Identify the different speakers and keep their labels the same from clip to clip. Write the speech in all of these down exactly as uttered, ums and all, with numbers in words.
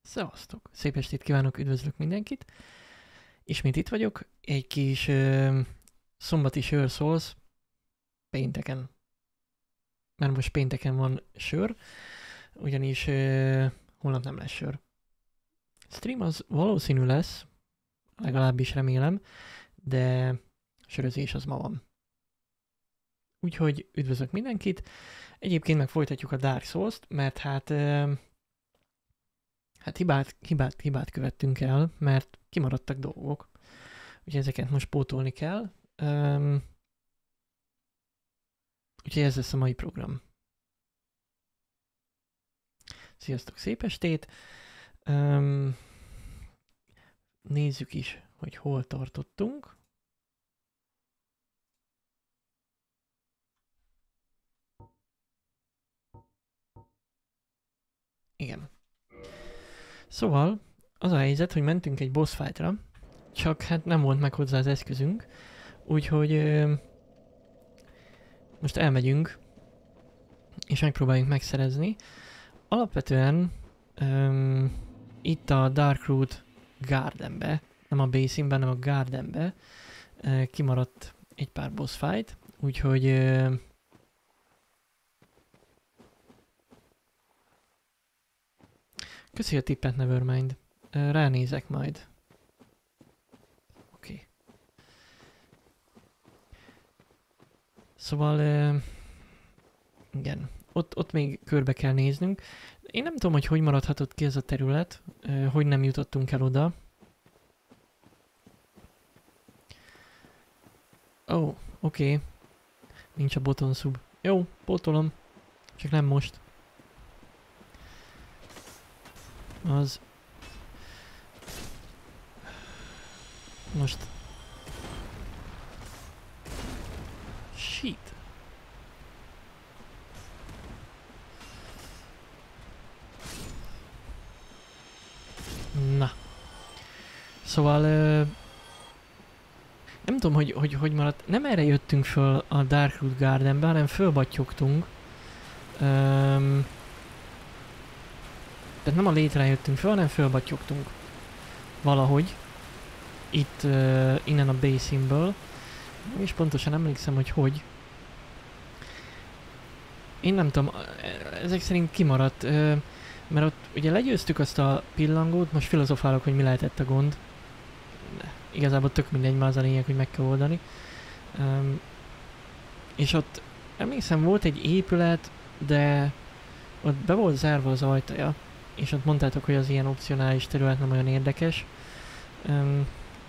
Speaker 1: Szevasztok! Szép estét kívánok, üdvözlök mindenkit! Ismét itt vagyok, egy kis ö, szombati sör szólsz pénteken. Mert most pénteken van sör, ugyanis ö, holnap nem lesz sör. Stream az valószínű lesz, legalábbis remélem, de sörözés az ma van. Úgyhogy üdvözlök mindenkit. Egyébként meg folytatjuk a Dark Souls-t, mert hát... Ö, Hát hibát, hibát, hibát követtünk el, mert kimaradtak dolgok. Úgyhogy ezeket most pótolni kell. Um, úgyhogy ez lesz a mai program. Sziasztok, szép estét! Um, nézzük is, hogy hol tartottunk. Igen. Szóval az a helyzet, hogy mentünk egy boss fightra, csak hát nem volt meg hozzá az eszközünk, úgyhogy ö, most elmegyünk, és megpróbáljuk megszerezni. Alapvetően ö, itt a Darkroot Gardenbe, nem a Basinben, hanem a Gardenbe ö, kimaradt egy pár boss fight, úgyhogy ö, köszi a tippet, Nevermind. Ránézek majd. Oké. Okay. Szóval... Uh, igen. Ott, ott még körbe kell néznünk. Én nem tudom, hogy hogy maradhatott ki ez a terület. Uh, hogy nem jutottunk el oda. Ó, oh, oké. Okay. Nincs a button sub. Jó, pótolom. Csak nem most. Az... Most... Shit. Na. Szóval... Uh, nem tudom, hogy, hogy hogy maradt. Nem erre jöttünk föl a Darkroot Gardenbe, hanem fölbattyogtunk. Um, Tehát nem a létre jöttünk föl, hanem fölbattyogtunk. Valahogy. Itt, uh, innen a basinből. Nem is pontosan emlékszem, hogy hogy. Én nem tudom, ezek szerint kimaradt. Uh, mert ott ugye legyőztük azt a pillangót, most filozofálok, hogy mi lehetett a gond. Igazából tök mindegy, már az a lényeg, hogy meg kell oldani. Um, és ott emlékszem, volt egy épület, de ott be volt zárva az ajtaja. És ott mondtátok, hogy az ilyen opcionális terület nem olyan érdekes. Um,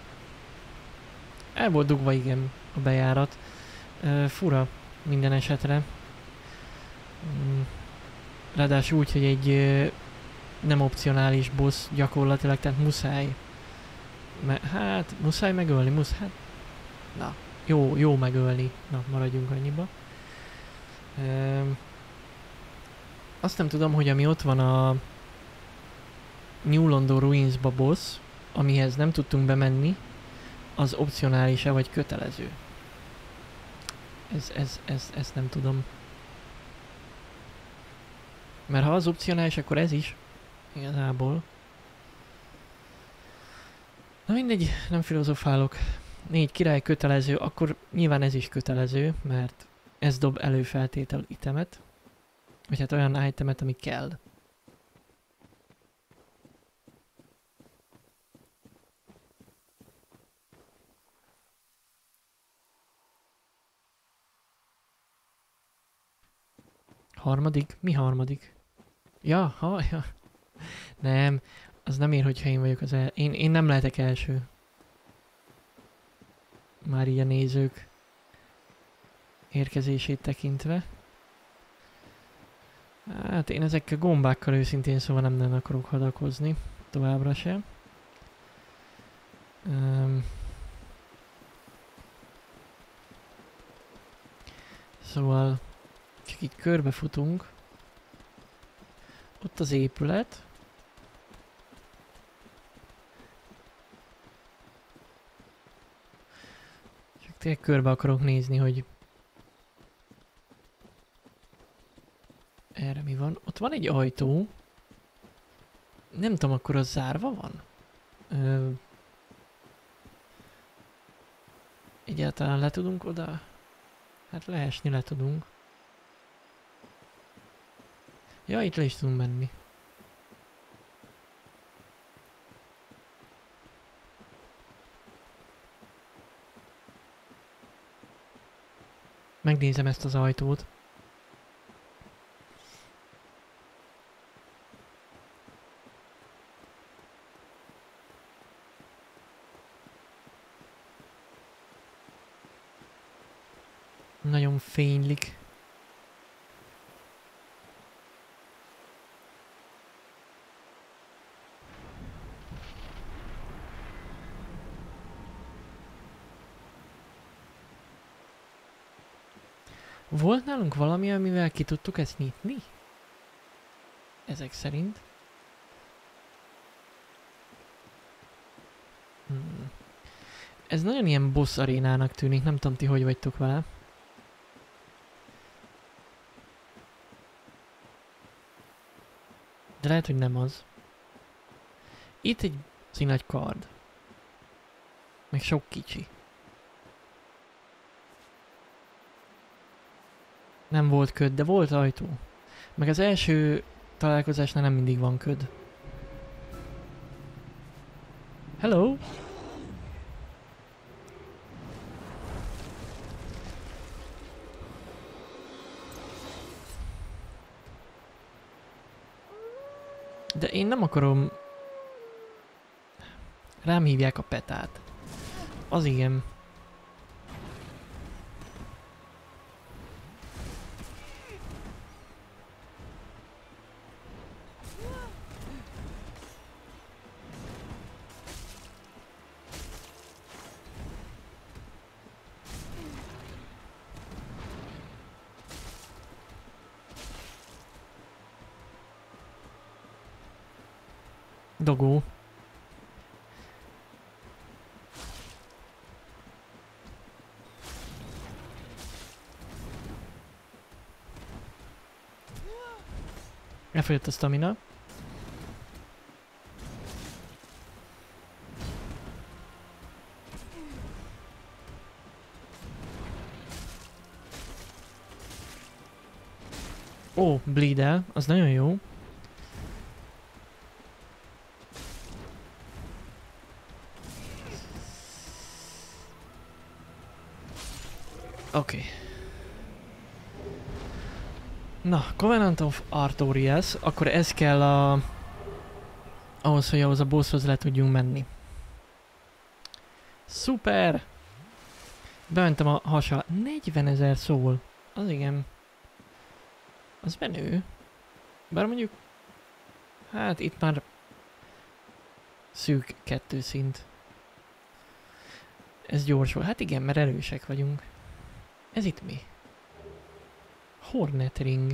Speaker 1: el volt dugva, igen, a bejárat. Uh, fura minden esetre. Um, ráadásul úgy, hogy egy uh, nem opcionális boss gyakorlatilag, tehát muszáj. Me- hát, muszáj megölni, muszáj. Hát, na, jó, jó megölni. Na, maradjunk annyiba. Um, azt nem tudom, hogy ami ott van a New London Ruinsba boss, amihez nem tudtunk bemenni, az opcionális-e vagy kötelező? Ez, ez, ez, ezt nem tudom. Mert ha az opcionális, akkor ez is. Igazából. Na mindegy, nem filozofálok. Négy király kötelező, akkor nyilván ez is kötelező, mert ez dob előfeltétel itemet. Vagy hát olyan itemet, ami kell. Harmadik? Mi harmadik? Ja, ha, ja. Nem, az nem ér, hogyha én vagyok az el... Én, én nem lehetek első. Már így a nézők érkezését tekintve. Hát én ezekkel gombákkal őszintén szóval nem, nem akarok hadakozni. Továbbra sem. Um, szóval... Csak így körbefutunk. Ott az épület. Csak tényleg körbe akarok nézni, hogy erre mi van. Ott van egy ajtó. Nem tudom, akkor az zárva van? Ö, egyáltalán le tudunk oda? Hát leesni le tudunk. Ja, itt le is tudunk menni. Megnézem ezt az ajtót. Nagyon fénylik. Volt nálunk valami, amivel ki tudtuk ezt nyitni? Ezek szerint. Hmm. Ez nagyon ilyen boss arénának tűnik, nem tudom ti hogy vagytok vele. De lehet, hogy nem az. Itt egy nagy kard. Meg sok kicsi. Nem volt köd, de volt ajtó. Meg az első találkozásnál nem mindig van köd. Hello! De én nem akarom... Rám hívják a petát. Az igen. Dogó. Elfogyott a stamina. Ó, bleed el, az nagyon jó. Oké. Okay. Na, Covenant of Artorias, akkor ez kell a... ahhoz, hogy ahhoz a bosshoz le tudjunk menni. Szuper! Bementem a hasa. negyvenezer szól. Az igen. Az menő. Bár mondjuk... Hát itt már... szűk kettő szint. Ez gyors volt. Hát igen, mert erősek vagyunk. Ez itt mi? Hornet ring.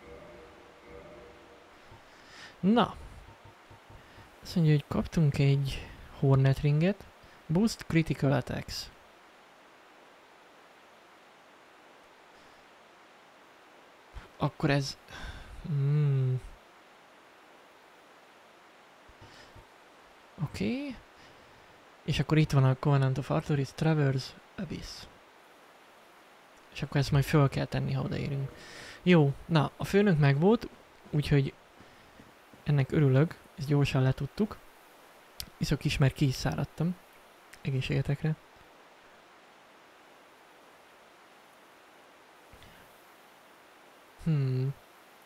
Speaker 1: Na. Azt mondja, hogy kaptunk egy Hornet ringet. Boost critical attacks. Akkor ez... Mm. Oké. Okay. És akkor itt van a Covenant of Artorias Traverse Abyss. És akkor ezt majd föl kell tenni, ha odaérünk. Jó, na, a főnök meg volt, úgyhogy ennek örülök, ezt gyorsan letudtuk. Iszok is, mert ki is száradtam. Egészségetekre. Hmm.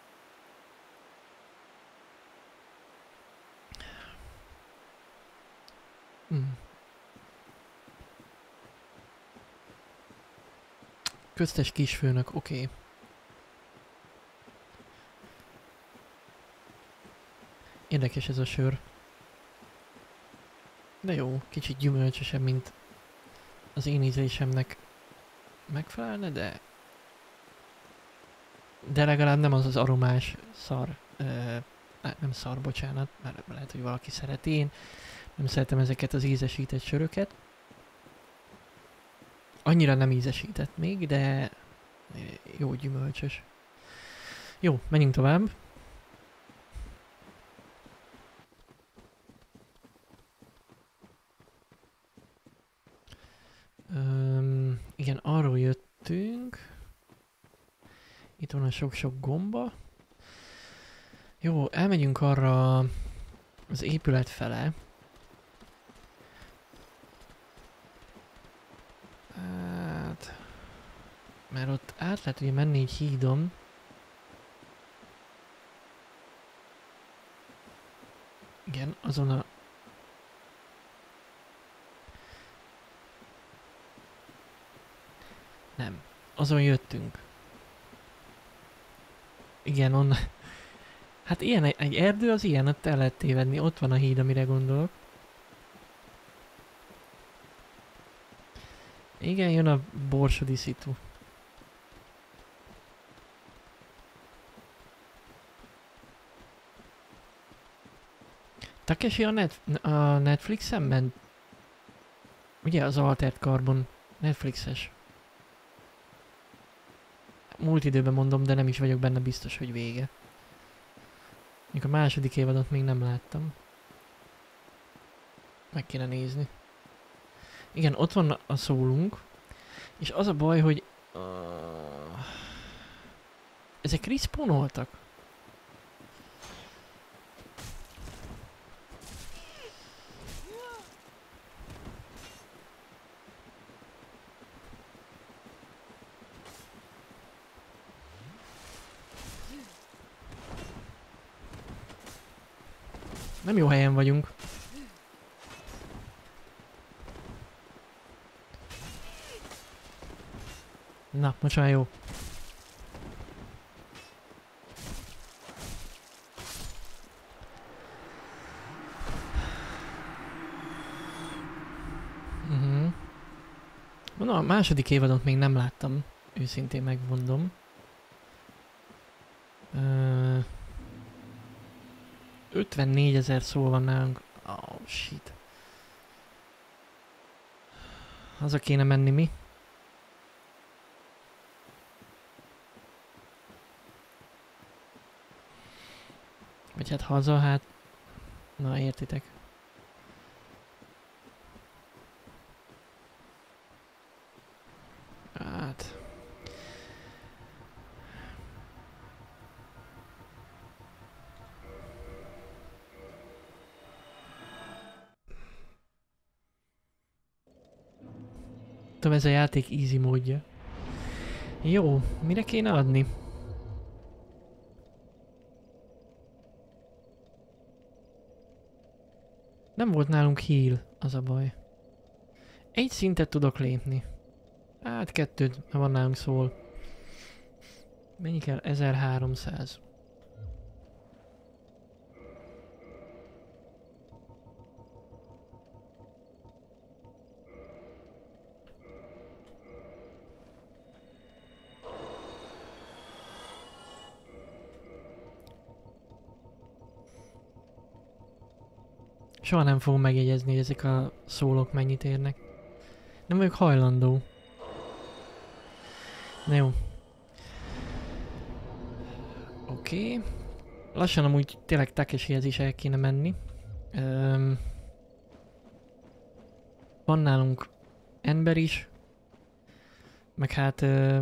Speaker 1: Hmm. Köztes kisfőnök, oké. Okay. Érdekes ez a sör. De jó, kicsit gyümölcsösebb, mint az én ízlésemnek megfelelne, de... De legalább nem az az aromás szar. Ö, nem szar, bocsánat, mert lehet, hogy valaki szereti. Én nem szeretem ezeket az ízesített söröket. Annyira nem ízesített még, de jó gyümölcsös. Jó, menjünk tovább. Igen, arról jöttünk. Itt van a sok-sok gomba. Jó, elmegyünk arra az épület fele. Hát... Mert ott át lehet ugye menni egy hídon. Igen, azon a... Nem. Azon jöttünk. Igen, onnan... Hát ilyen, egy erdő az ilyen, ott el lehet tévedni. Ott van a híd, amire gondolok. Igen, jön a borsodi szitu. Takeshi a, net, a Netflixen ment? Ugye az Altered Carbon Netflixes. Múlt időben mondom, de nem is vagyok benne biztos, hogy vége. Még a második évadot még nem láttam. Meg kéne nézni. Igen, ott van a szólunk. És az a baj, hogy... Uh, ezek respawnoltak. Nem jó helyen vagyunk. Na, most már jó. Uh-huh. Mondom, a második évadot még nem láttam. Őszintén megmondom. Uh, ötvennégyezer szó van nálunk. Oh, shit. Haza kéne menni mi? Vagy hát haza, hát... Na, értitek. Hát... Tudom, ez a játék easy módja. Jó, mire kéne adni? Nem volt nálunk heal, az a baj. Egy szintet tudok lépni. Hát kettőt, mert van nálunk szól. Mennyi kell? ezerháromszáz. Soha nem fogom megjegyezni, hogy ezek a szólok mennyit érnek. Nem vagyok hajlandó. Na jó. Oké. Okay. Lassan amúgy tényleg Takeshihez is el kéne menni. Öm, van nálunk ember is. Meg hát... Ö,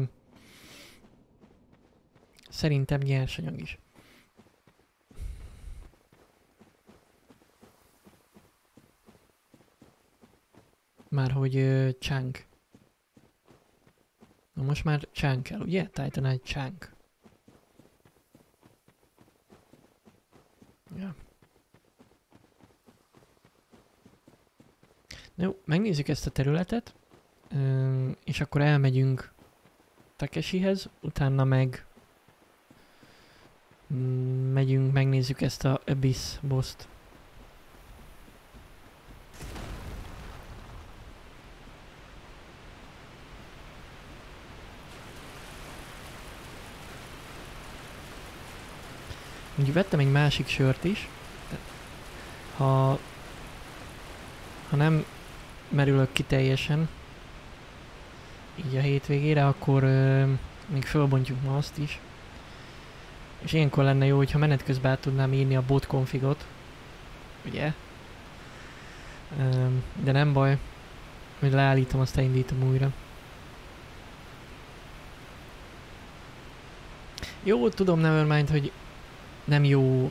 Speaker 1: szerintem nyersanyag is. Márhogy uh, chunk. Na most már chunk kell, ugye? Titanite chunk. Ja. Na jó, megnézzük ezt a területet. Uh, és akkor elmegyünk Takeshihez, utána meg mm, megyünk, megnézzük ezt a Abyss boss-t. Úgy vettem egy másik sört is. Ha, ha nem merülök ki teljesen így a hétvégére, akkor ö, még fölbontjuk ma azt is. És ilyenkor lenne jó, hogyha menet közben át tudnám írni a bot configot. Ugye? Ö, de nem baj, hogy leállítom, azt elindítom újra. Jó, tudom, Nevermind, hogy nem jó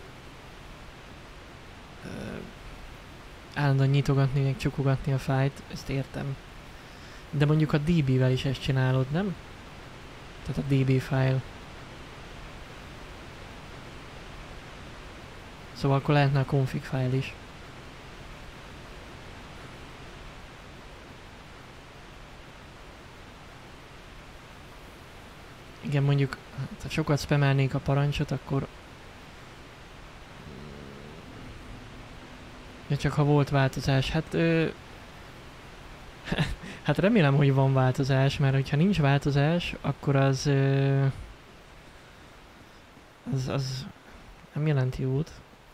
Speaker 1: ö, állandóan nyitogatni, meg csukogatni a fájt, ezt értem. De mondjuk a dé bé-vel is ezt csinálod, nem? Tehát a dé bé file. Szóval akkor lehetne a config file is. Igen, mondjuk, hát, ha sokat spamelnék a parancsot, akkor... Ja, csak ha volt változás, hát... Ö... hát remélem, hogy van változás, mert hogyha nincs változás, akkor az... Ö... Az, az nem jelenti jót.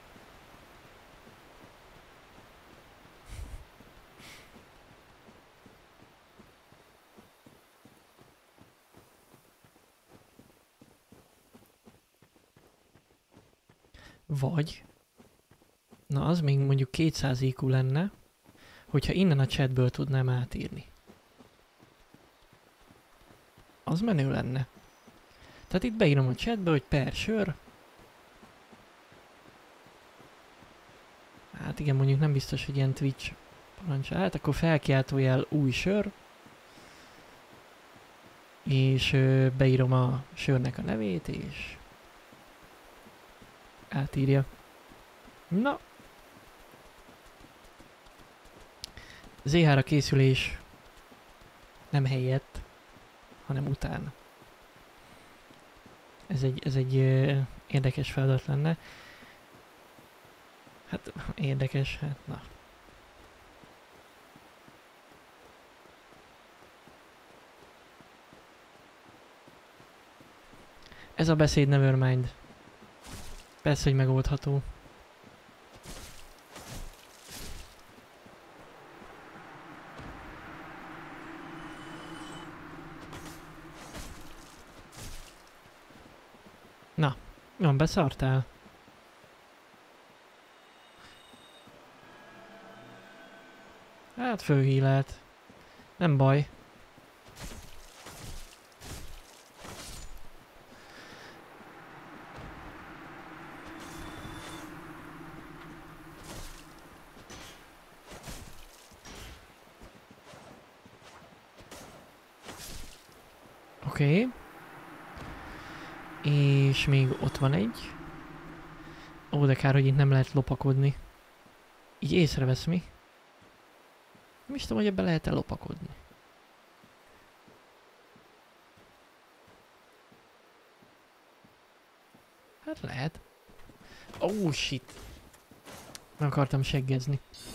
Speaker 1: Vagy, na az még mondjuk kétszáz i kú lenne, hogyha innen a chatből tudnám átírni. Az menő lenne. Tehát itt beírom a chatbe, hogy per sör. Hát igen, mondjuk nem biztos, hogy ilyen Twitch parancsa. Hát akkor felkiáltójel új sör. És ö, beírom a sörnek a nevét, és átírja. Na. zé há-ra készülés nem helyett, hanem után. Ez egy, ez egy ö, érdekes feladat lenne. Hát érdekes, hát na. Ez a beszéd Nevermind. Persze, hogy megoldható. Na, van, beszartál? Hát fölhílelt. Nem baj. Oké. Okay. És még ott van egy. Ó, de kár, hogy itt nem lehet lopakodni. Így észrevesz mi? Nem is tudom, hogy ebbe lehet-e lopakodni. Hát lehet. Oh shit. Nem akartam seggezni.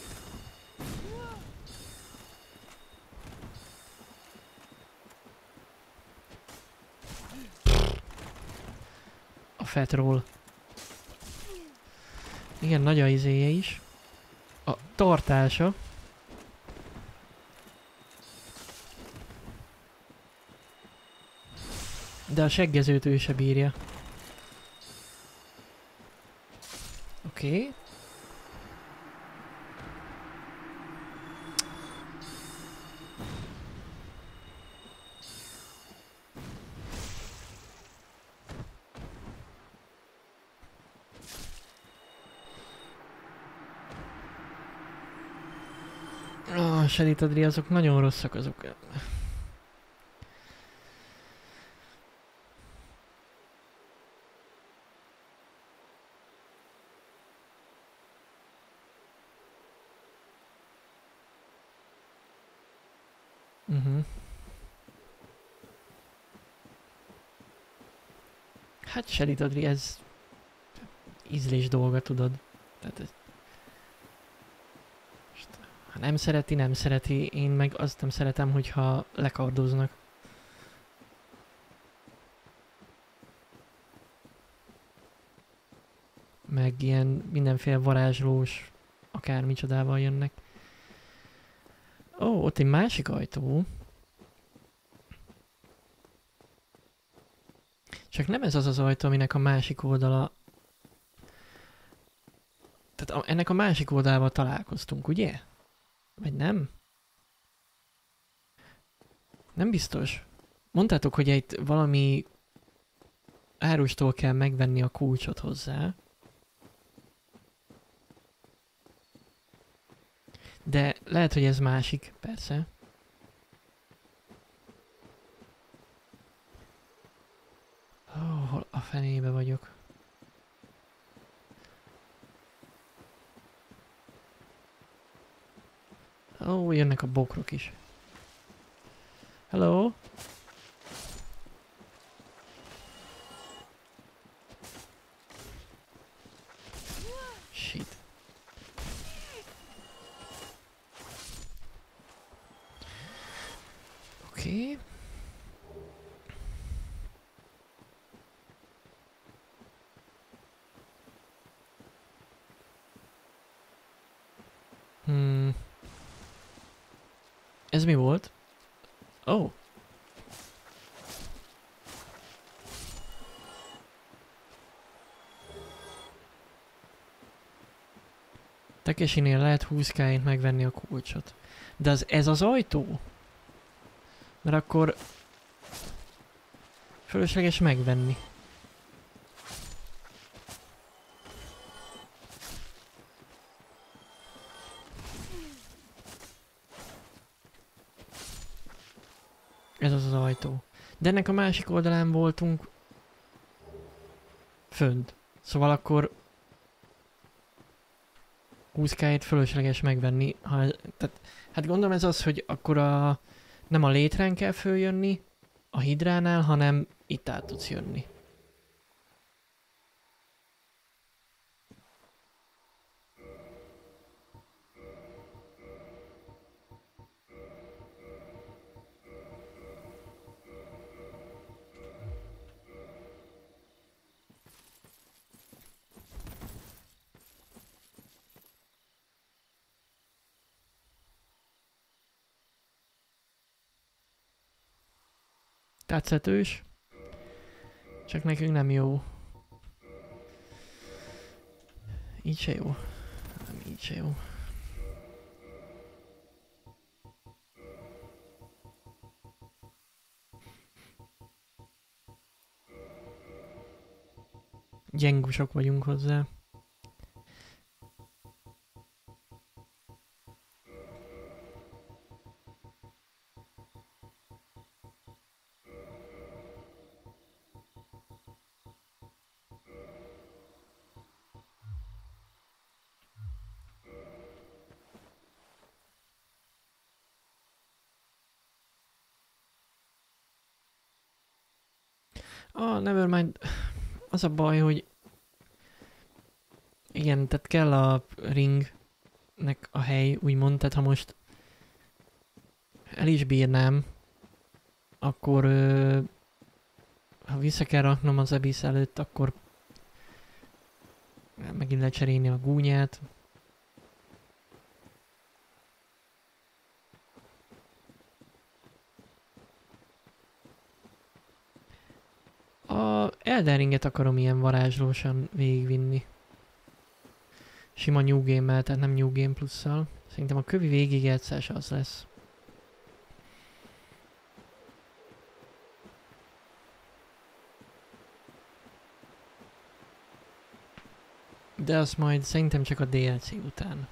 Speaker 1: A fetról. Igen, nagy a izéje is. A tartása. De a seggezőt ő se bírja. Oké. Okay. A Shelly-Tadri azok nagyon rosszak azok. Uh-huh. Hát Shelly-Tadri, ez ízlés dolga, tudod. Tehát ez... Ha nem szereti, nem szereti, én meg azt nem szeretem, hogyha lekardoznak. Meg ilyen mindenféle varázslós, akármicsodával jönnek. Ó, ott egy másik ajtó. Csak nem ez az az ajtó, aminek a másik oldala... Tehát a, ennek a másik oldalával találkoztunk, ugye? Vagy nem? Nem biztos. Mondtátok, hogy itt valami árustól kell megvenni a kulcsot hozzá. De lehet, hogy ez másik, persze. Oh, hol a fenébe vagyok. Ó, oh, jönnek a bokrok is. Hello? Shit. Oké. Okay. Hmm. Ez mi volt? Oh. Takeshinél lehet húsz káért megvenni a kulcsot. De az ez az ajtó? Mert akkor fölösleges megvenni. Ez az az ajtó. De ennek a másik oldalán voltunk fönt. Szóval akkor húsz káért fölösleges megvenni. Ha, tehát, hát gondolom ez az, hogy akkor a, nem a létrán kell följönni a hidránál, hanem itt át tudsz jönni. Tetszetős. Csak nekünk nem jó. Így se jó. Nem, így se jó. Gyengusok vagyunk hozzá. Ah, nevermind. Az a baj, hogy igen, tehát kell a ringnek a hely, úgymond, tehát ha most el is bírnám, akkor ö, ha vissza kell raknom az ebisz előtt, akkor megint lecserélni a gúnyát. A Elden Ringet akarom ilyen varázslósan végigvinni. Sima New Game-mel, tehát nem New Game plusszal. Szerintem a kövi végigjátszás az lesz. De azt majd szerintem csak a dé el cé után.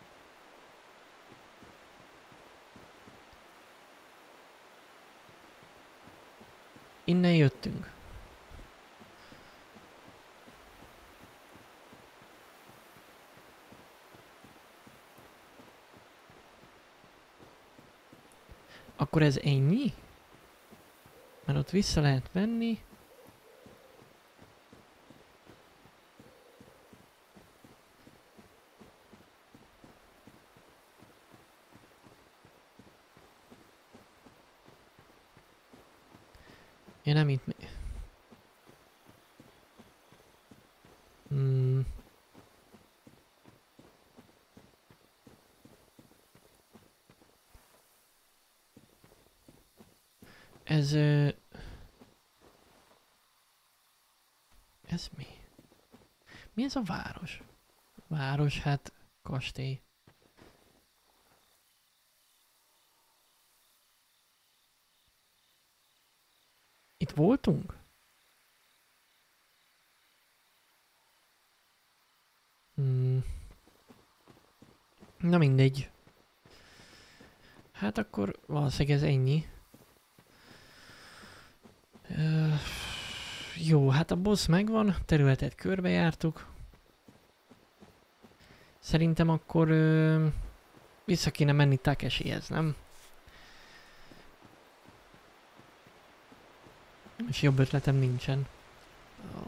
Speaker 1: Innen jöttünk. Akkor ez ennyi? Mert ott vissza lehet venni. Ja, nem itt... Hmm. Ez... Ö... Ez mi? Mi ez a város? Város, hát kastély. Itt voltunk? Na mindegy. Hát akkor valószínűleg ez ennyi. Uh, jó, hát a boss megvan, területet körbejártuk. Szerintem akkor uh, vissza kéne menni Takeshihez, nem? És jobb ötletem nincsen. Oh.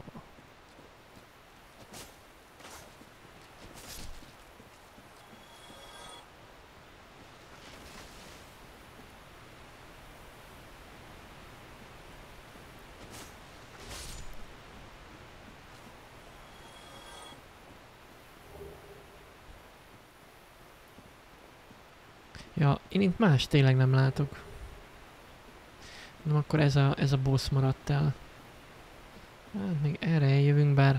Speaker 1: Ja, én itt más tényleg nem látok. Na akkor ez a, ez a boss maradt el. Hát még erre eljövünk, bár...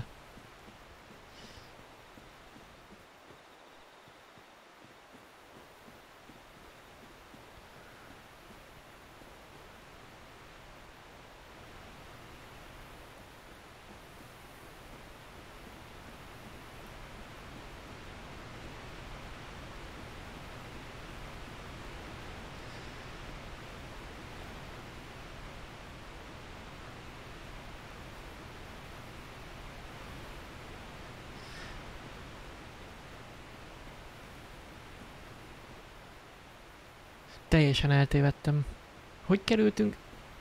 Speaker 1: Teljesen eltévedtem. Hogy kerültünk?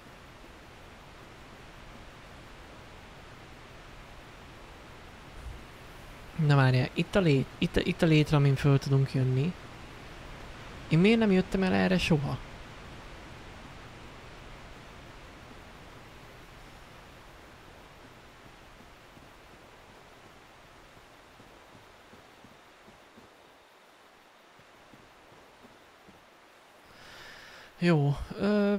Speaker 1: Na várjál, itt a lét, itt a, itt a létre, amin föl tudunk jönni. Én miért nem jöttem el erre soha? Jó, ö...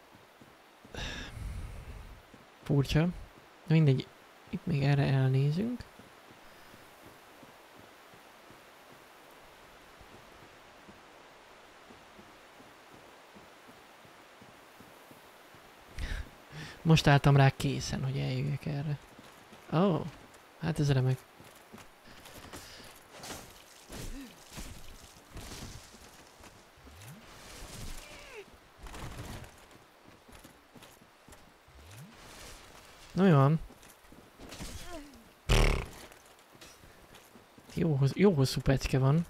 Speaker 1: furcsa. Mindegy, itt még erre elnézünk. Most álltam rá készen, hogy eljöjjek erre. Ó, oh, hát ez remek. Na mi van? Jó, jó hosszú pecke van.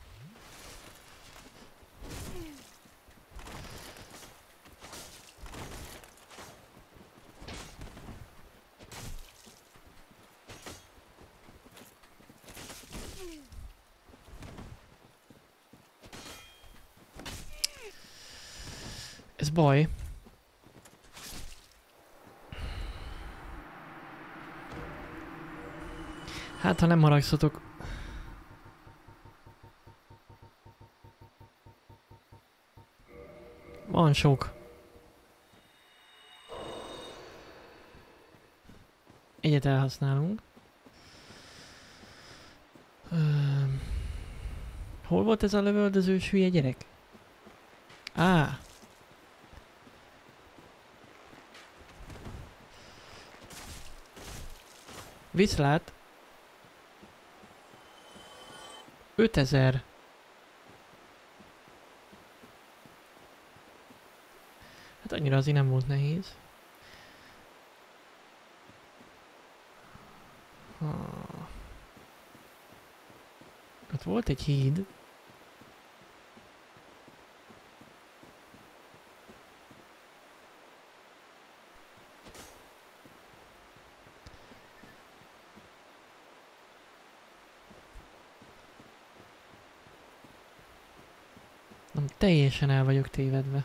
Speaker 1: Ez baj. Hát, ha nem haragszotok. Van sok. Egyet elhasználunk. Um, hol volt ez a lövöldözős hülye gyerek? Á. Viszlát. ötezer. Hát annyira azért nem volt nehéz. Ha. Ott volt egy híd. Nem, teljesen el vagyok tévedve.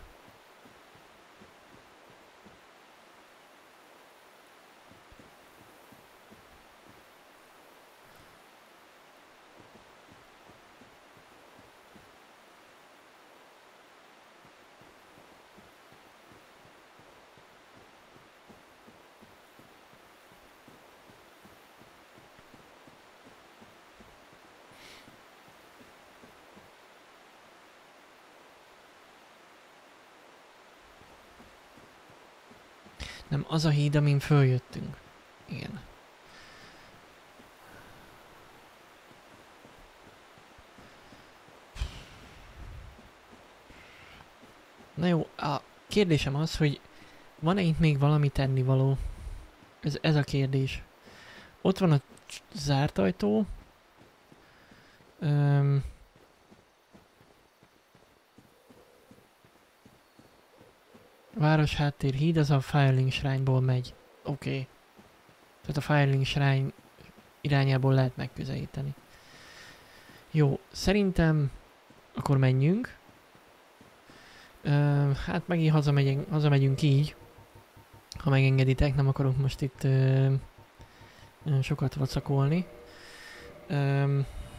Speaker 1: Nem, az a híd, amin följöttünk. Igen. Na jó, a kérdésem az, hogy van-e itt még valami tennivaló? Ez, ez a kérdés. Ott van a zárt ajtó. Öm, város háttér híd, az a Firelink Shrine-ból megy. Oké. Okay. Tehát a Firelink Shrine irányából lehet megközelíteni. Jó, szerintem akkor menjünk. Ö, hát megint hazamegyünk, hazamegyünk így. Ha megengeditek, nem akarunk most itt ö, ö, sokat vacakolni. Ö,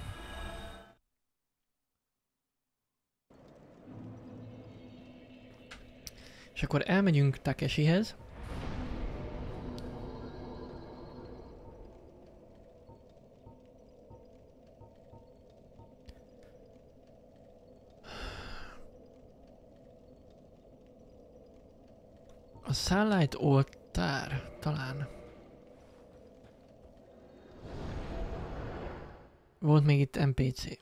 Speaker 1: és akkor elmegyünk Takeshihez. A Sunlight oltár, talán. Volt még itt en pé cé.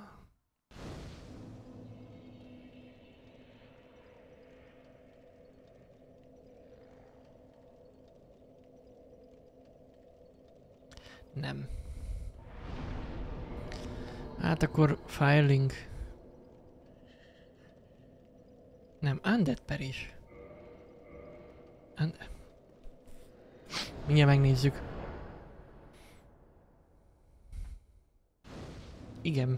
Speaker 1: Nem. Hát akkor Firelink. Nem, Undead Parish. And... mindjárt megnézzük. Igen.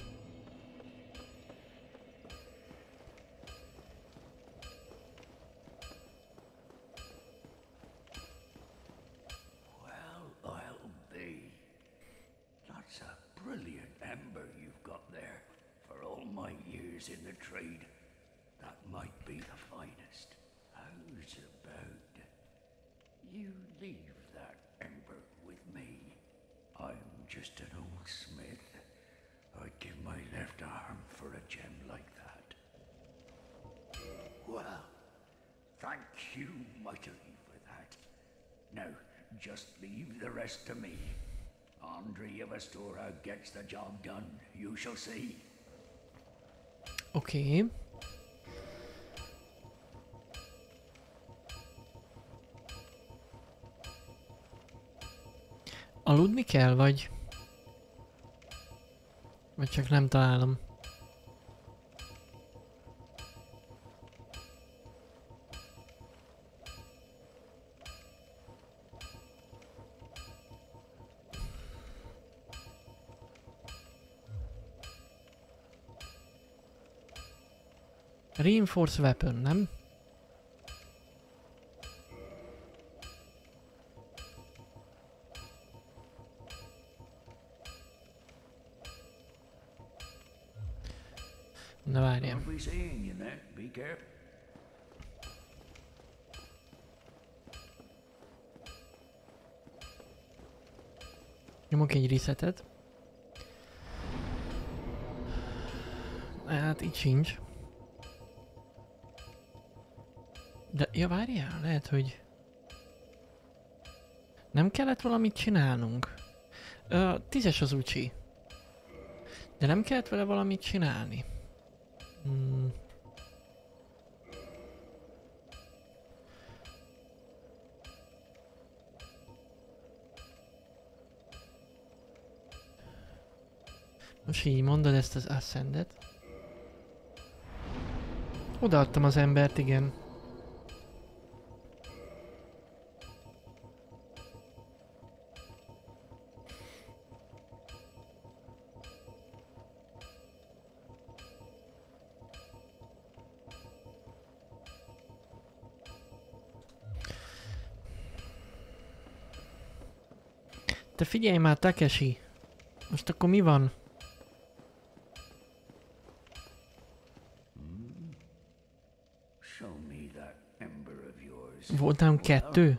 Speaker 2: Well, I'll be. That's a brilliant ember you've got there. For all my years in the trade, that might be the finest. How's about you leave that ember with me? I'm just an old smith. I'd give my left arm for a gem like that. Well, thank you mightily for that. Now, just leave the rest to me. Andre of Astora gets the job done, you shall see.
Speaker 1: Oké. Okay. Aludni kell, vagy? Vagy csak nem találom. Reinforce weapon, nem? Na várjál. Nyomok egy resetet. Hát itt sincs. De, ja várjál, lehet, hogy... nem kellett valamit csinálnunk. Ö, tízes az ucsi. De nem kellett vele valamit csinálni. Hmm. Most így mondod ezt az Ascendet. Odaadtam az embert, igen. Te figyelj már, Takeshi! Most akkor mi van? Volt nálunk kettő?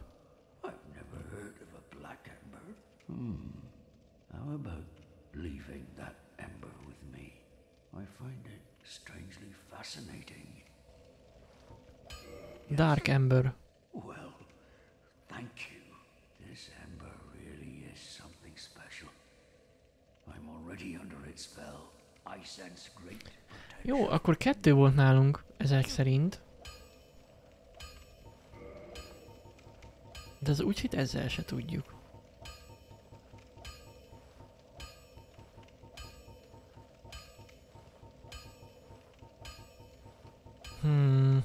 Speaker 1: Dark Ember.
Speaker 2: Well, thank you. This ember really is something special. I'm already under its spell. I sense great protection.
Speaker 1: Jó, akkor kettő volt nálunk, ezek szerint. De az úgy hit ezzel se tudjuk. Hmm.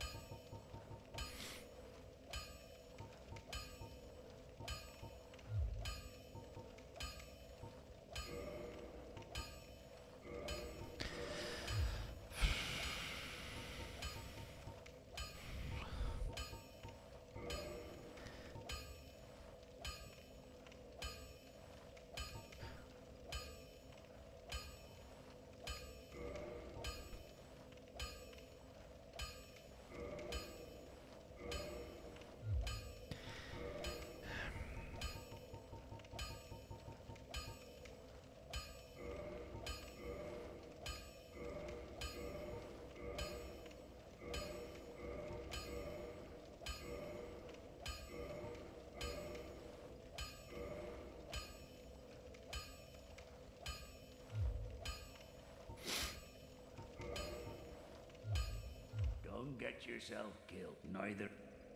Speaker 2: Don't get yourself killed, neither.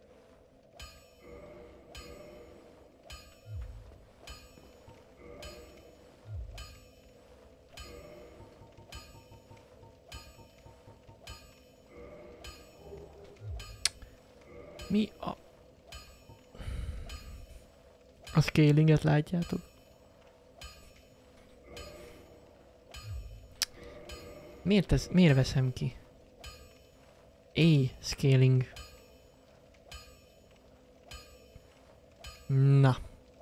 Speaker 1: Mi a... A scalinget látjátok? Miért, ez, miért veszem ki? A scaling. Na.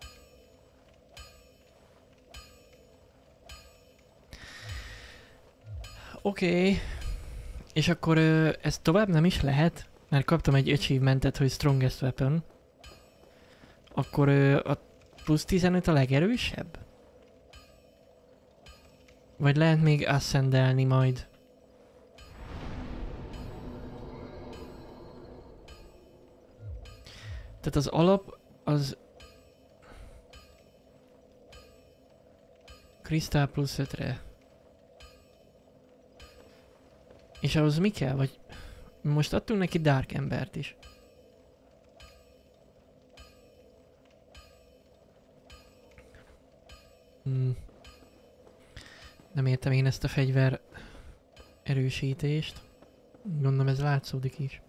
Speaker 1: Oké. Okay. És akkor ö, ez tovább nem is lehet? Mert kaptam egy achievementet, hogy strongest weapon. Akkor ö, a plusz tizenöt a legerősebb? Vagy lehet még ascendelni majd? Tehát az alap az... Krisztál plusz ötre. És ahhoz mi kell? Vagy... Most adtunk neki Dark Embert is. Hmm. Nem értem én ezt a fegyver erősítést. Gondolom ez látszódik is.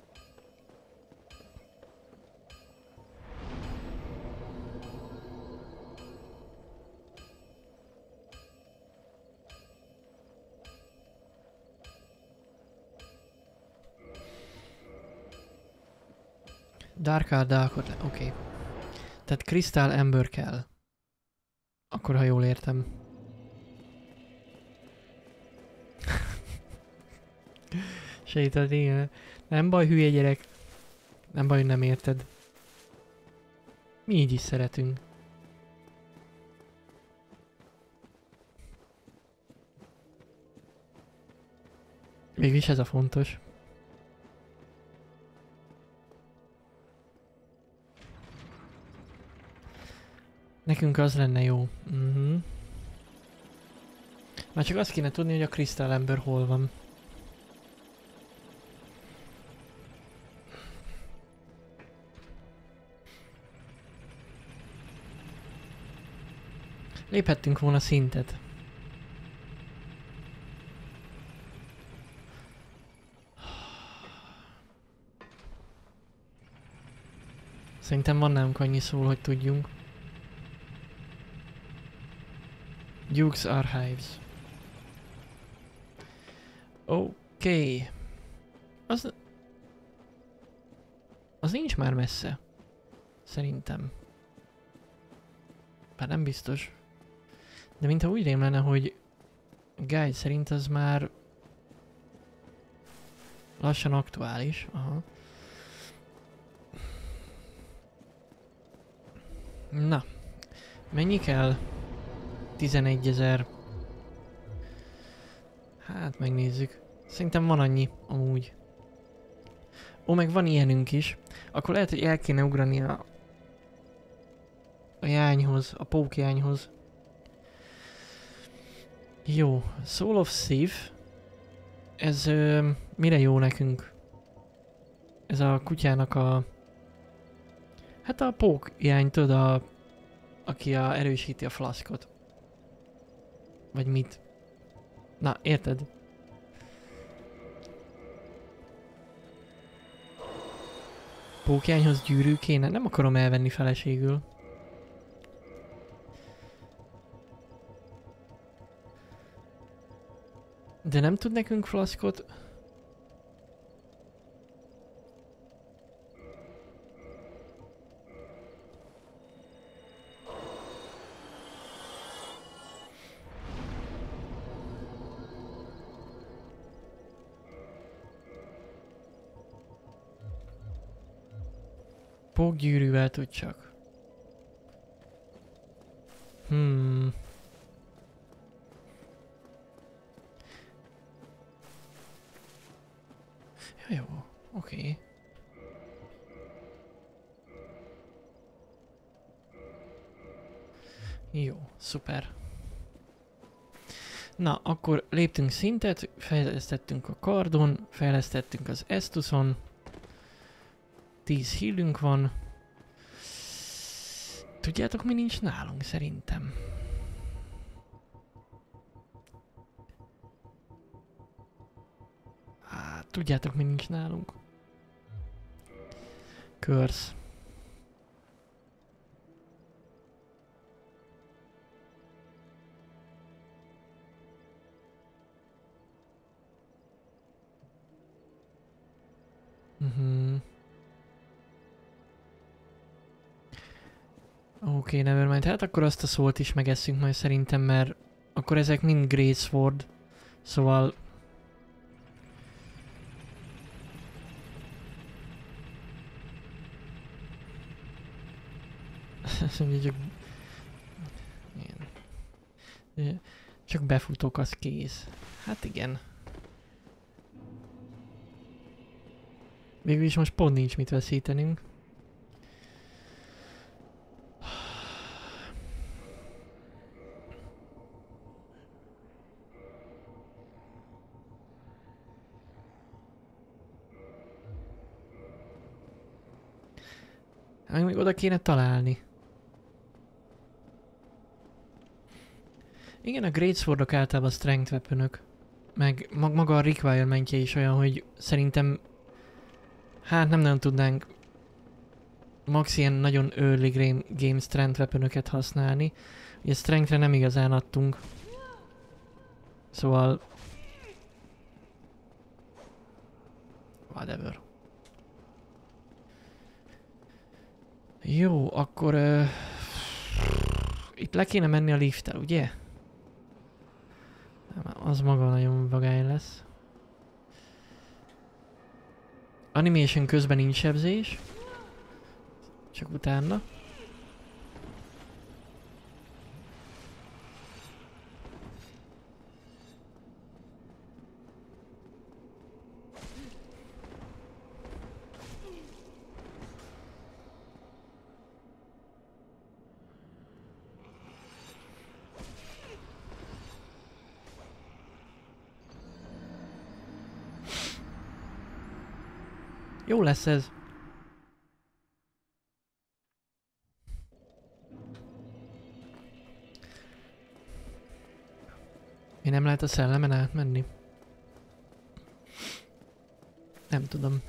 Speaker 1: Dark Darkot le... Oké. Okay. Tehát Crystal Ember kell. Akkor ha jól értem. Sejtad, igen. Nem baj, hülye gyerek. Nem baj, nem érted. Mi így is szeretünk. Mégis ez a fontos. Nekünk az lenne jó. Uh-huh. Már csak azt kéne tudni, hogy a Crystal Ember hol van. Léphettünk volna szintet. Szerintem van nálunk annyi szól, hogy tudjunk. Duke's Archives. Oké. Okay. Az... Az nincs már messze. Szerintem. Bár nem biztos. De mintha úgy rém lenne, hogy Guide szerint az már lassan aktuális. Aha. Na. Mennyi kell? tizenegyezer. Hát megnézzük. Szerintem van annyi, amúgy. Ó, meg van ilyenünk is. Akkor lehet, hogy el kéne ugrani a... a jányhoz, a pókjányhoz. Jó, Soul of Sith. Ez ö, mire jó nekünk? Ez a kutyának a... Hát a pók irány, tudod, a, aki a, erősíti a flaszkot. Vagy mit? Na, érted? Pókjányhoz gyűrű kéne? Nem akarom elvenni feleségül. De nem tud nekünk flaszkot? Pókgyűrűvel tud csak. Hmm. Ja, jó, oké. Okay. Jó, szuper. Na, akkor léptünk szintet, fejlesztettünk a kardon, fejlesztettünk az Estuson. tíz healünk van. Tudjátok, mi nincs nálunk, szerintem? Á, tudjátok, mi nincs nálunk? Curse. Mhm. Oké, okay, nevermind. Hát akkor azt a szót is megesszünk majd szerintem, mert akkor ezek mind Greatsword. Szóval... csak... Igen. Csak befutok, az kész. Hát igen. Végülis most pont nincs mit veszítenünk. Még oda kéne találni. Igen, a Greatswordok általában strength weaponök. Meg mag maga a requirementje is olyan, hogy szerintem... Hát nem nagyon tudnánk max ilyen nagyon early game, game strength weaponöket használni. Ugye strengthre nem igazán adtunk. Szóval... Whatever. Jó, akkor... Uh, itt le kéne menni a lifttel, ugye? Az maga nagyon vagány lesz. Animation közben nincs sebzés. Csak utána. Jó lesz ez. Mi nem lehet a szellemen átmenni? Nem tudom.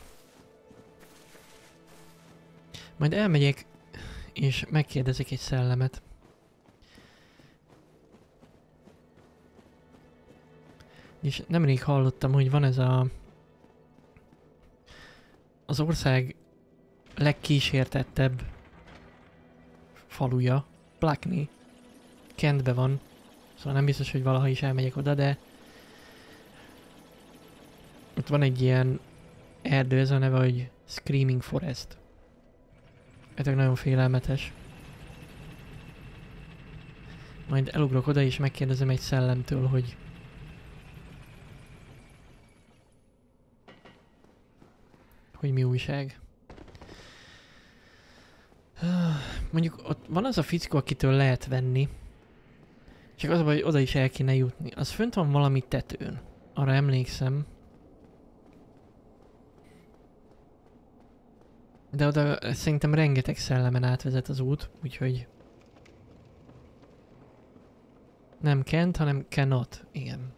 Speaker 1: Majd elmegyek, és megkérdezek egy szellemet. És nemrég hallottam, hogy van ez a... az ország legkísértettebb faluja, Blackney. Kentbe van. Szóval nem biztos, hogy valaha is elmegyek oda, de... ott van egy ilyen erdő, ez a neve, hogy Screaming Forest. Ez nagyon félelmetes. Majd elugrok oda és megkérdezem egy szellemtől, hogy... hogy mi újság. Mondjuk ott van az a fickó, akitől lehet venni. Csak az a baj, hogy oda is el kéne jutni. Az fönt van valami tetőn. Arra emlékszem. De oda szerintem rengeteg szellemen átvezet az út, úgyhogy... Nem can't, hanem cannot. Igen.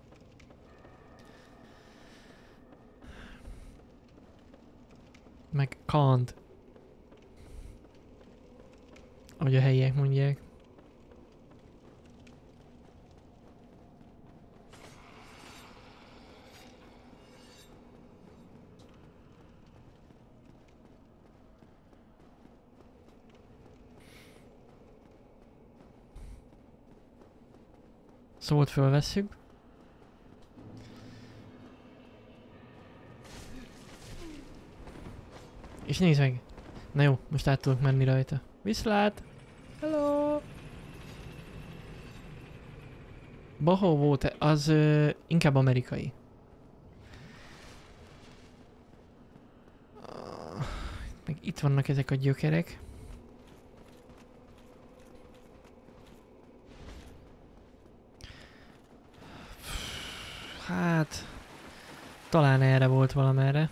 Speaker 1: Meg can't. Ahogy a helyiek mondják. Szót fölvesszük. És nézd meg! Na jó, most át tudok menni rajta. Viszlát! Hello! Baho volt, az ö, inkább amerikai. Ah, meg itt vannak ezek a gyökerek. Hát... Talán erre volt valamerre.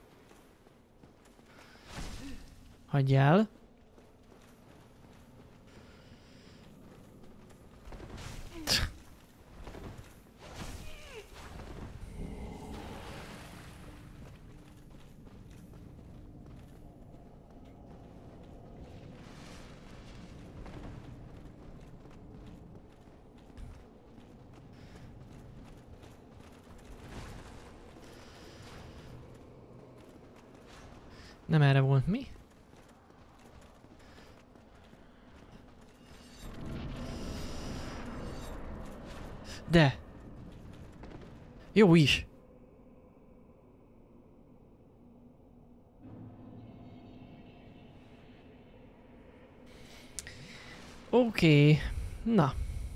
Speaker 1: Hagyjál. Nem erre volt mi? De! Jó is! Oké, okay. Na.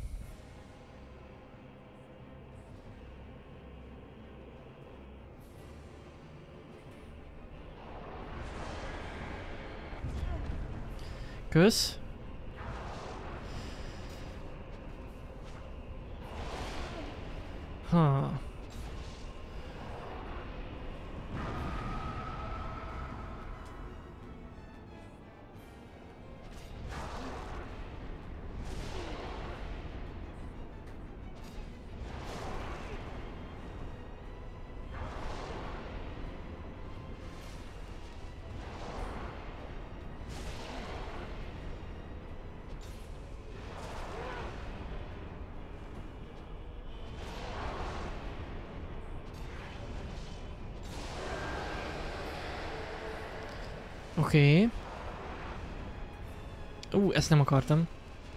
Speaker 1: Kösz. Ha. Oké. Okay. Ú, uh, ezt nem akartam.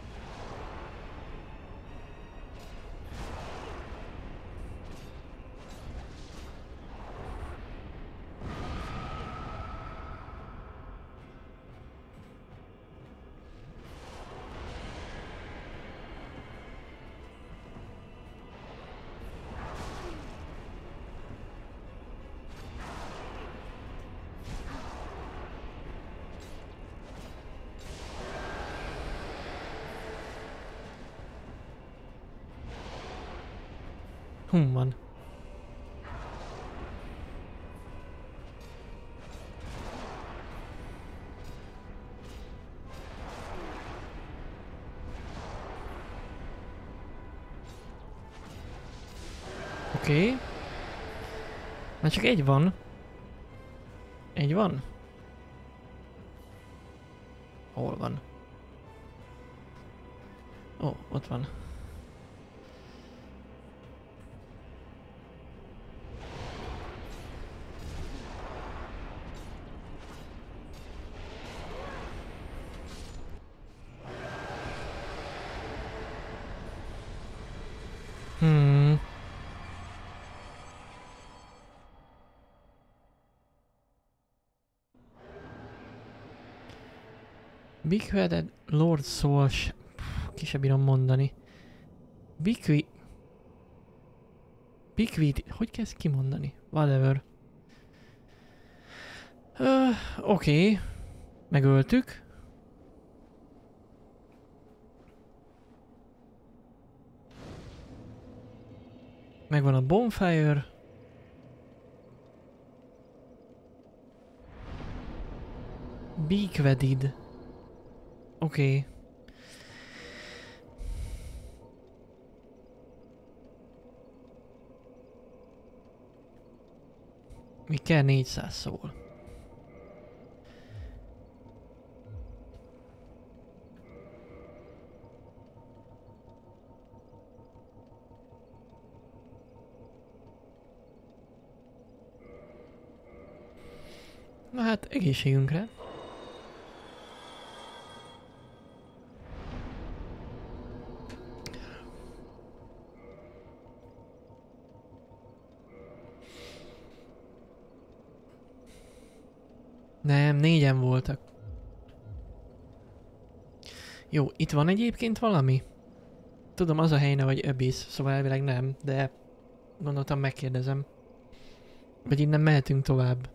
Speaker 1: Hum van. Oké. Okay. Már csak egy van. Egy van? Hol van? Ó, oh, ott van. Hmm. Bequeathed Lord Souls... Ki se bírom mondani. Beque... Bequeath... Hogy kezd kimondani? Whatever. Uh, Oké. Okay. Megöltük. Megvan a bonfire. Beakwedded. Oké. Okay. Mi kell négyszáz szól. Na hát egészségünkre. Nem, négyen voltak. Jó, itt van egyébként valami? Tudom, az a helyne vagy Abyss, szóval elvileg nem, de gondoltam megkérdezem. Vagy innen mehetünk tovább.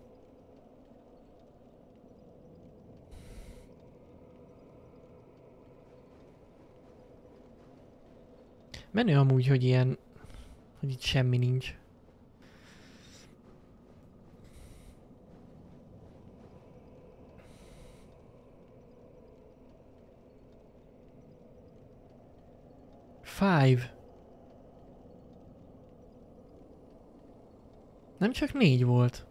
Speaker 1: Menő amúgy, hogy ilyen... hogy itt semmi nincs. Five. Nem csak négy volt.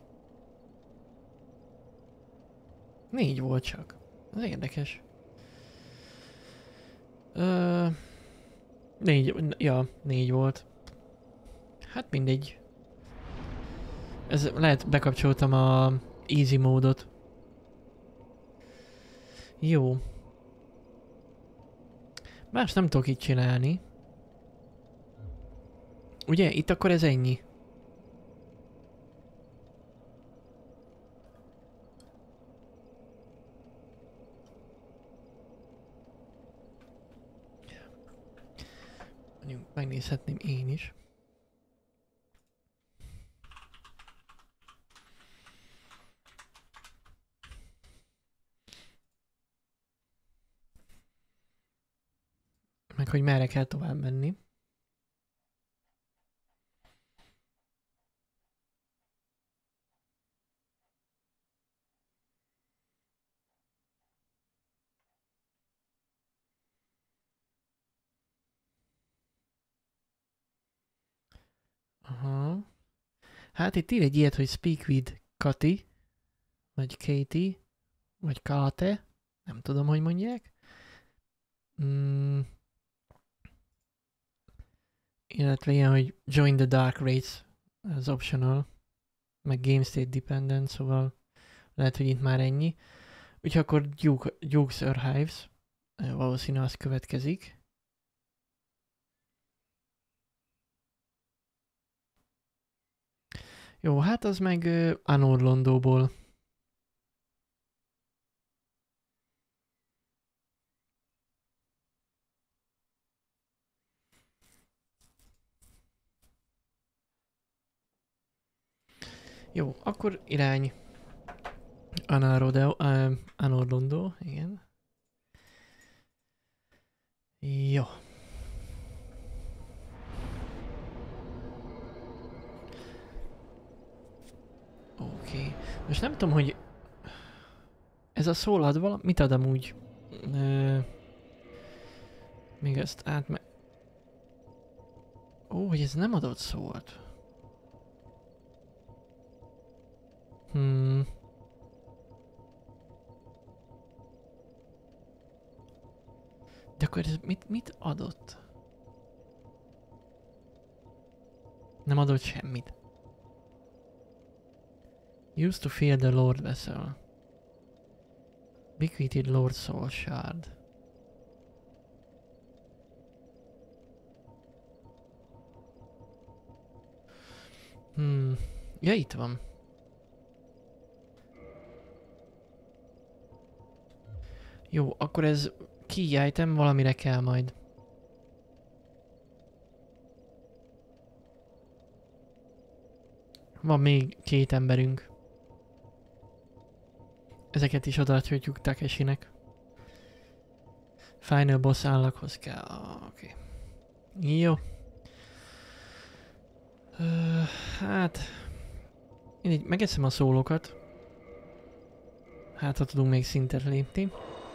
Speaker 1: Négy volt csak. Ez érdekes. Ö... Négy, ja, négy volt. Hát mindegy. Ez lehet bekapcsoltam a easy módot. Jó. Más nem tudok itt csinálni. Ugye? Itt akkor ez ennyi. Megnézhetném én is. Meg hogy merre kell tovább menni. Aha. Hát itt ír egy ilyet, hogy speak with Kati, vagy Katie, vagy Kate, nem tudom, hogy mondják. Mm. Illetve ilyen, hogy join the dark raids, az optional, meg game state dependent, szóval lehet, hogy itt már ennyi. Úgyhogy akkor Duke, Duke's Archives, valószínűleg az következik. Jó, hát az meg uh, Anor Londóból. Jó, akkor irány Anor uh, Anor Londó, igen. Jó. Oké. Okay. Most nem tudom, hogy ez a szól ad valamit, mit ad amúgy? Ö... Még ezt átme... Ó, hogy ez nem adott szólt. Hmm. De akkor ez mit, mit adott? Nem adott semmit. Used to fear the Lord vessel. Bequeathed Lord Soul Shard. Hmm. Ja, itt van. Jó, akkor ez key item, valamire kell majd. Van még két emberünk. Ezeket is odaadhatjuk Takeshinek. Final boss állaghoz kell. Ah, oké. Okay. Jó. Uh, hát... Én így megeszem a szólókat. Hát ha tudunk még szintet lépni.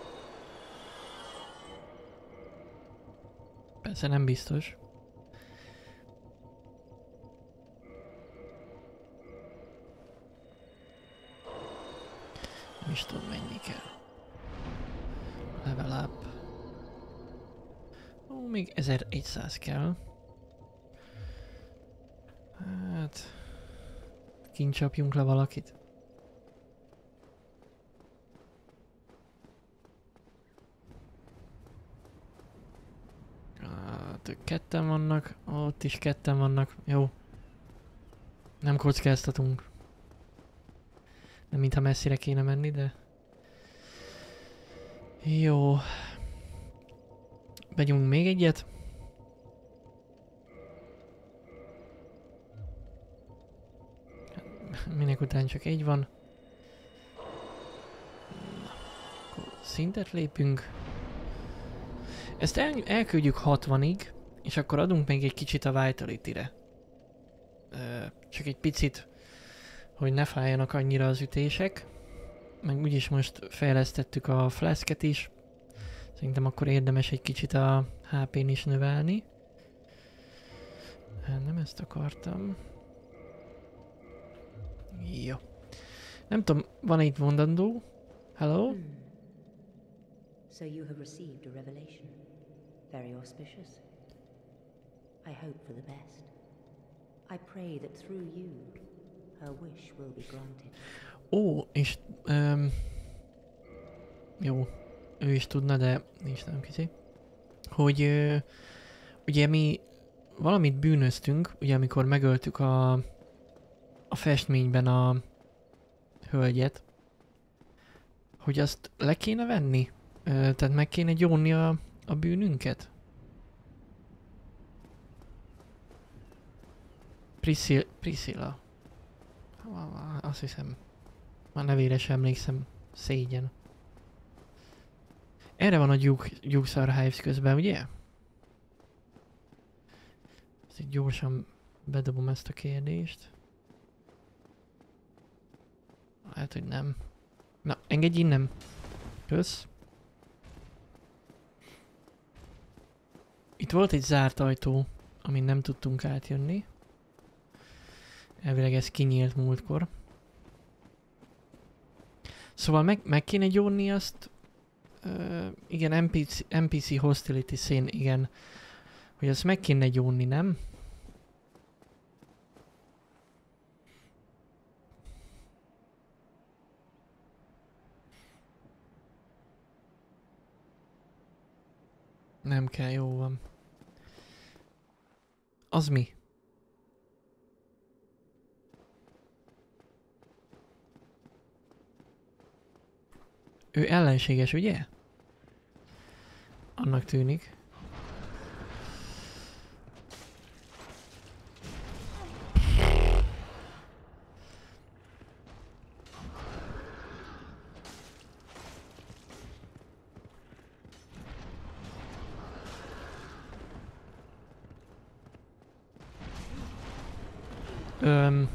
Speaker 1: Persze nem biztos. Nem is tudom mennyi kell. Level up. Ó, még ezeregyszáz kell. Hát... Kint csapjunk le valakit. Hát ők ketten vannak, ott is ketten vannak. Jó. Nem kockáztatunk. Nem mintha messzire kéne menni, de... Jó. Begyunk még egyet. Minek után csak egy van. Na, akkor szintet lépünk. Ezt el, elküldjük hatvanig, és akkor adunk még egy kicsit a Vitality-re. Ö, csak egy picit, hogy ne fájjanak annyira az ütések. Meg úgyis most fejlesztettük a flasket is. Szerintem akkor érdemes egy kicsit a há pén is növelni. Nem ezt akartam. Jó. Nem tudom, van itt mondandó? Hello?
Speaker 3: Hmm. So you have received a revelation. Very auspicious. I hope for the best. I pray that through you, her wish will be granted.
Speaker 1: Ó, és... Um, jó. Ő is tudna, de nincs nem kicsi. Hogy... Uh, ugye mi valamit bűnöztünk, ugye amikor megöltük a... a festményben a... hölgyet. Hogy azt le kéne venni? Uh, tehát meg kéne gyónni a, a bűnünket? Priscilla... Priscilla. Azt hiszem. Már nevére sem emlékszem. Szégyen. Erre van a Duke, Duke's Archives közben, ugye? Ezt így gyorsan bedobom ezt a kérdést. Lehet, hogy nem. Na, engedj innen. Kösz. Itt volt egy zárt ajtó, amin nem tudtunk átjönni. Elvileg ez kinyílt múltkor. Szóval meg, meg kéne gyónni azt... Uh, igen, en pé cé, en pé cé Hostility Scene, igen. Hogy azt meg kéne gyónni, nem? Nem kell, jó van. Az mi? Ő ellenséges, ugye? Annak tűnik. Öm...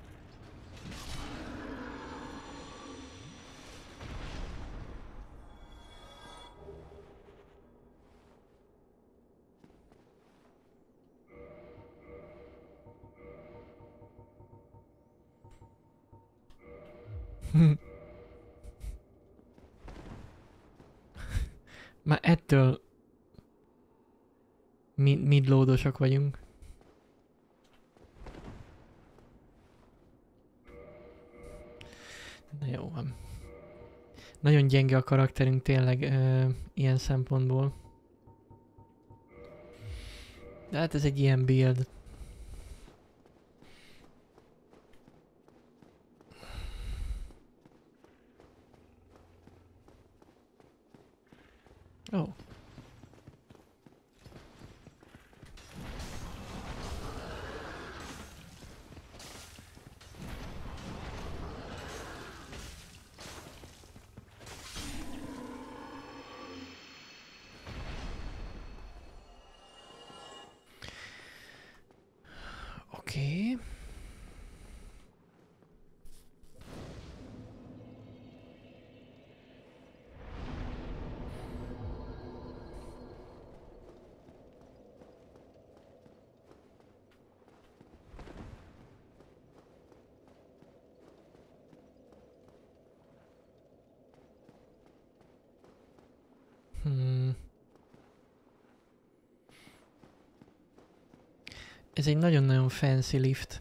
Speaker 1: Már ettől mi midlódosok vagyunk. Na jó van. Nagyon gyenge a karakterünk tényleg ö, ilyen szempontból. De hát ez egy ilyen build. Ó. Oh. Oké. Okay. Ez egy nagyon-nagyon fancy lift.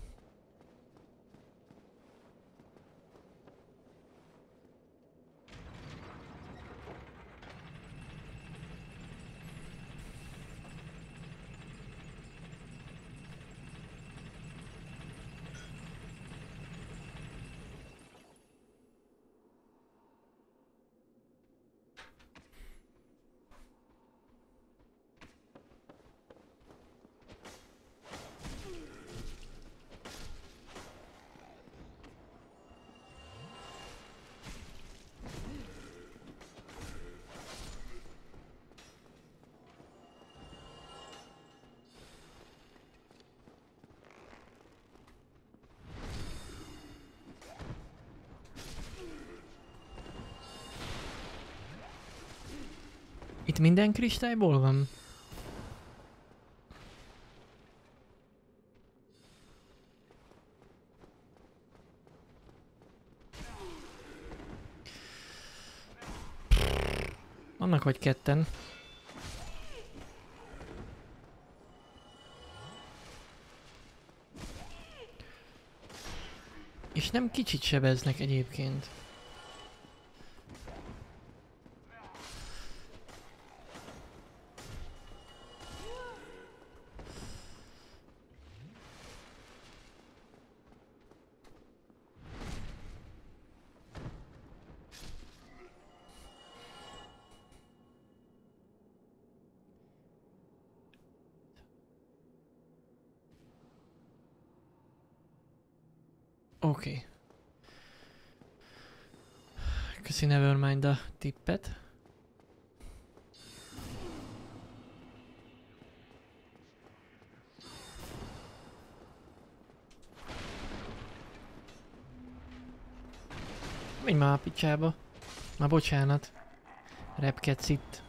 Speaker 1: Itt minden kristályból van? Vannak vagy ketten. És nem kicsit sebeznek egyébként. Oké. Okay. Köszi Nevermind a tippet. Menj már a picsába. Már bocsánat. Repkedsz itt.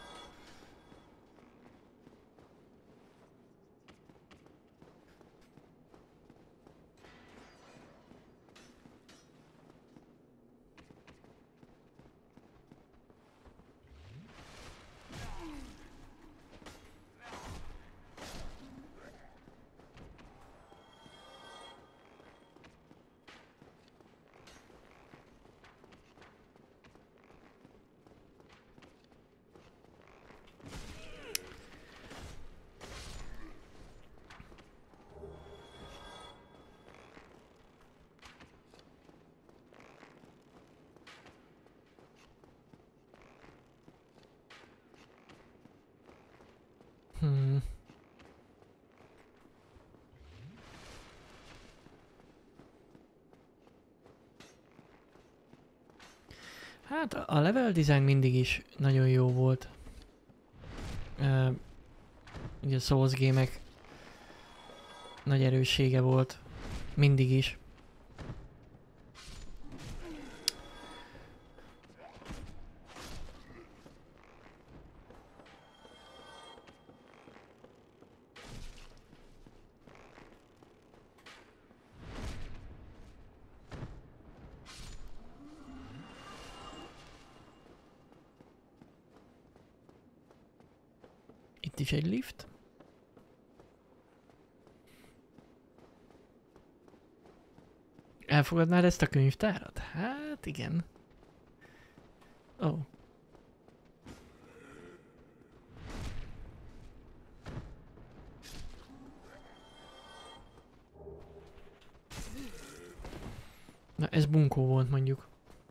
Speaker 1: Hmm. Hát a level design mindig is nagyon jó volt. Uh, ugye a Souls gémek nagy erőssége volt. Mindig is. Itt is egy lift. Elfogadnád ezt a könyvtárat? Hát igen. Ó. Oh. Na ez bunkó volt mondjuk.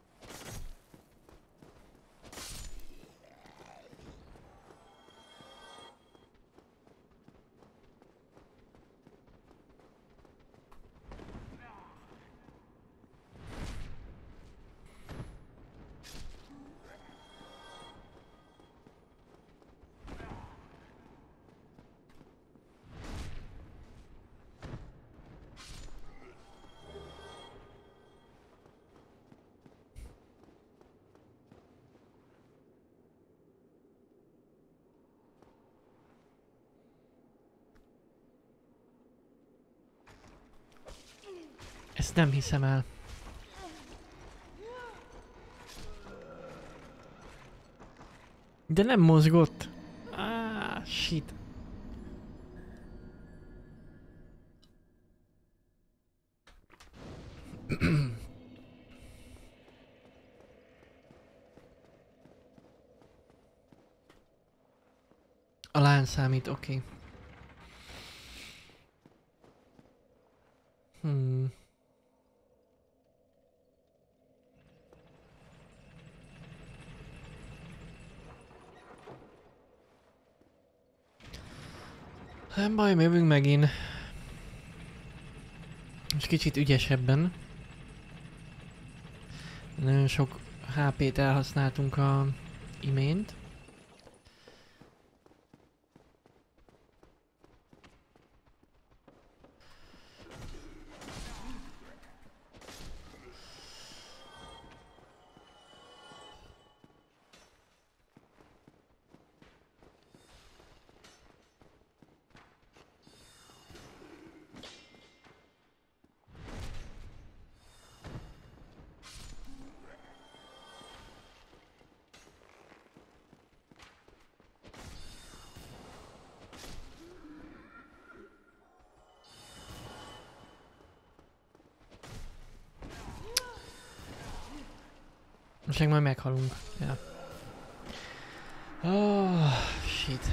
Speaker 1: Ezt nem hiszem el. De nem mozgott. Ah, shit. A láng számít, oké. Okay. Hmm. Nem baj, jövünk megint. Most kicsit ügyesebben. Nagyon sok há pét elhasználtunk a imént. Most meg majd meghalunk. Ja. Oh, shit.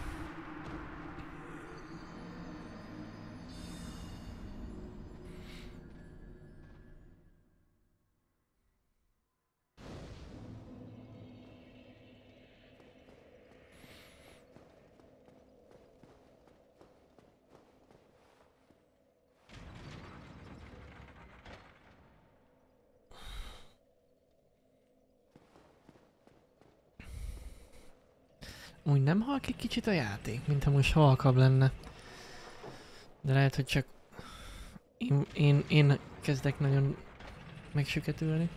Speaker 1: Úgy nem halk egy kicsit a játék, mintha most halkabb lenne. De lehet, hogy csak én, én, én kezdek nagyon megsüketülni.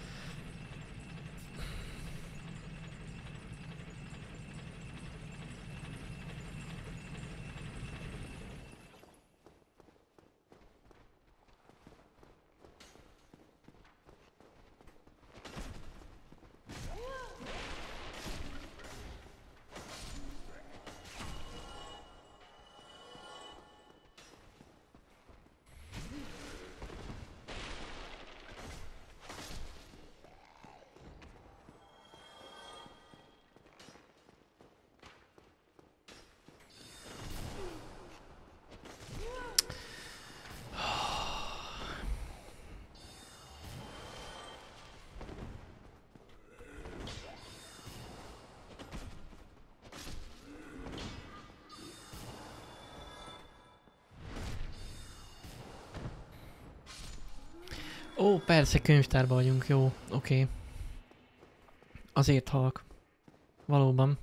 Speaker 1: Ó, persze, könyvtárban vagyunk, jó, oké. Okay. Azért halk. Valóban.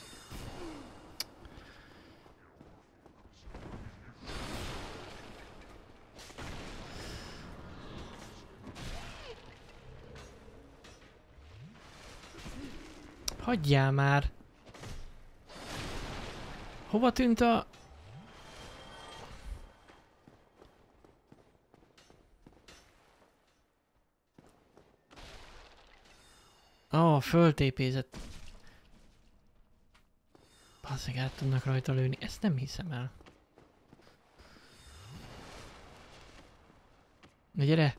Speaker 1: Hagyjál már! Hova tűnt a... Ó, oh, föltépézett. Basszeg, át tudnak rajta lőni. Ezt nem hiszem el. Na gyere!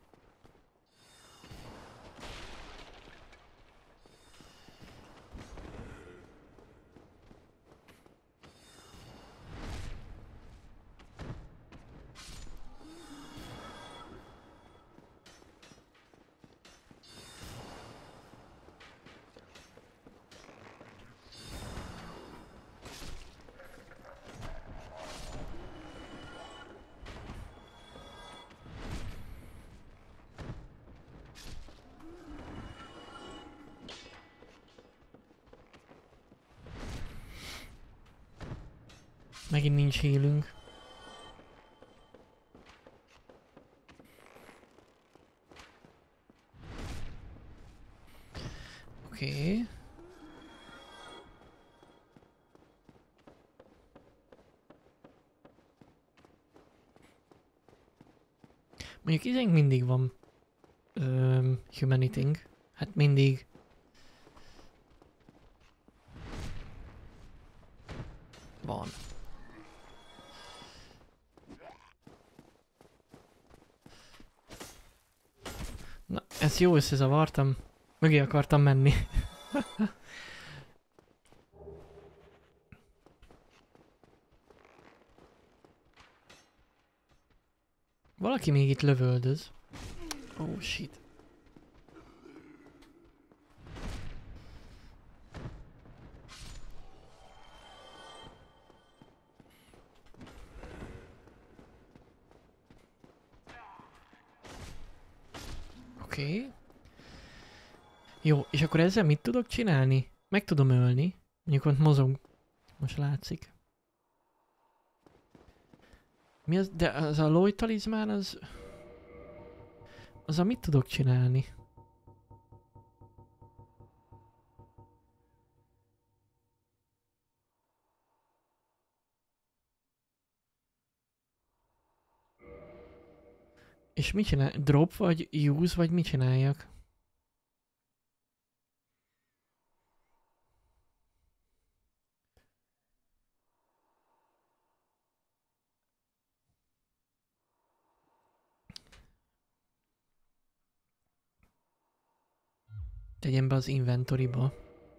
Speaker 1: Megint nincs hílünk. Oké. Okay. Mondjuk idénk mindig van um, humanity-nk. Hát mindig. Van. Ezt jó összezavartam. Mögé akartam menni. Valaki még itt lövöldöz. Oh shit. Oké. Okay. Jó, és akkor ezzel mit tudok csinálni? Meg tudom ölni. Mondjuk ott mozog. Most látszik. Mi az? De az a Lloyd talizmán az... Az a mit tudok csinálni? És mit csinál? Drop vagy use vagy mit csináljak? Tegyen be az inventoryba.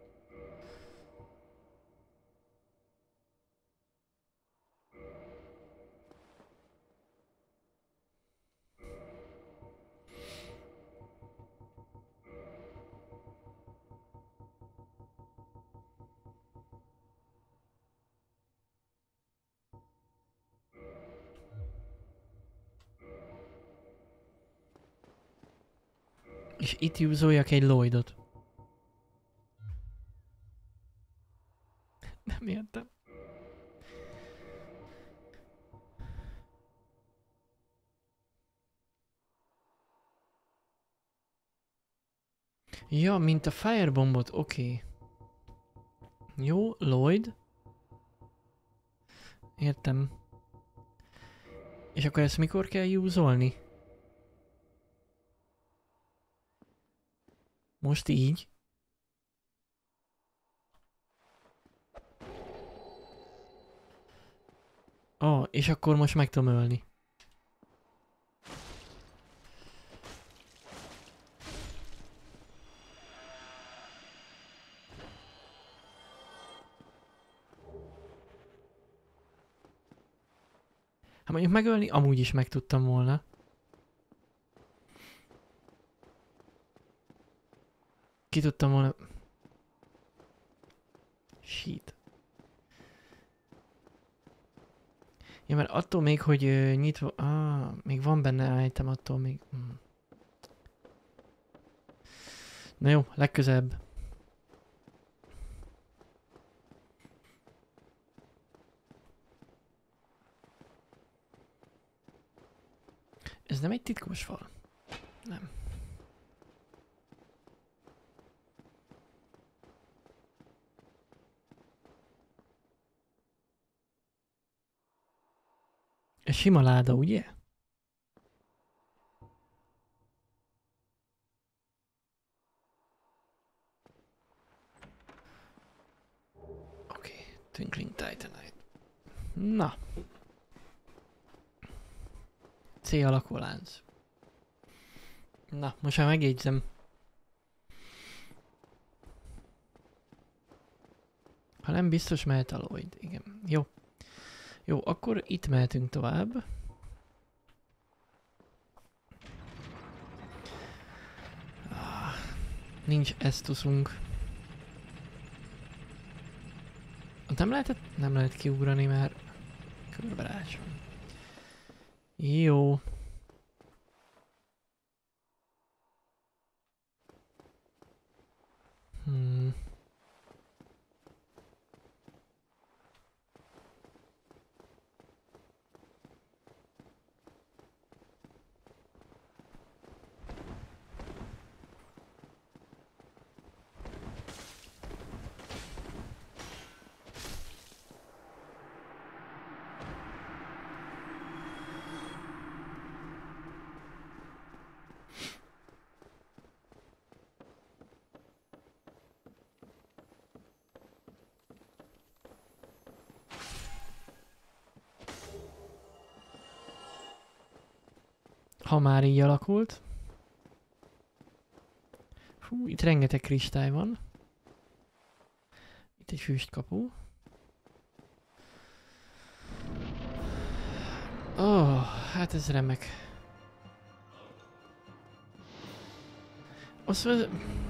Speaker 1: És itt use-oljak egy Lloydot. Nem értem. Ja, mint a firebombot, oké. Okay. Jó, Lloyd. Értem. És akkor ezt mikor kell use-olni? Most így. Ó, oh, és akkor most meg tudom ölni. Hát mondjuk megölni, amúgy is meg tudtam volna. Ki tudtam volna... Shit. Ja, mert attól még, hogy uh, nyitva... Ah, még van benne item, attól még... Hmm. Na jó, legközelebb. Ez nem egy titkos fal? Nem. Ez sima láda, ugye? Oké, okay. Twinkling Titanite. Na. C alakulánc. Na, most már megjegyzem. Ha nem biztos mehet a Lloyd, igen. Jó. Jó, akkor itt mehetünk tovább. Ah, nincs esztuszunk. Nem lehetett? Nem lehet kiugrani, mert körberács van. Jó. Hmm. Ha már így alakult. Hú, itt rengeteg kristály van. Itt egy füstkapu. Ó, oh, hát ez remek. Azt vez...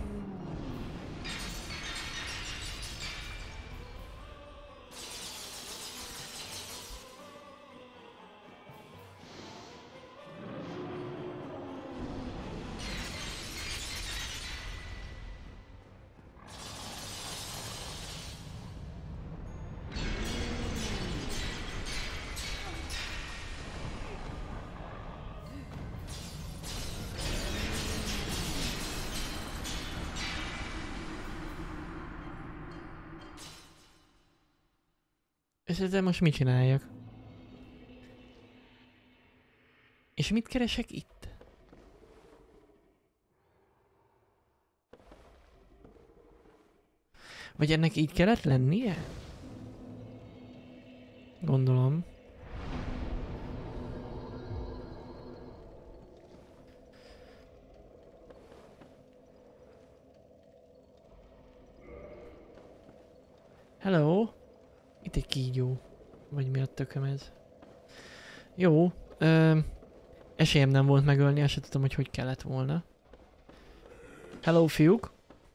Speaker 1: És ezzel most mit csináljak? És mit keresek itt? Vagy ennek így kellett lennie? Gondolom. Hello? Itt egy kígyó. Vagy mi a tököm ez? Jó. Ö, esélyem nem volt megölni, azt sem tudom, hogy hogy kellett volna. Hello, fiúk!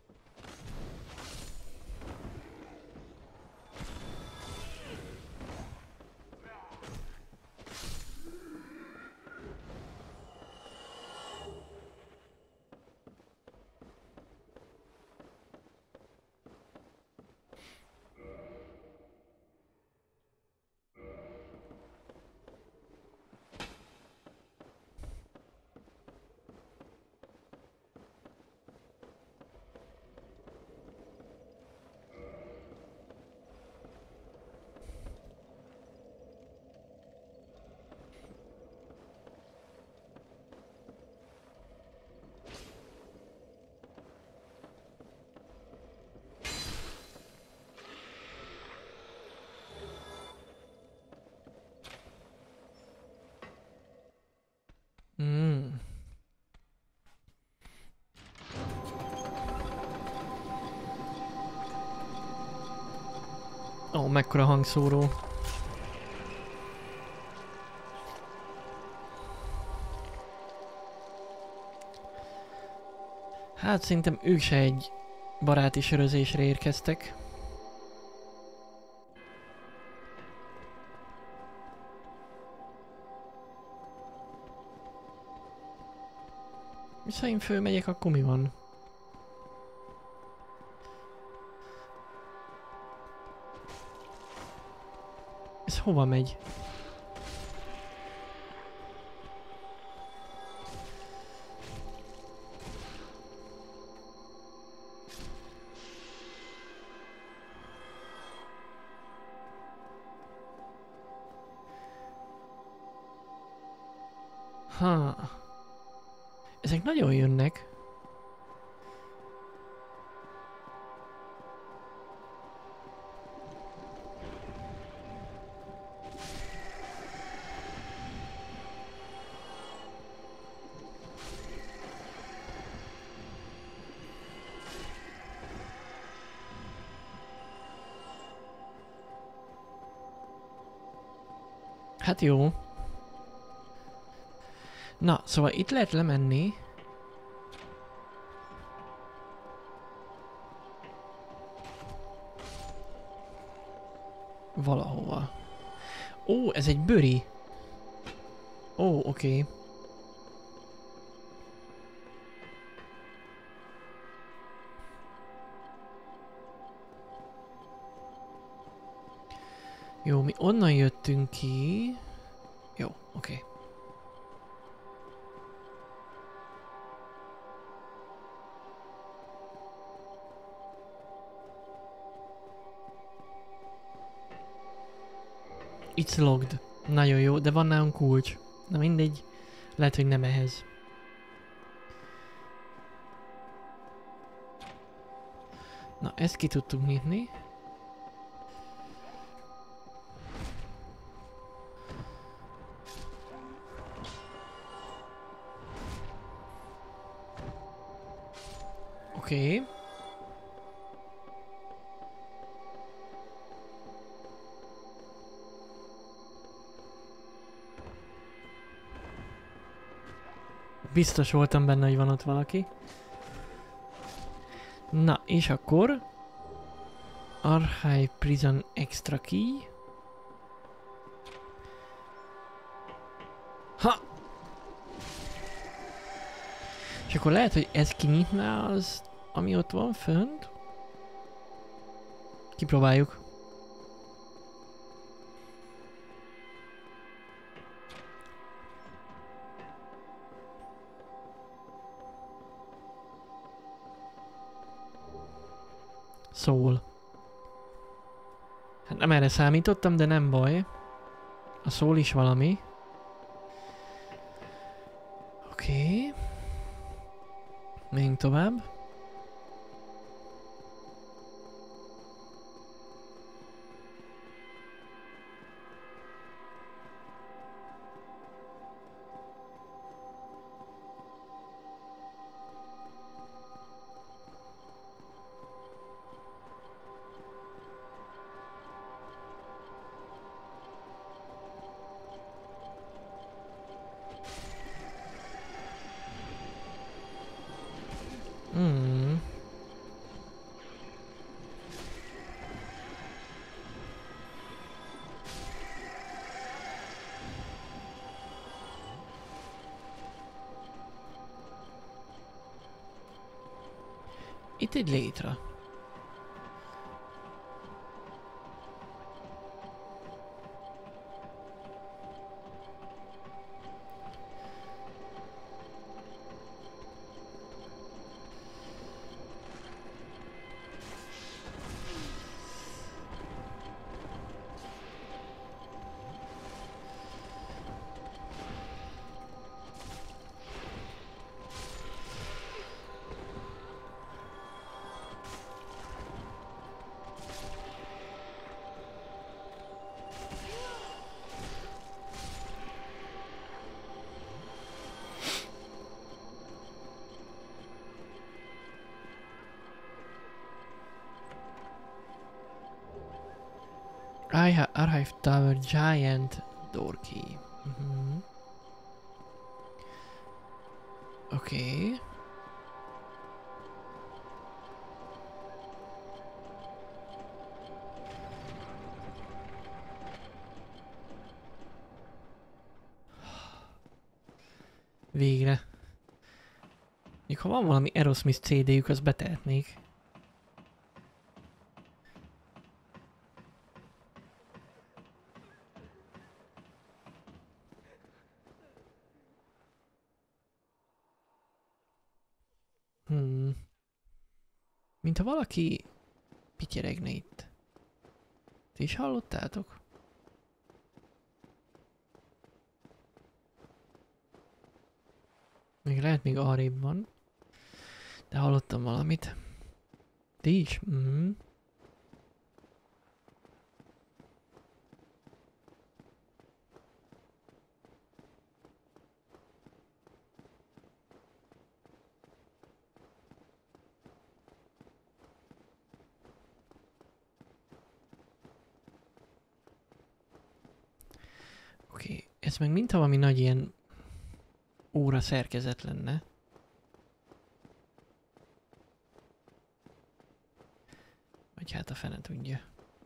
Speaker 1: Mm. Ó, mekkora hangszóró. Hát szerintem ők se egy baráti sörözésre érkeztek. És ha én fölmegyek, akkor mi van? Ez hova megy? Ha. Ezek nagyon jönnek. Hát jó. Na, szóval itt lehet lemenni. Valahova. Ó, ez egy bőri. Ó, oké. Okay. Jó, mi onnan jöttünk ki. Jó, oké. Okay. It's logged. Nagyon jó, de van nálunk kulcs. Na mindegy. Lehet, hogy nem ehhez. Na, ezt ki tudtuk nyitni. Oké. Oké. Okay. Biztos voltam benne, hogy van ott valaki. Na, és akkor... Archive Prison Extra Key. Ha! És akkor lehet, hogy ez kinyitná az, ami ott van fönt? Kipróbáljuk. Szól. Hát nem erre számítottam, de nem baj. A szól is valami. Oké. Okay. Menjünk tovább. Hmm. Itt egy létre. Archive Tower Giant Door Key. Uh-huh. Oké. Okay. Végre. Még ha van valami Aerosmith cé dé-jük, azt betehetnék. Hmm. Mint ha valaki pityeregne itt. Ti is hallottátok? Még lehet még arrébb van. De hallottam valamit. Ti is? Mhm. Oké, okay. Ez meg mint ha valami nagy ilyen óra szerkezet lenne. Vagy hát a fene tudja.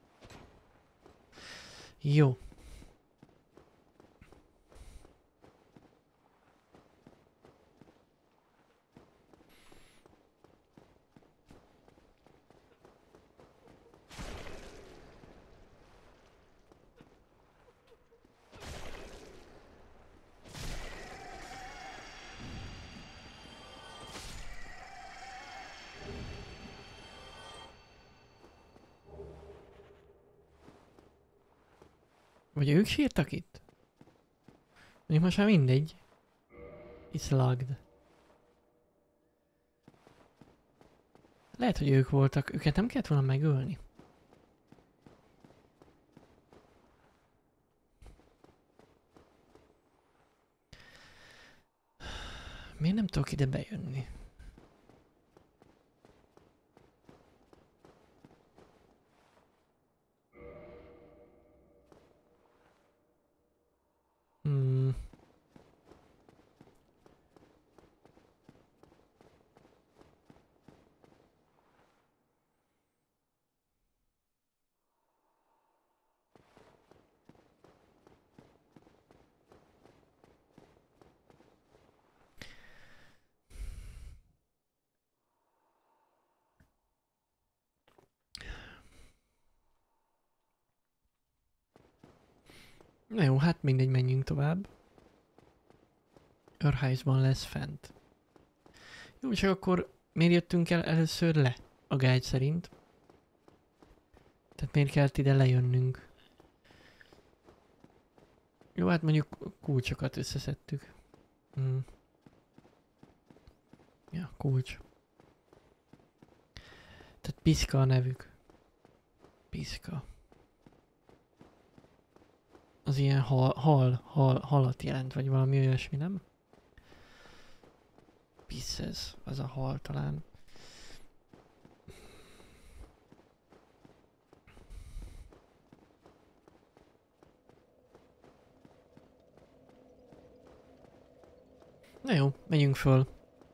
Speaker 1: Jó. Vagy ők sírtak itt? Mondjuk most már mindegy. It's logged. Lehet, hogy ők voltak. Őket nem kellett volna megölni. Miért nem tudok ide bejönni? Na jó, hát mindegy, menjünk tovább. Örházban lesz fent. Jó, csak akkor miért jöttünk el először le a guide szerint? Tehát miért kellett ide lejönnünk? Jó, hát mondjuk kulcsokat összeszedtük. Hmm. Ja, kulcs. Tehát Piszka a nevük. Piszka. Az ilyen hal, hal, hal, halat jelent, vagy valami olyasmi, nem? Pisses, az a hal talán. Na jó, megyünk föl.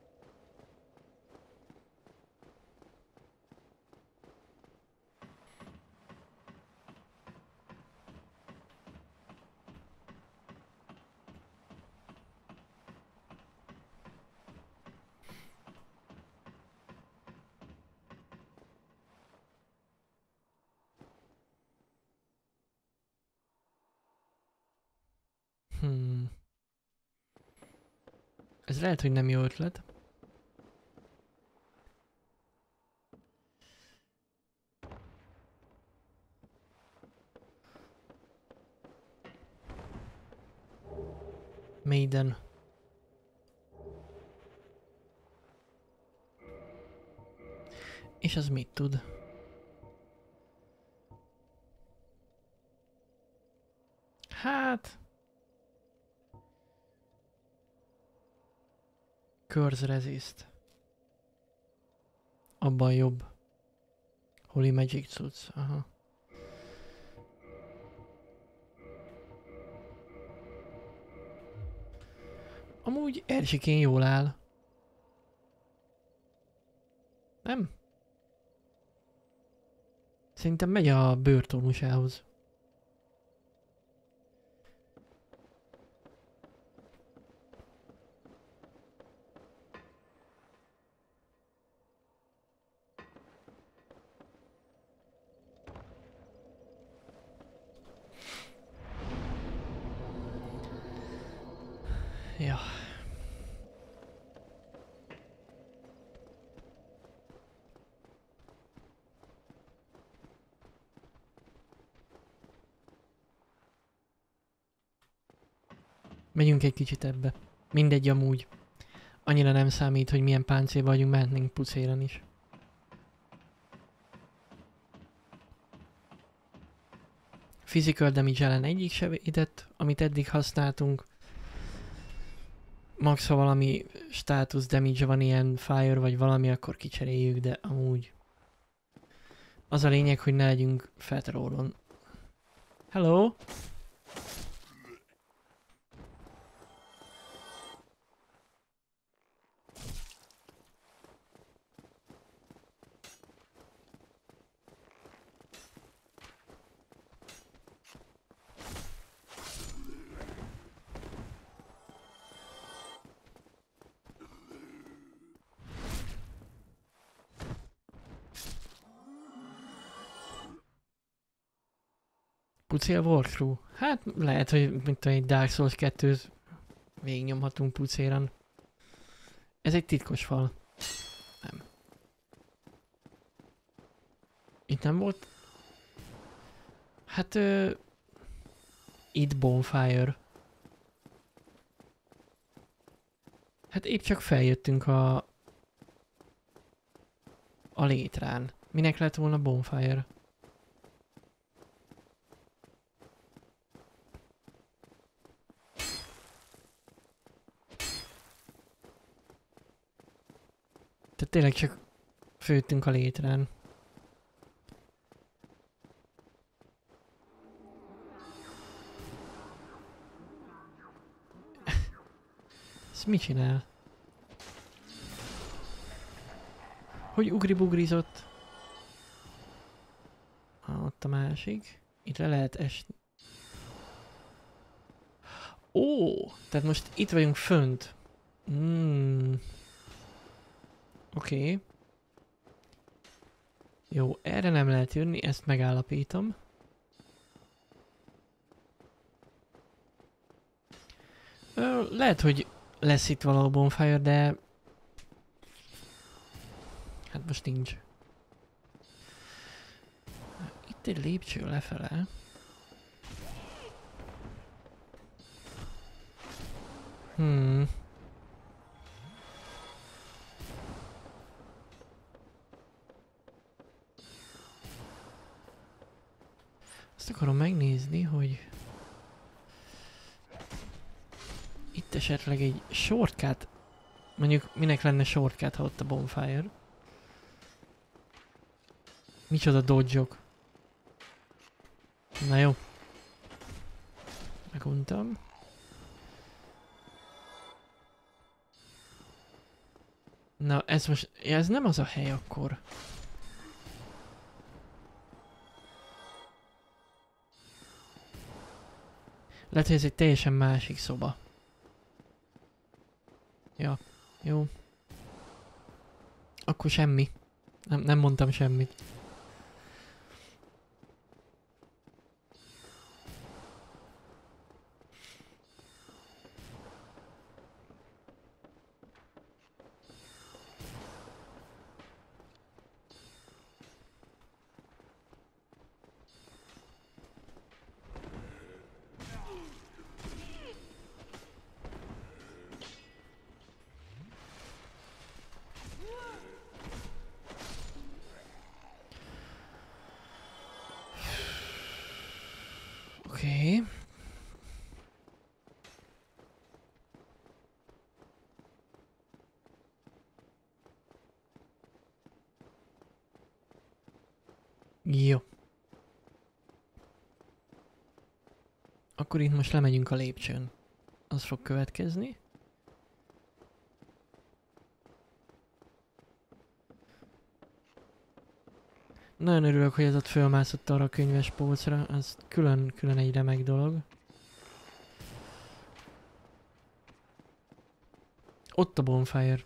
Speaker 1: Hmm. Ez lehet, hogy nem jó ötlet. Maiden. És az mit tud? Hát... Curse resist. Abban jobb. Holy Magic cucc, aha. Amúgy Erzsikén jól áll. Nem? Szerintem megy a bőrtónusához. Ja. Megyünk egy kicsit ebbe. Mindegy amúgy. Annyira nem számít, hogy milyen páncélba vagyunk, mehetnénk pucéran is. Physical damage ellen egyik se védett, amit eddig használtunk. Max, ha valami status damage van, ilyen fire vagy valami, akkor kicseréljük, de amúgy... Az a lényeg, hogy ne legyünk felterólon. Hello! Pucél walkthrough? Hát lehet, hogy mint egy Dark Souls kettőt végignyomhatunk pucéran. Ez egy titkos fal. Nem. Itt nem volt? Hát... Ö... Itt bonfire. Hát épp csak feljöttünk a... A létrán. Minek lett volna bonfire? Tehát tényleg csak főttünk a létrán. Ez mit csinál? Hogy ugri-bugrizott? Ah, ott a másik. Itt le lehet esni. Ó, tehát most itt vagyunk fönt. Mm. Oké. Okay. Jó, erre nem lehet jönni, ezt megállapítom. Ö, lehet, hogy lesz itt valahol bonfire, de... Hát most nincs. Itt egy lépcső lefele. Hmm. Azt akarom megnézni, hogy... Itt esetleg egy shortcut. Mondjuk minek lenne shortcut, ha ott a bonfire. Micsoda dodge-ok. Na jó. Meguntam. Na ez most... Ez nem az a hely akkor. Lehet, hogy ez egy teljesen másik szoba. Ja, jó. Akkor semmi. Nem, nem mondtam semmit. Oké. Okay. Jó. Akkor itt most lemegyünk a lépcsőn. Az fog következni. Nagyon örülök, hogy ez ott fölmászott arra a könyves polcra. Ez külön, külön egy remek dolog. Ott a bonfire.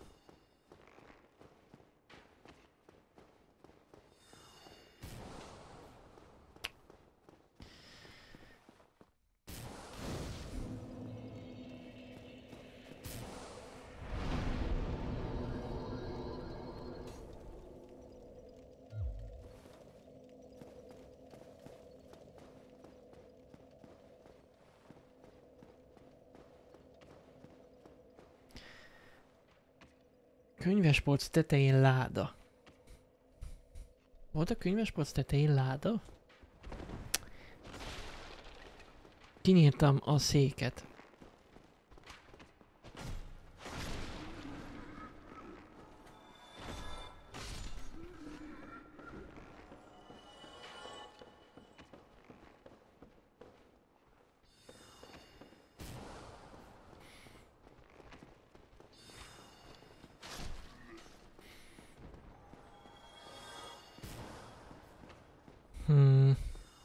Speaker 1: Könyvespolc tetején láda. Volt a könyvespolc tetején láda? Kinyírtam a széket. Hmm.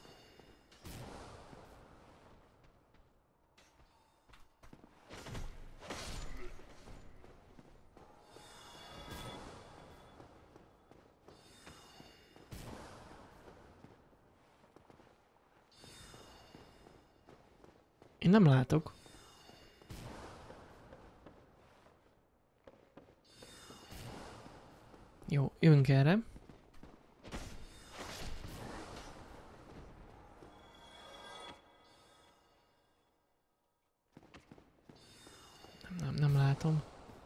Speaker 1: Én nem látok. Jó, jövünk erre. Nem, nem, nem látom.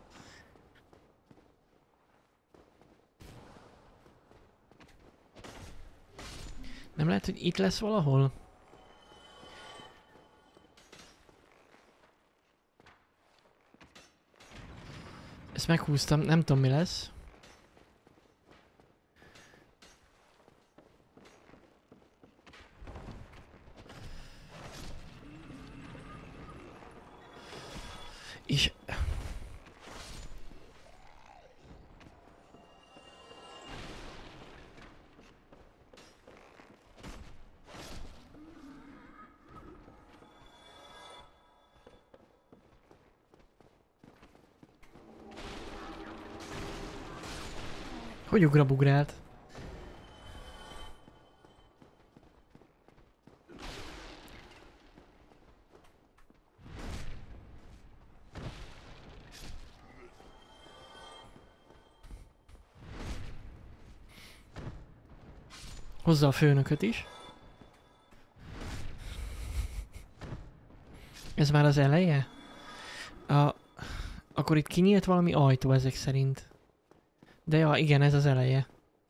Speaker 1: Nem lehet, hogy itt lesz valahol? Ezt meghúztam, nem tudom mi lesz. És... Hogy ugrabugrált? Hozza a főnököt is. Ez már az eleje? A... Akkor itt kinyílt valami ajtó ezek szerint. De ja, igen, ez az eleje.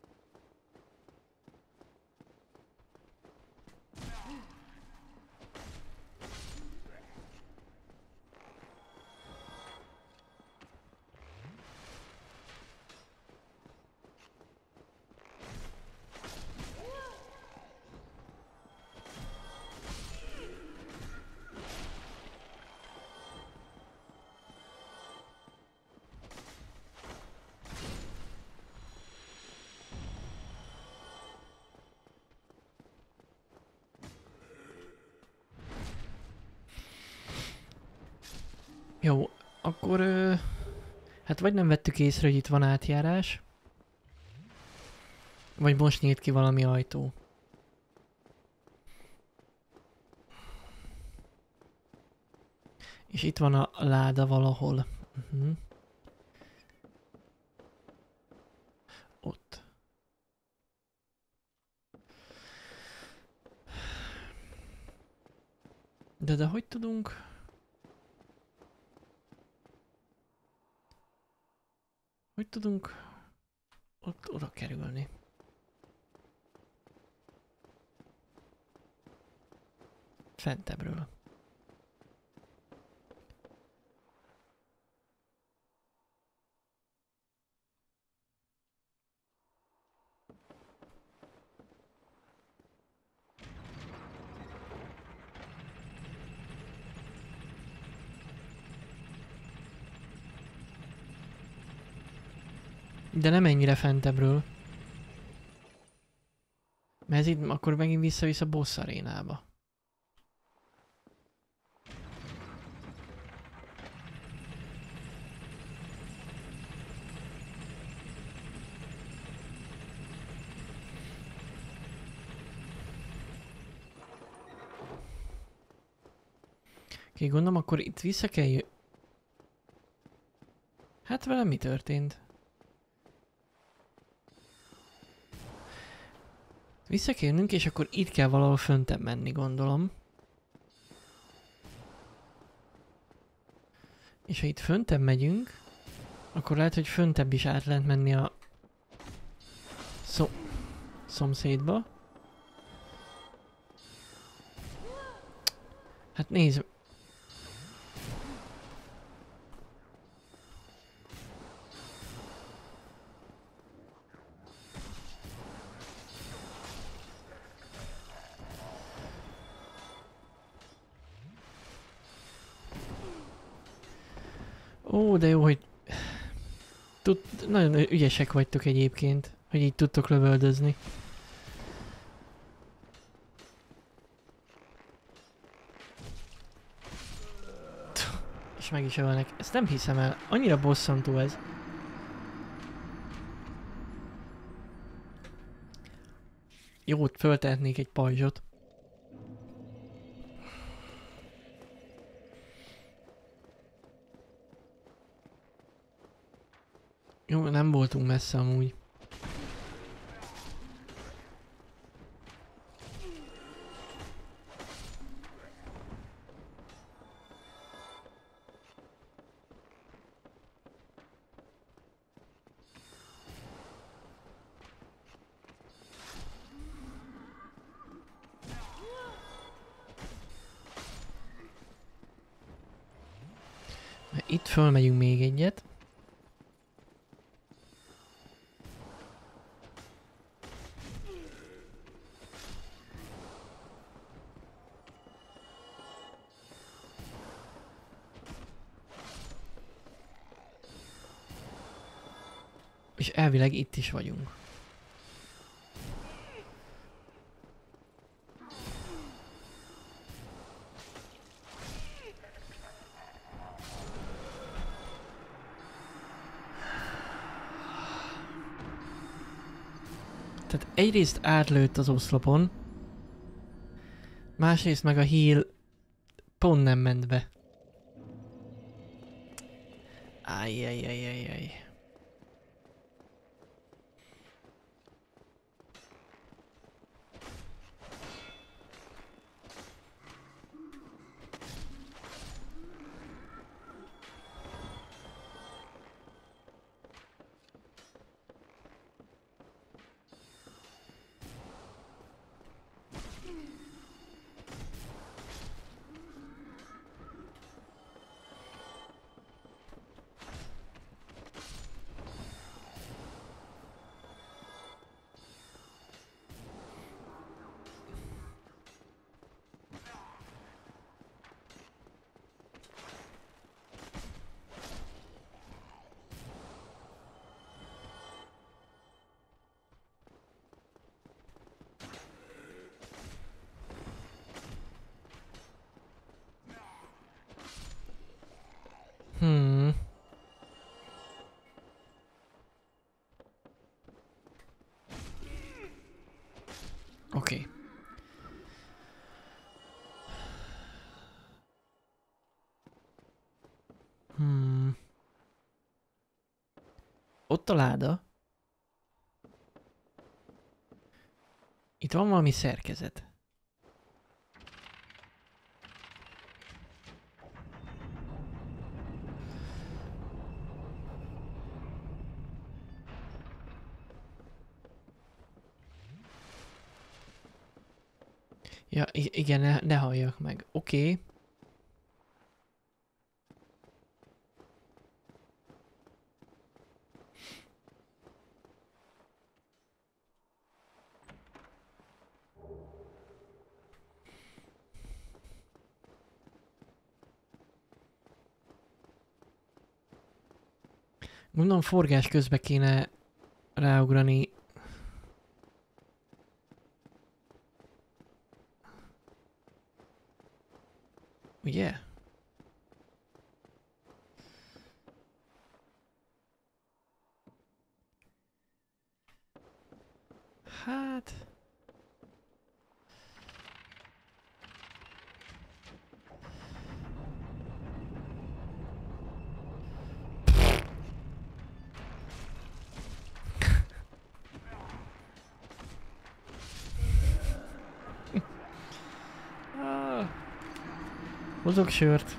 Speaker 1: Jó, akkor... Ö, hát vagy nem vettük észre, hogy itt van átjárás. Vagy most nyílt ki valami ajtó. És itt van a láda valahol. Uh-huh. Ott. De de hogy tudunk... Hogy tudunk ott oda kerülni? Fentebbről. De nem ennyire fentebbről. Mert ez itt akkor megint visszavisz a boss arénába. Oké, gondolom akkor itt vissza kell jö... Hát velem mi történt? Vissza kell jönnünk, és akkor itt kell valahol föntebb menni, gondolom. És ha itt föntebb megyünk, akkor lehet, hogy föntebb is át lehet menni a szom szomszédba. Hát nézd. Ó, de jó, hogy... Tud... Nagyon ügyesek vagytok egyébként, hogy így tudtok lövöldözni. És meg is ölnek. Ezt nem hiszem el. Annyira bosszantó ez. Jó, föltehetnék egy pajzsot. Jó, nem voltunk messze amúgy. Itt fölmegyünk még egyet. És elvileg itt is vagyunk. Tehát egyrészt átlőtt az oszlopon, másrészt meg a heal pont nem ment be. Ajjajajajaj. Oké. Okay. Hmm. Ott a láda. Itt van valami szerkezet. Ja, igen, ne, ne halljak meg. Oké. Okay. Mondom, forgás közben kéne ráugrani. Ugye? Hát... Hozok sört.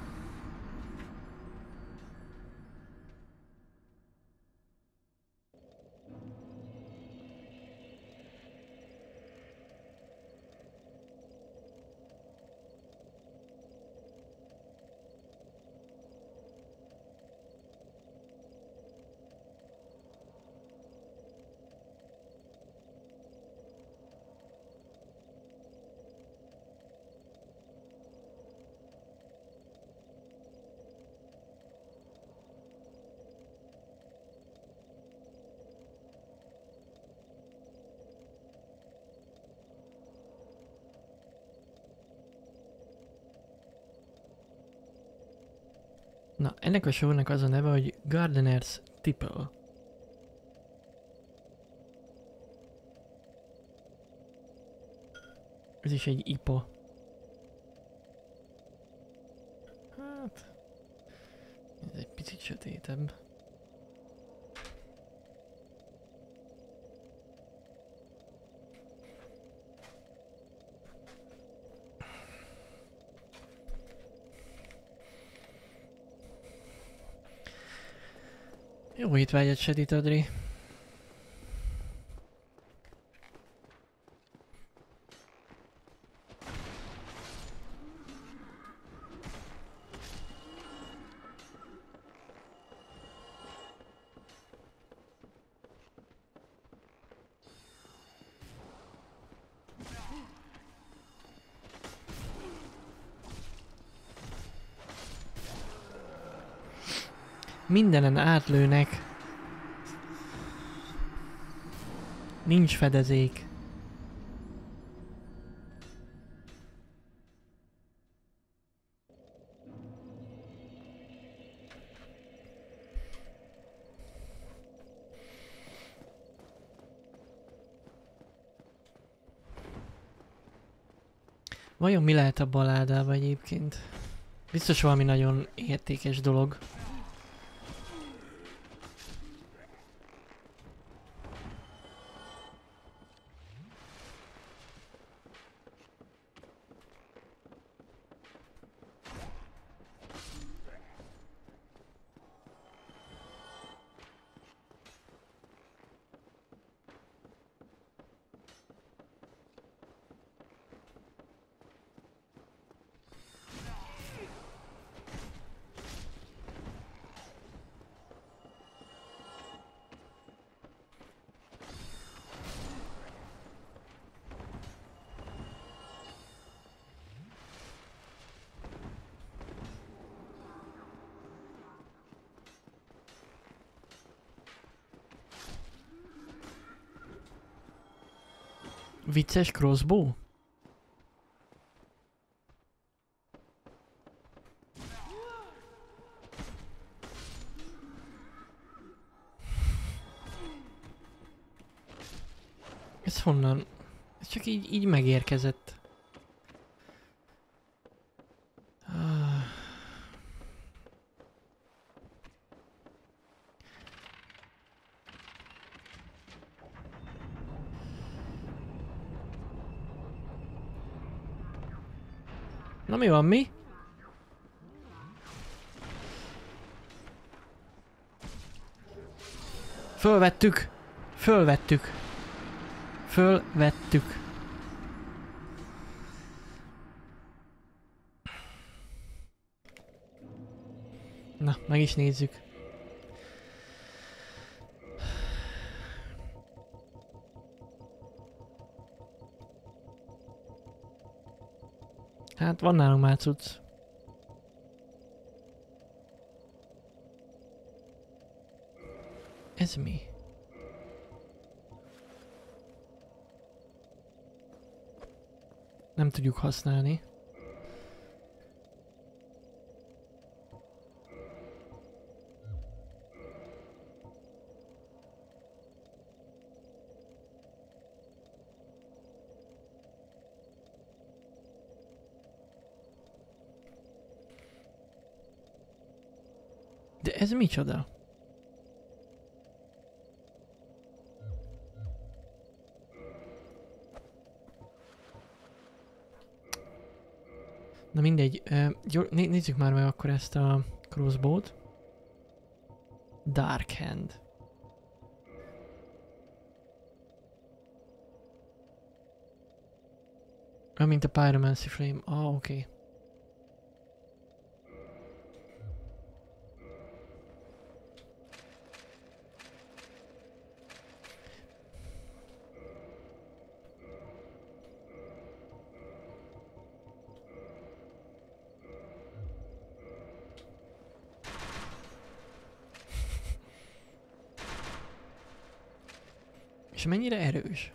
Speaker 1: Na, ennek a sornak az a neve, hogy Gardener's Tipple. Ez is egy i pé á. Hát... Ez egy picit sötétebb. Jó étvágyat, Sedit Adri. Mindenen átlőnek. Nincs fedezék. Vajon mi lehet a baládában egyébként? Biztos valami nagyon értékes dolog. Vicces crossbow? Ez honnan? Ez Csak így, így megérkezett. Ah. Na mi van, mi? Fölvettük! Fölvettük! Fölvettük! Na, meg is nézzük. Hát van nálunk már cucc. Ez mi? Nem tudjuk használni. De ez micsoda? Na mindegy, uh, gyor, né nézzük már meg akkor ezt a crossbow-t. Dark Hand. Olyan, mint a Pyromancy Flame. Ah, oké. Okay. És mennyire erős?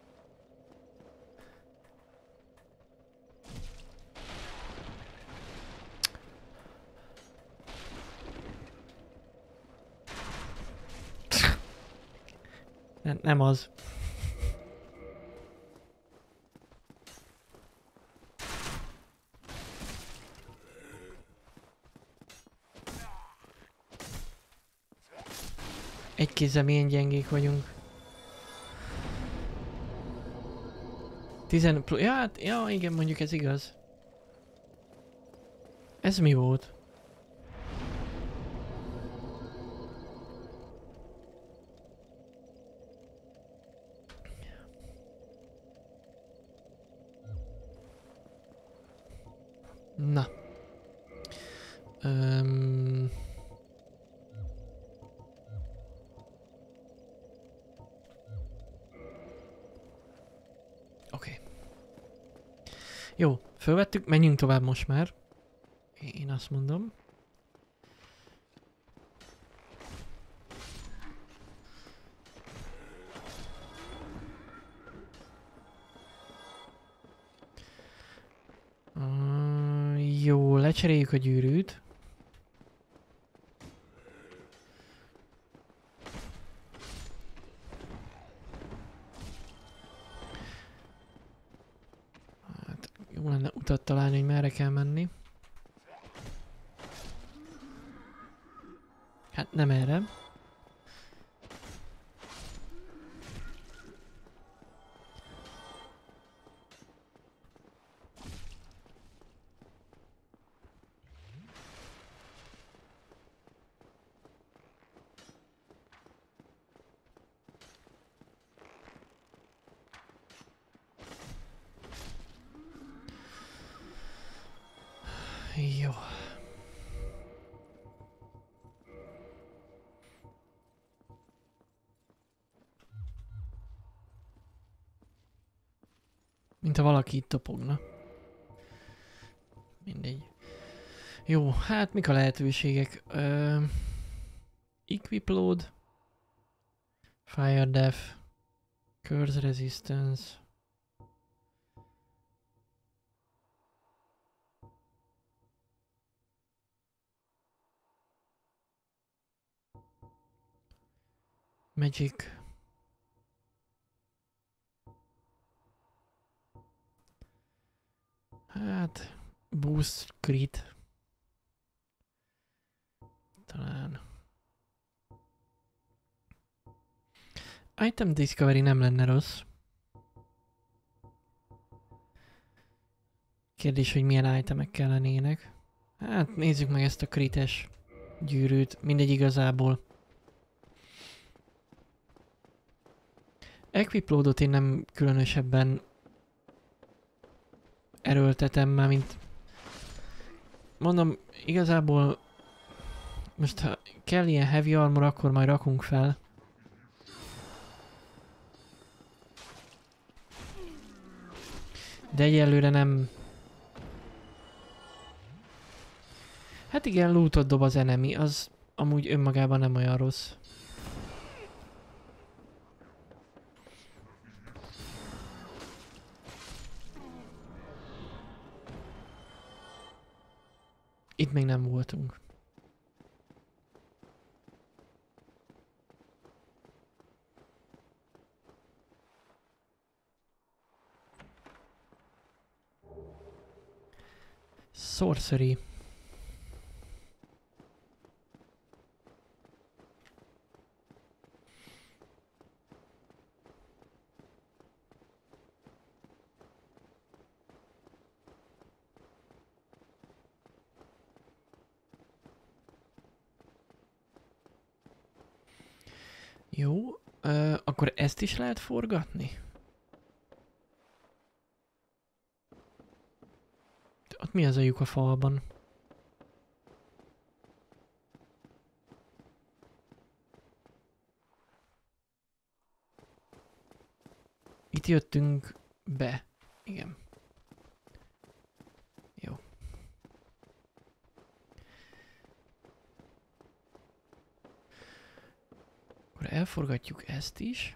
Speaker 1: Nem, nem az. Egy kézzel milyen gyengék vagyunk. Tizen... Ja, hát, ja, igen, mondjuk ez igaz. Ez mi volt? Na. Um... Oké. Okay. Jó, fölvettük, menjünk tovább most már. Én azt mondom. Uh, jó, lecseréljük a gyűrűt. Hát, jó lenne utat találni, hogy merre kell menni. Hát nem erre. Jó. Mint ha valaki itt topogna. Mindegy. Jó, hát mik a lehetőségek? Uh, equip load. Fire def. Curse resistance. Magic. Boost crit. Talán. Item Discovery nem lenne rossz. Kérdés, hogy milyen itemek kellenének. Hát nézzük meg ezt a krites gyűrűt. Mindegy igazából. Equiploadot én nem különösebben erőltetem már, mint... Mondom, igazából most ha kell ilyen heavy armor, akkor majd rakunk fel. De egyelőre nem... Hát igen, lootot dob az enemy, az amúgy önmagában nem olyan rossz. Itt még nem voltunk. Sorcery. Jó, uh, akkor ezt is lehet forgatni? Ott mi az a lyuk a falban? Itt jöttünk be. Igen. Jó. Akkor elforgatjuk ezt is.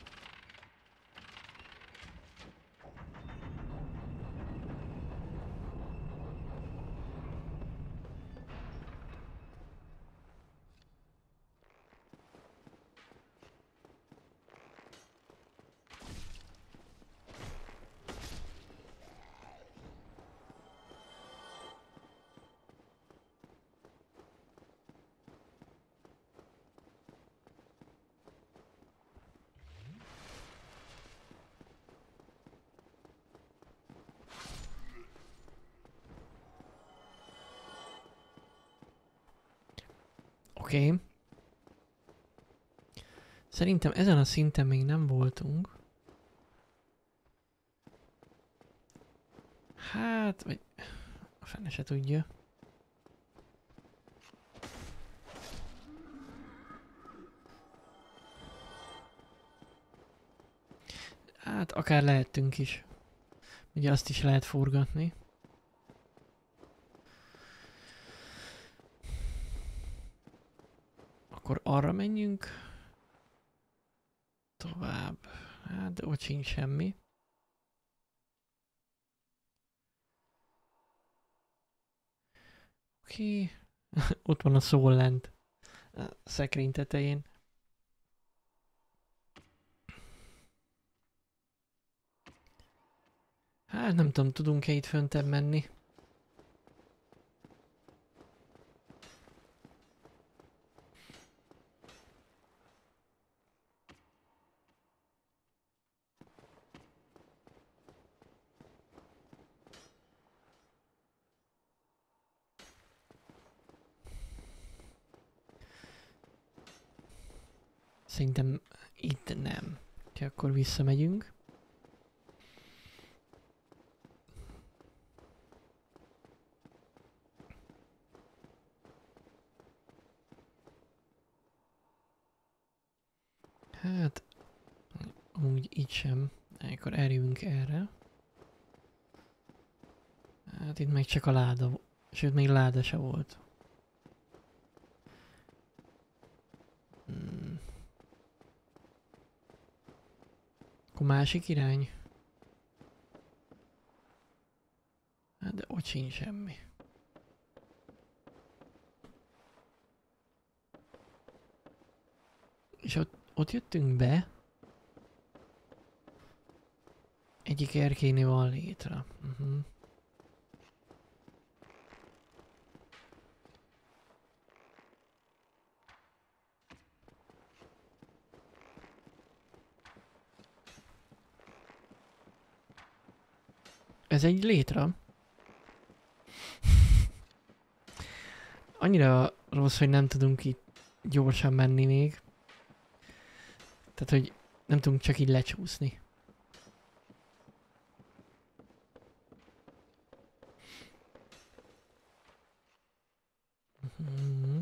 Speaker 1: Oké. Okay. Szerintem ezen a szinten még nem voltunk. Hát, vagy... A fene se tudja. Hát, akár lehettünk is. Ugye azt is lehet forgatni. Akkor arra menjünk. Tovább. Hát, de ott sincs semmi. Oké. Okay. Ott van a Soul Land. A szekrény tetején. Hát nem tudom, tudunk-e itt föntebb menni? Szerintem itt nem. Úgyhogy akkor visszamegyünk. Hát, úgy így sem. Akkor eljövünk erre. Hát itt meg csak a láda, sőt még láda se volt. Hmm. Akkor másik irány. Hát de ott sincs semmi. És ott, ott jöttünk be. Egyik erkélynél van létre. Uh-huh. Ez egy létra. Annyira rossz, hogy nem tudunk itt gyorsan menni még. Tehát, hogy nem tudunk csak így lecsúszni. Mm-hmm.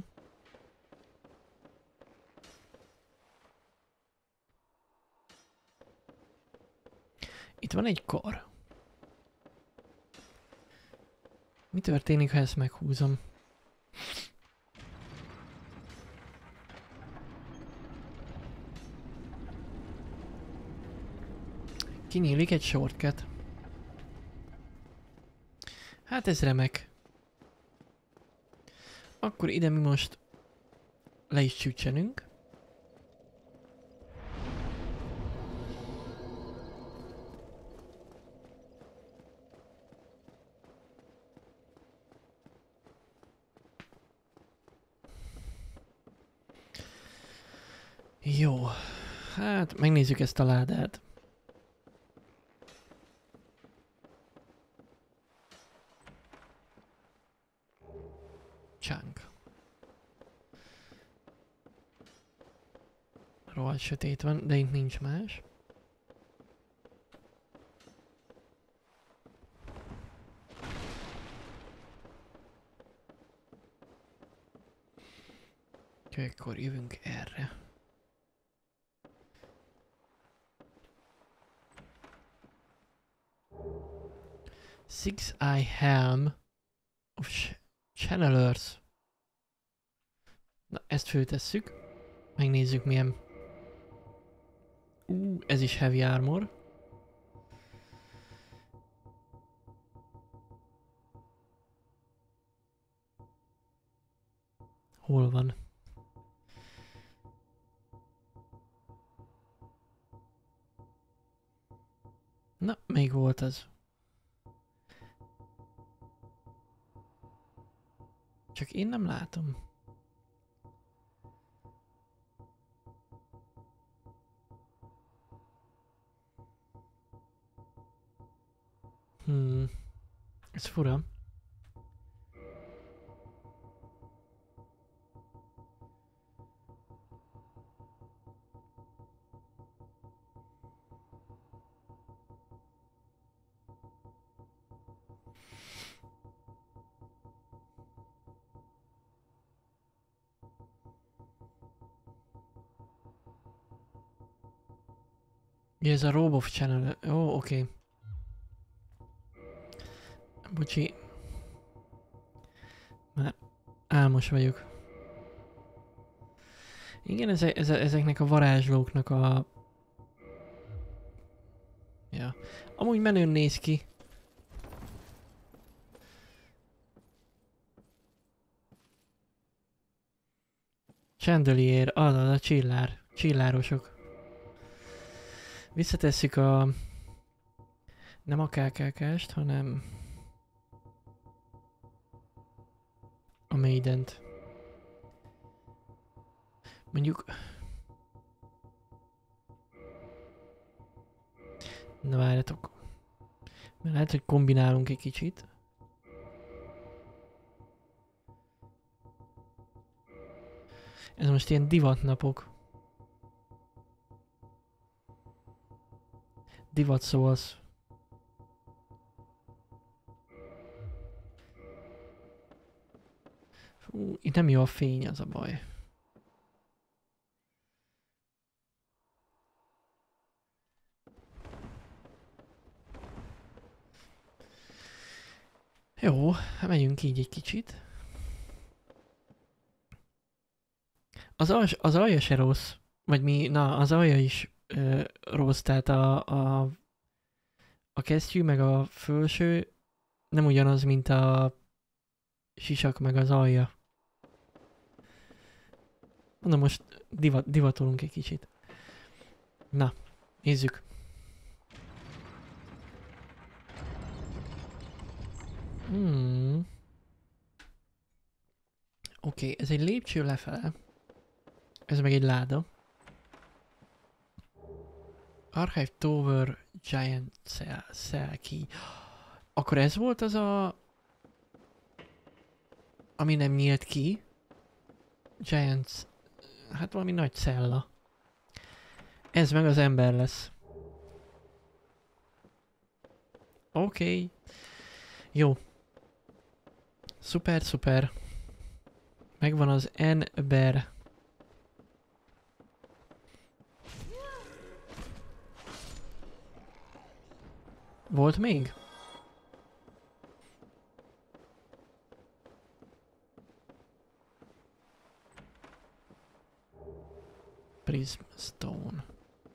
Speaker 1: Itt van egy kar. Mi történik, ha ezt meghúzom? Kinyílik egy shortcut. Hát ez remek. Akkor ide mi most le is csücsenünk. Jó. Hát megnézzük ezt a ládát. Csánk. Rohadt sötét van, de itt nincs más. Úgyhogy akkor jövünk erre. Six Eye Helm of Ch Channelers. Na, ezt föltesszük. Megnézzük milyen. Ú, ez is heavy armor. Hol van? Na, még volt az. Csak én nem látom. Hmm. Ez fura. Ja, ez a Robe of Channel. Ó, oh, oké. Okay. Bocsi. Már álmos vagyok. Igen, eze, eze, ezeknek a varázslóknak a... Ja. Amúgy menőn néz ki. Chandelier, az az a csillár. Csillárosok. Visszatesszük a... Nem a ká ká ká-st, hanem... A Maident. Mondjuk... Na várjatok. Mert lehet, hogy kombinálunk egy kicsit. Ez most ilyen divatnapok. Divat szó az. Fú, itt nem jó a fény, az a baj. Jó, megyünk így egy kicsit. Az, az, az alja se rossz. Vagy mi, na, az alja is ö, rossz, tehát a, a, a kesztyű meg a felső nem ugyanaz, mint a sisak meg az alja. Na most divat, divatolunk egy kicsit. Na, nézzük. Hmm. Oké, okay, ez egy lépcső lefele. Ez meg egy láda. Archive Tower Giant Cell, cell Key. Akkor ez volt az a... ami nem nyílt ki. Giants... Hát valami nagy cella. Ez meg az ember lesz. Oké. Okay. Jó. Szuper, szuper. Megvan az ember. Volt még? Prism Stone.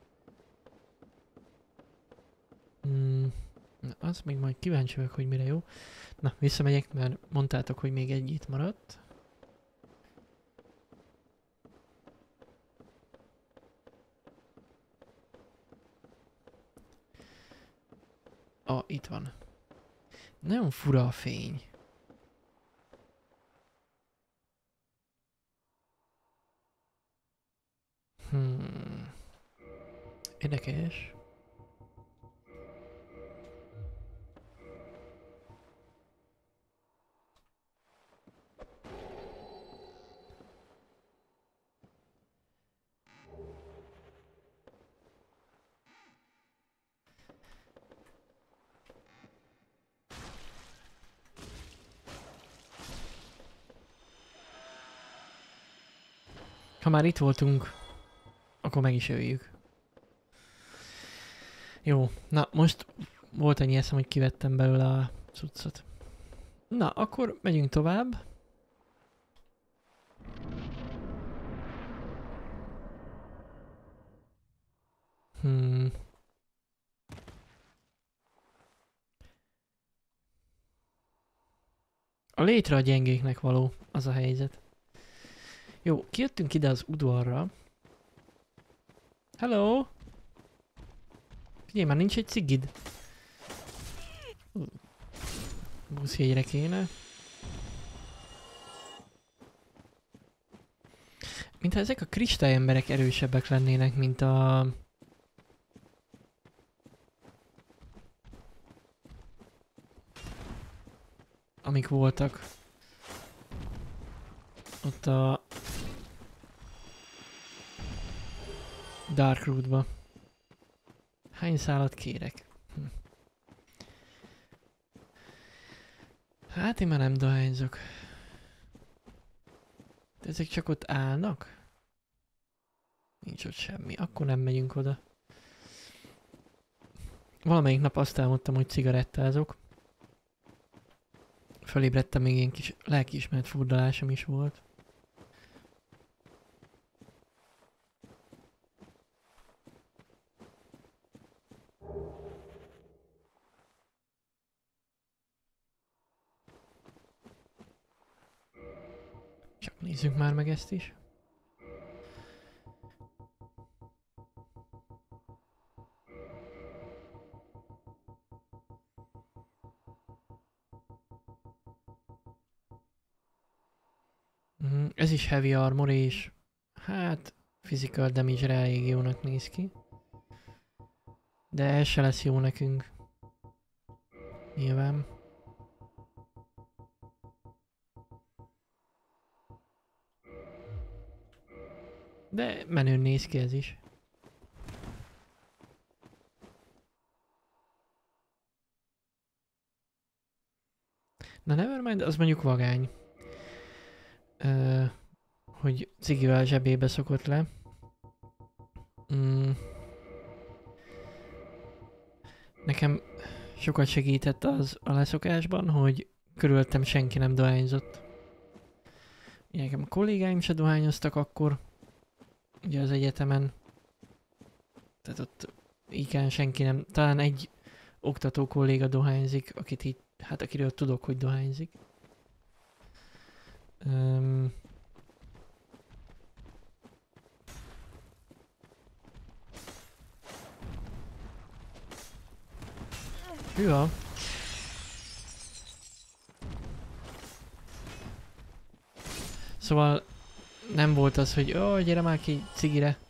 Speaker 1: Hmm. Na, az még majd kíváncsi vagyok, hogy mire jó. Na, visszamegyek, mert mondtátok, hogy még egy itt maradt. Ah, itt van. Nagyon fura a fény. Hmm. Érdekes. Ha már itt voltunk, akkor meg is öljük. Jó, na most volt annyi eszem, hogy kivettem belőle a cuccot. Na, akkor megyünk tovább. Hmm. A létre a gyengéknek való, az a helyzet. Jó, kijöttünk ide az udvarra. Hello! Figyelj, már nincs egy cigid. Buszjegyre kéne. Mintha ezek a kristályemberek erősebbek lennének, mint a... amik voltak. Ott a... Dark Root-ba. Hány szálat kérek? Hm. Hát én már nem dohányzok. De ezek csak ott állnak? Nincs ott semmi. Akkor nem megyünk oda. Valamelyik nap azt álmodtam, hogy cigarettázok. Fölébredtem, még ilyen kis lelkiismeret furdalásom is volt. Csak nézzük már meg ezt is. Mm, ez is heavy armor és hát physical damage-re elég jónak néz ki. De ez se lesz jó nekünk. Nyilván. De menőn néz ki ez is. Na nevermind, az mondjuk vagány. Ö, hogy cigivel zsebébe szokott le. Mm. Nekem sokat segített az a leszokásban, hogy körülöttem senki nem dohányzott. Nekem a kollégáim se dohányoztak akkor. Ugye az egyetemen. Tehát ott igen senki nem, talán egy oktató kolléga dohányzik, akit így, hát akiről tudok, hogy dohányzik. Um, Hűha. Szóval nem volt az, hogy ó, oh, gyere már ki cigire.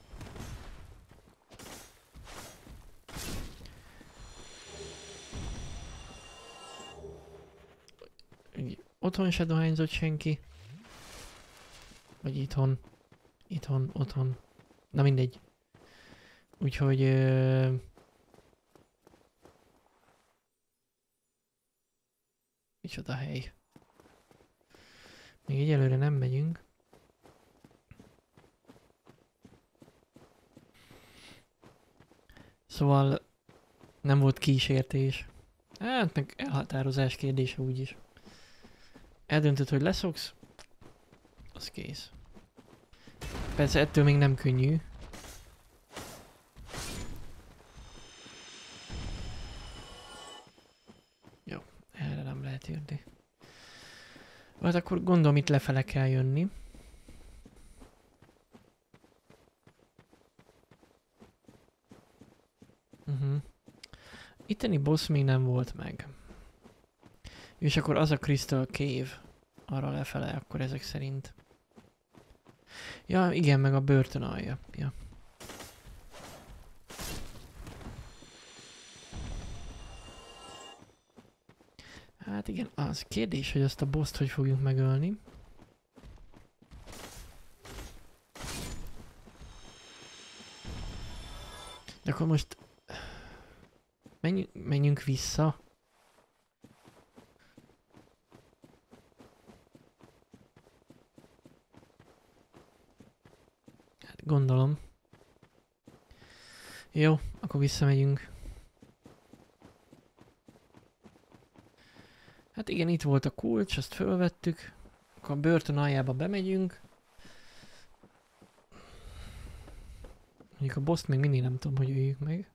Speaker 1: otthon se dohányzott senki. Vagy itthon. Itthon, otthon. Na mindegy. Úgyhogy... Ö... Micsoda hely. Még egyelőre nem megyünk. Szóval nem volt kísértés. Hát meg elhatározás kérdése úgyis. Eldöntöd, hogy leszoksz, az kész. Persze ettől még nem könnyű. Jó, erre nem lehet jönni. Hát akkor gondolom itt lefele kell jönni. Uh-huh. Itteni boss még nem volt meg. És akkor az a Crystal Cave. Arra lefele, akkor ezek szerint. Ja, igen, meg a börtön alja. Ja. Hát igen, az kérdés, hogy azt a bosst hogy fogjuk megölni. De akkor most... Menjünk, menjünk vissza. Hát gondolom. Jó, akkor visszamegyünk. Hát igen, itt volt a kulcs, azt fölvettük. Akkor a börtön aljába bemegyünk. Mondjuk a bosst még mindig nem tudom, hogy öljük meg.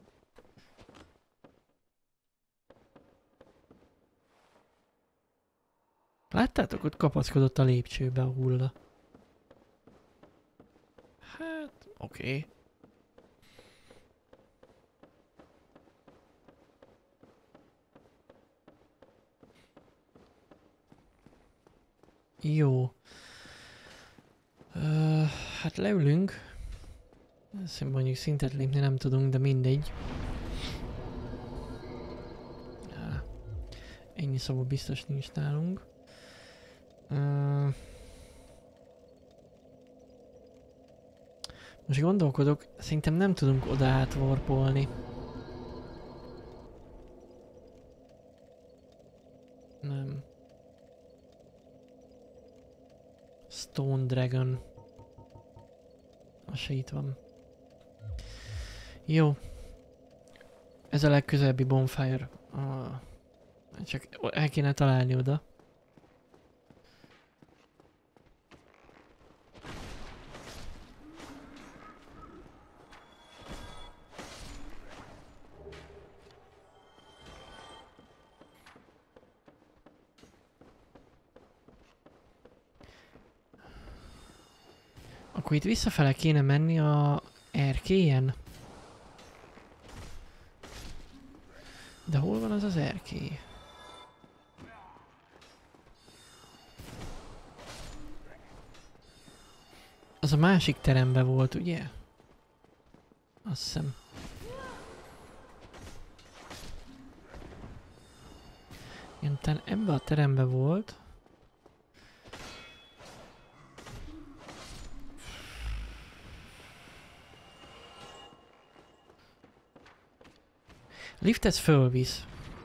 Speaker 1: Láttátok? Ott kapaszkodott a lépcsőbe a hulla. Hát, oké. Okay. Jó. Uh, hát leülünk. Ezt mondjuk szintet lépni nem tudunk, de mindegy. Ja. Ennyi szó biztos nincs nálunk. Uh, most gondolkodok, szerintem nem tudunk oda átvarpolni. Nem. Stone Dragon. Az se itt van. Jó. Ez a legközelebbi bonfire. Ah. Csak el kéne találni oda. Akkor itt visszafele kéne menni a erkélyen. De hol van az az erkély? Az a másik teremben volt, ugye? Azt hiszem. Igen, talán ebben a teremben volt. Lift ez fölvisz.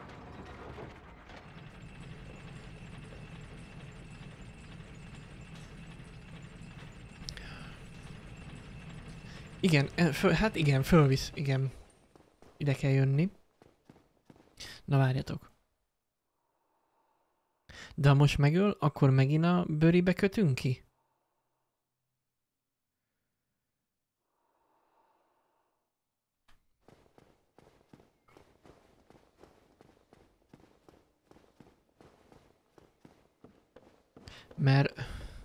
Speaker 1: Igen, föl, hát igen, fölvisz, igen. Ide kell jönni. Na várjatok. De ha most megöl, akkor megint a bőribe kötünk ki? Mert...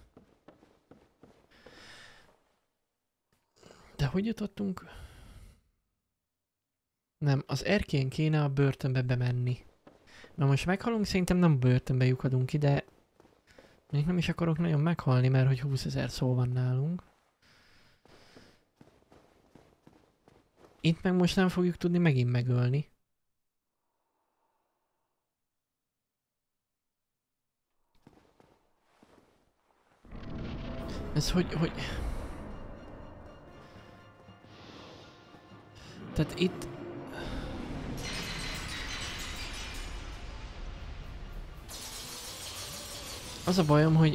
Speaker 1: De hogy jutottunk? Nem, az erkélyen kéne a börtönbe bemenni. Na most meghalunk, szerintem nem a börtönbe lyukadunk ki, de... Még nem is akarok nagyon meghalni, mert hogy húszezer szó van nálunk. Itt meg most nem fogjuk tudni megint megölni. Ez hogy, hogy... Tehát itt... Az a bajom, hogy...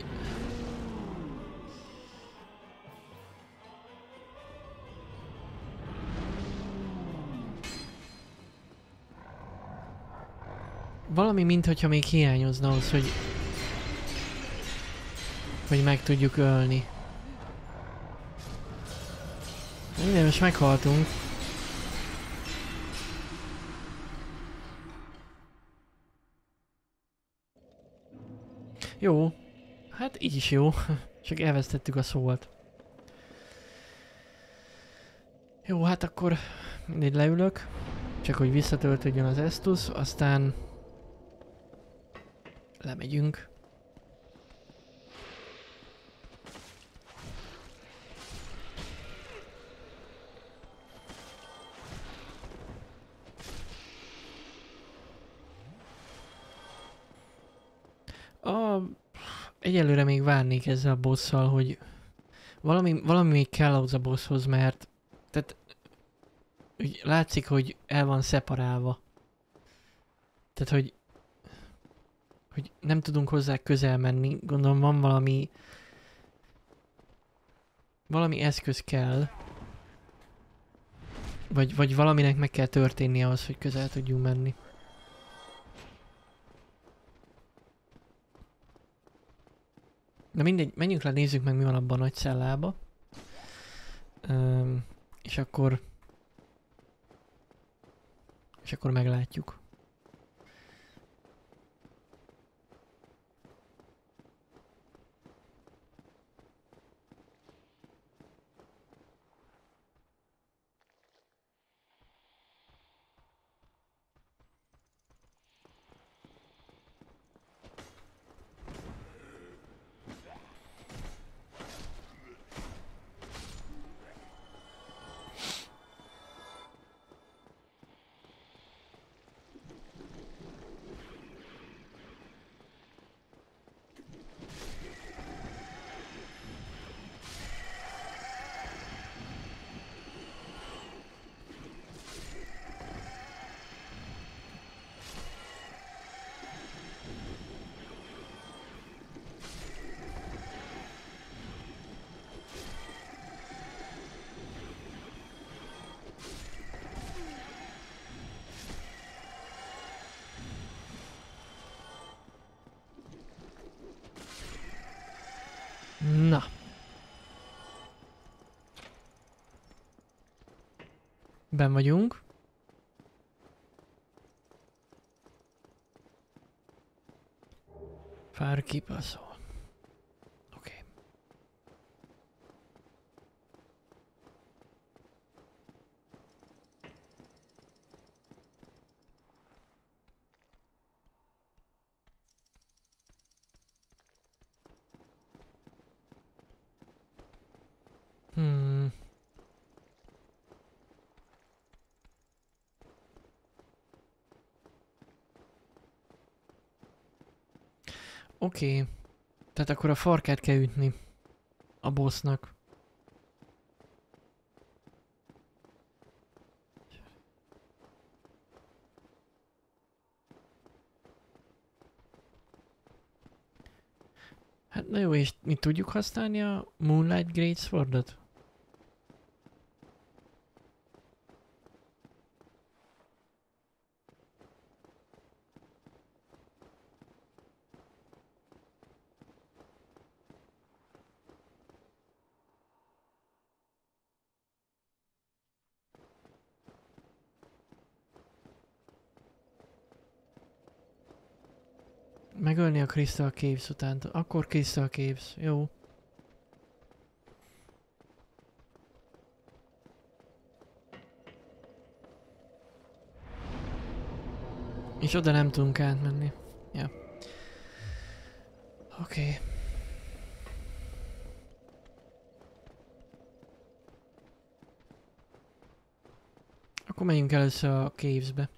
Speaker 1: Valami, mintha még hiányozna ahhoz, hogy... hogy meg tudjuk ölni. Minden, most meghaltunk. Jó. Hát így is jó. Csak elvesztettük a szót. Jó, hát akkor mindegy, leülök. Csak hogy visszatöltődjön az Estus, aztán... lemegyünk. A... Egyelőre még várnék ezzel a bosszal, hogy valami, valami még kell ahhoz a bosshoz, mert tehát úgy látszik, hogy el van szeparálva. Tehát, hogy hogy nem tudunk hozzá közel menni. Gondolom van valami valami eszköz kell. Vagy, vagy valaminek meg kell történni ahhoz, hogy közel tudjunk menni. Na mindegy, menjünk le, nézzük meg, mi van abban a nagy cellába. Üm, és akkor... És akkor meglátjuk. Na. Ben vagyunk. Fár kipaszol. Oké. Okay. Hmm. Oké. Okay. Tehát akkor a farkát kell ütni. A bossnak. Hát na jó, és mi tudjuk használni a Moonlight Greatswordot? Megölni a Crystal Caves után. Akkor Crystal Caves. Jó. És oda nem tudunk átmenni. Ja. Oké. Okay. Akkor menjünk először a Cavesbe.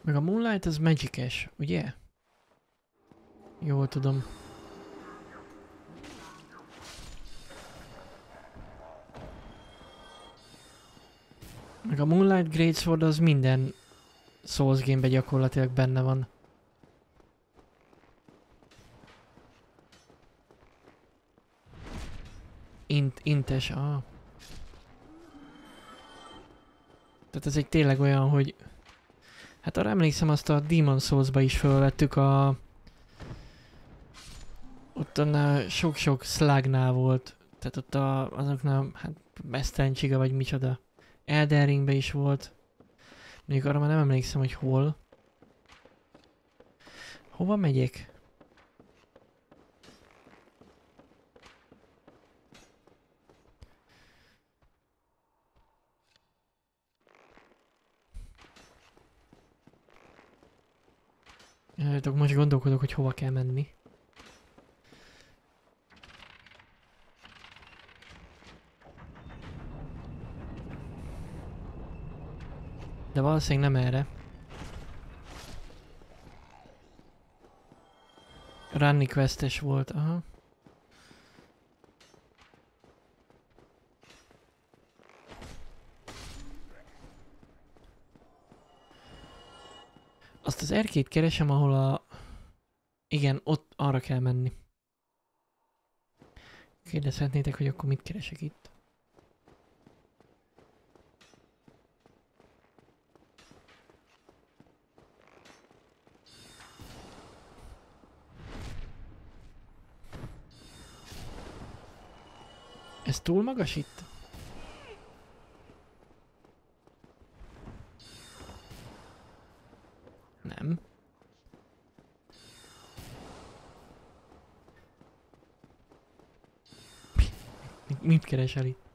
Speaker 1: Meg a Moonlight az magic-es, ugye? Jól tudom. Meg a Moonlight Greatsword az minden Souls game-ben gyakorlatilag benne van. Int, intes, ah. Tehát ez egy tényleg olyan, hogy... Hát arra emlékszem, azt a Demon Souls-ba is felvettük a... Ott annál sok-sok slugnál volt. Tehát ott a, azoknál, hát Mesztencsiga vagy micsoda. Elden Ringbe is volt. Mondjuk arra már nem emlékszem, hogy hol. Hova megyek? Most gondolkodok, hogy hova kell menni. De valószínűleg nem erre. Runny questes volt, aha. Azt az erkét keresem, ahol a... Igen, ott arra kell menni. Kérdezhetnétek, hogy akkor mit keresek itt? Ez túl magas itt? Nem. Mit, mit keresel itt?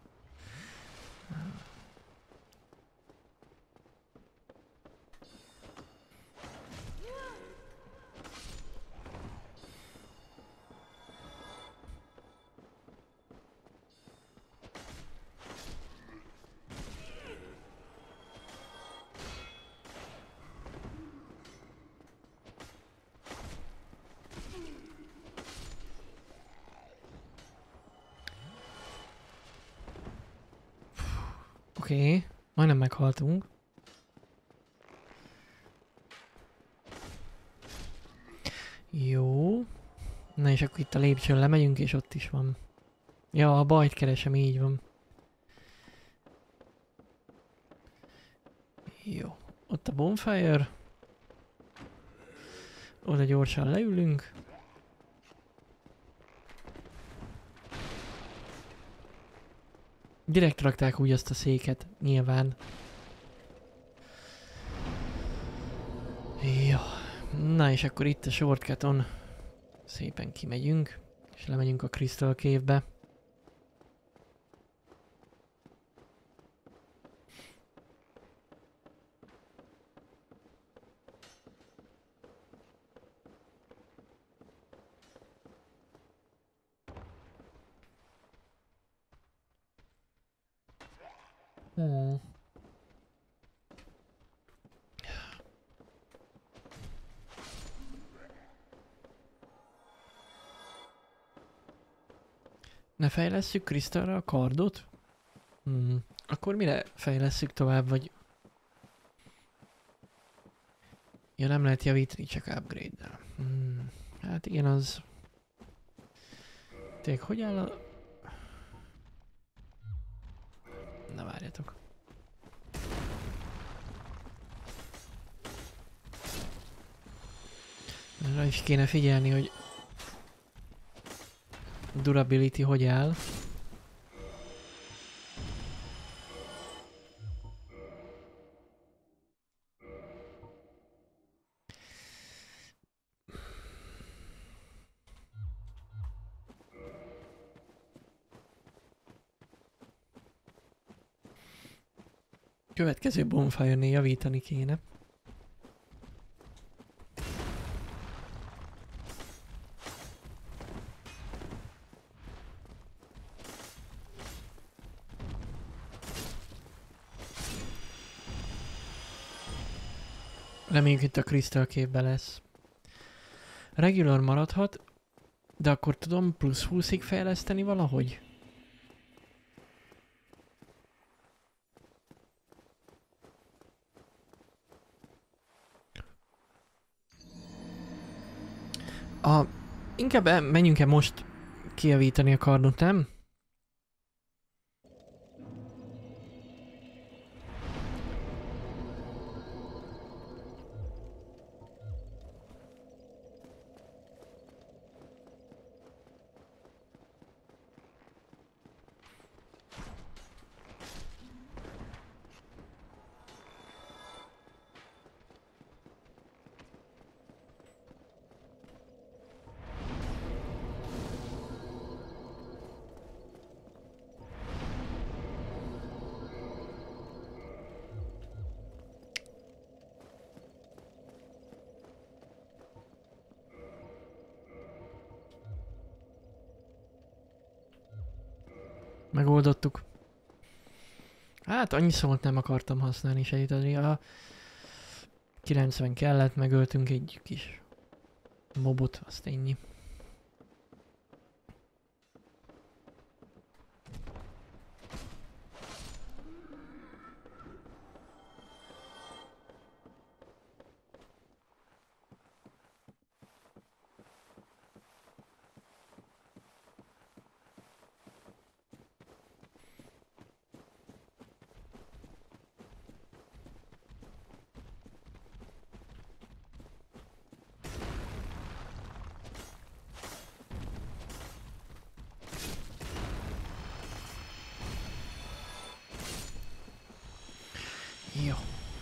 Speaker 1: Oké, okay. Majdnem meghaltunk. Jó. Na és akkor itt a lépcsőn lemegyünk, és ott is van. Ja, a bajt keresem, így van. Jó. Ott a bonfire. Oda gyorsan leülünk. Direkt rakták úgy azt a széket, nyilván. Jó. Na és akkor itt a shortcuton szépen kimegyünk, és lemegyünk a Crystal Cave-be. Hmm. Ne fejlesszük Krisztalra a kardot? Hmm. Akkor mire fejlesszük tovább, vagy... Ja, nem lehet javítani, csak upgrade-del. Hmm. Hát igen, az... Tényleg, hogy áll a... Na várjatok. Rá is kéne figyelni, hogy durability hogy áll. Következő bonfire-nél javítani kéne. Reméljük itt a Crystal képbe lesz. Regular maradhat, de akkor tudom plusz húszig fejleszteni valahogy? A, inkább el, menjünk-e most kijavítani a kardot, nem? Megoldottuk. Hát annyi szót nem akartam használni segíteni. A kilencven kellett, megöltünk egy kis mobot, azt ennyi. Jó.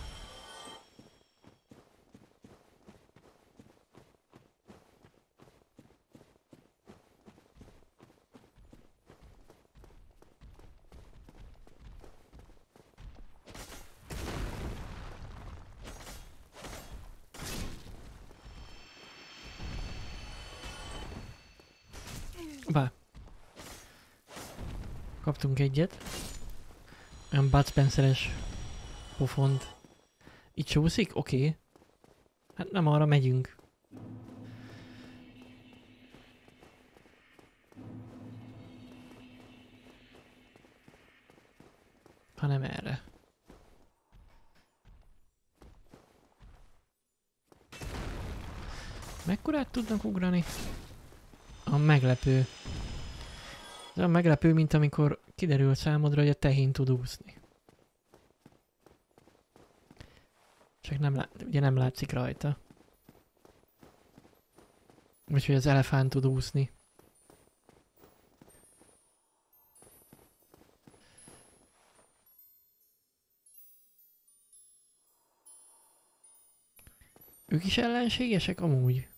Speaker 1: Bá. Kaptunk egyet. Olyan Bud Spencer-es pofont. Itt csúszik? Oké. Okay. Hát nem arra megyünk. Hanem erre. Mekkorát tudnak ugrani? A meglepő. Ez a meglepő, mint amikor kiderül számodra, hogy a tehén tud úszni. Csak nem, lá- ugye nem látszik rajta. Úgyhogy az elefánt tud úszni. Ők is ellenségesek amúgy.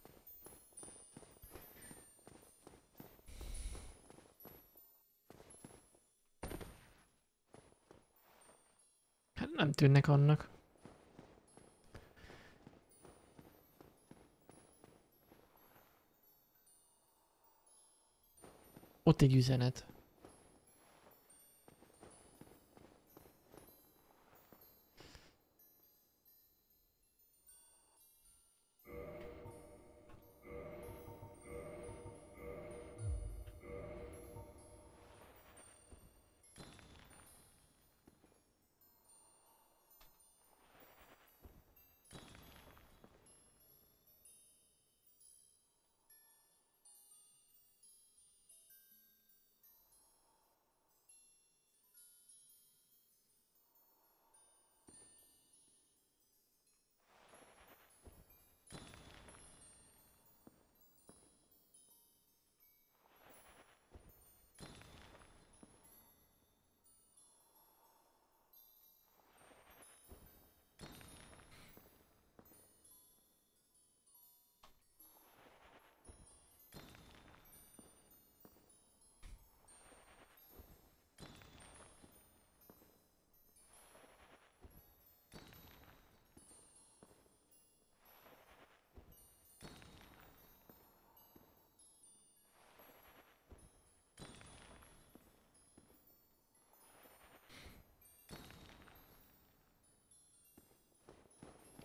Speaker 1: Hát nem tűnnek annak. Ott egy üzenet.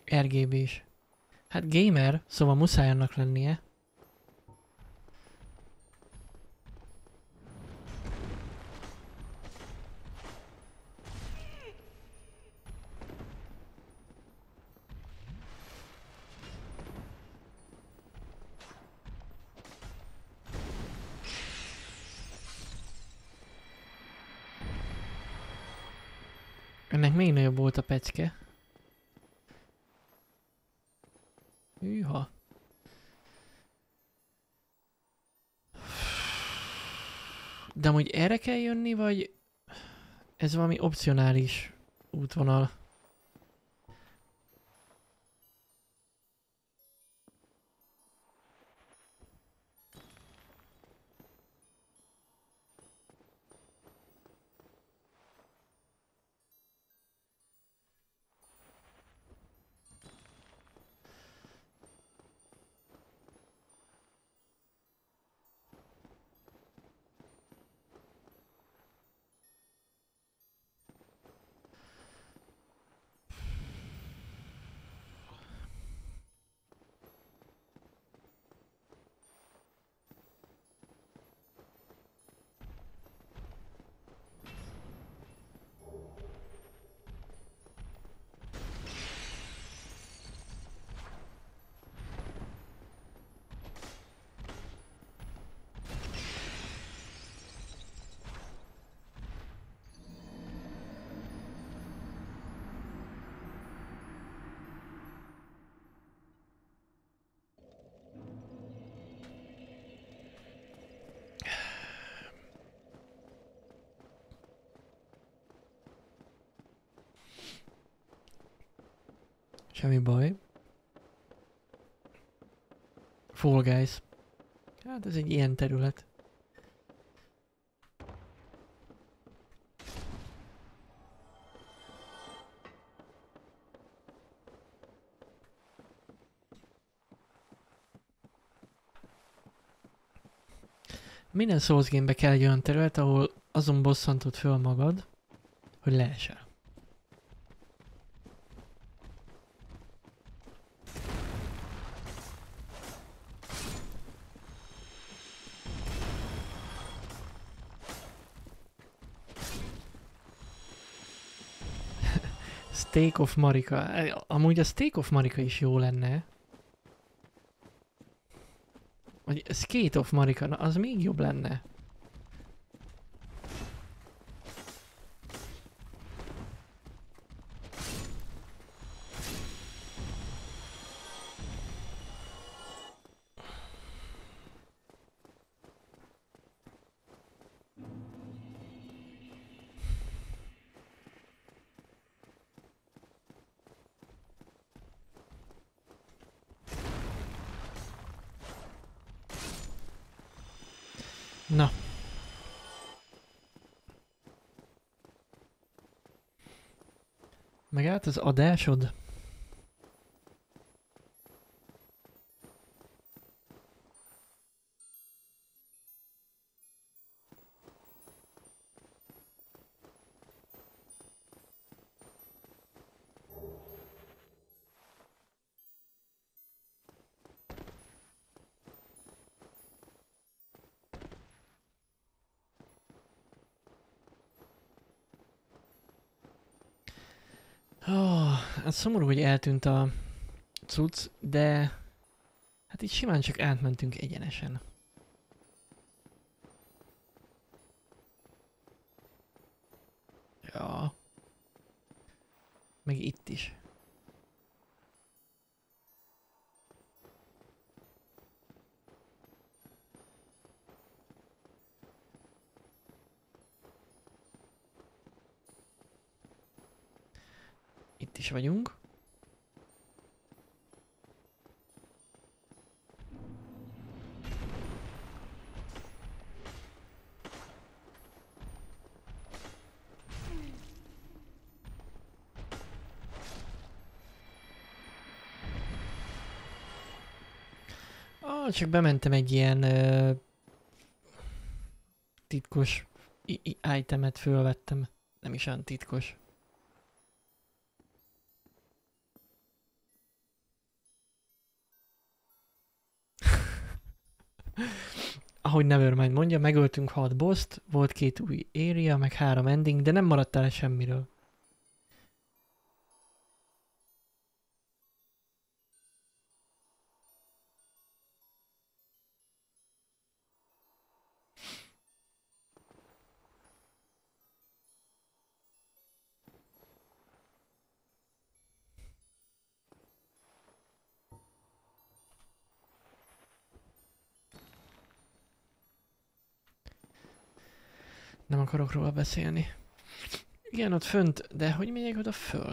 Speaker 1: er gé bés. Hát gamer, szóval muszáj annak lennie. Ennek még nagyobb volt a pecke. Hűha. De amúgy erre kell jönni, vagy ez valami opcionális útvonal? Semmi baj. Fall Guys. Hát ez egy ilyen terület. Minden Souls game-be kell egy olyan terület, ahol azon bosszantod föl magad, hogy leesel. Steak of Marika. Amúgy a Steak of Marika is jó lenne. Vagy Skate of Marika, na az még jobb lenne. Na. Megállt az adásod? Oh, hát szomorú, hogy eltűnt a cucc, de hát itt simán csak átmentünk egyenesen. Ja. Meg itt is. Itt is vagyunk. Ah, csak bementem egy ilyen uh, titkos itemet fölvettem. Nem is olyan titkos. ahogy Nevermind mondja, megöltünk hat bosst, volt két új area, meg három ending, de nem maradtál le semmiről. Nem akarok róla beszélni. Igen, ott fönt, de hogy megyek oda föl?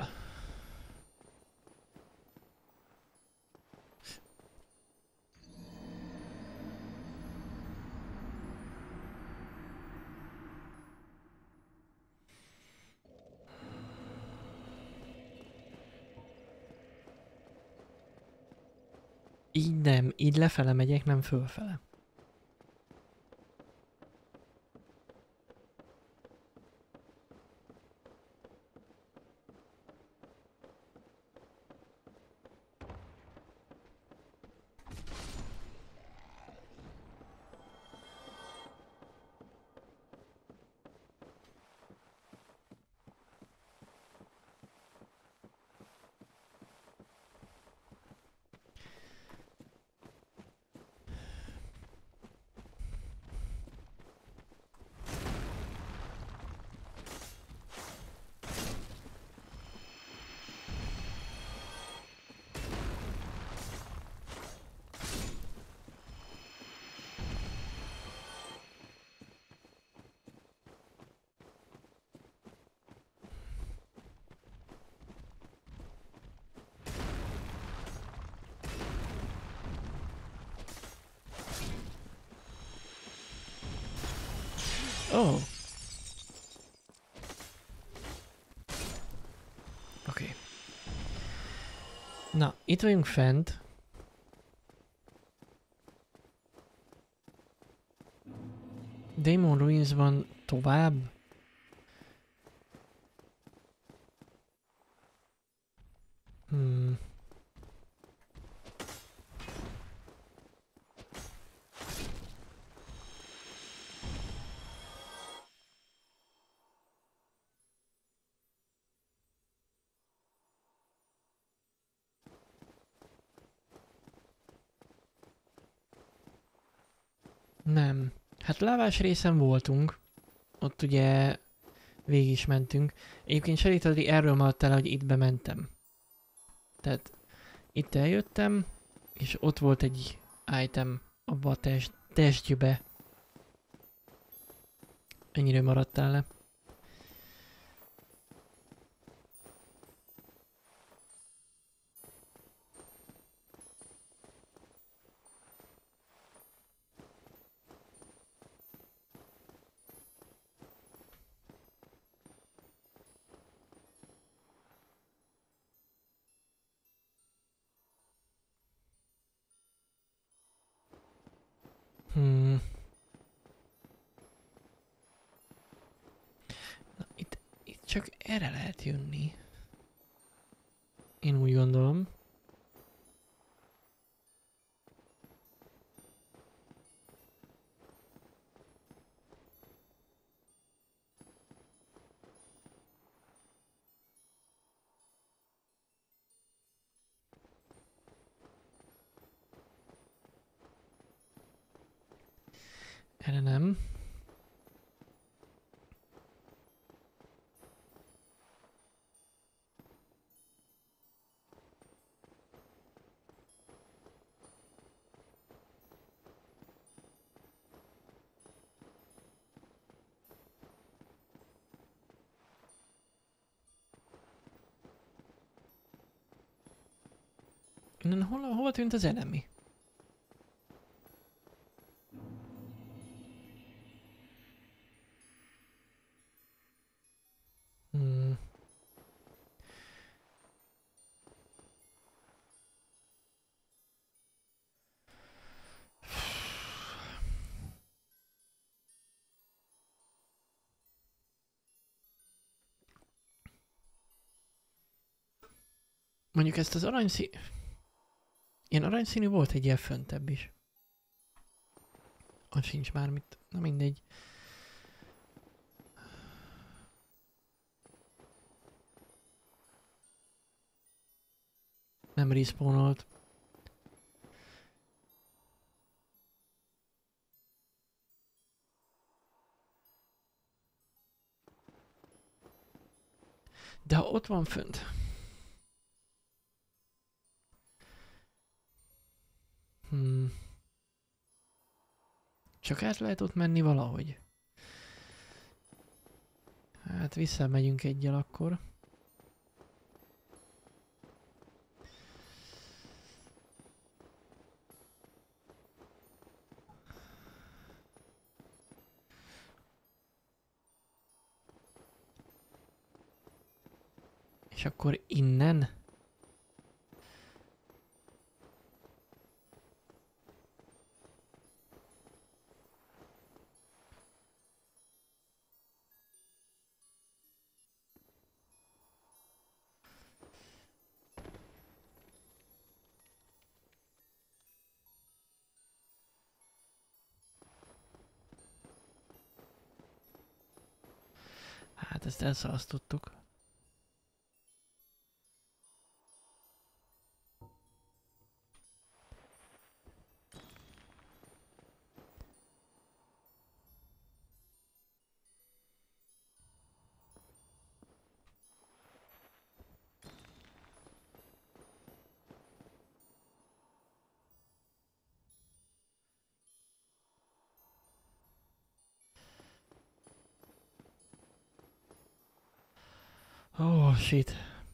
Speaker 1: Így nem, így lefele megyek, nem fölfele. Oh. Oké. Okay. Na, itt vagyunk fent. Demon Ruinsban tovább. Hmm. Nem. Hát lávás részen voltunk. Ott ugye végig is mentünk. Egyébként Sherry erről maradt el, hogy itt bementem. Tehát itt eljöttem, és ott volt egy item abba a test, testjübe. Ennyire maradtál le. Hmm. Na, itt, itt csak erre lehet jönni. Én úgy gondolom. Erre nem. Innen hol, hova tűnt az enemi? Hmm. Mondjuk ezt az aranyszín... Ilyen aranyszínű volt egy ilyen föntebb is. Ott sincs már mit. Na mindegy. Nem respawnolt. De ha ott van fönt. Hmm. Csak át lehet ott menni valahogy. Hát visszamegyünk egyel akkor. És akkor innen? Hát ezt elszalasztottuk. Oh shit.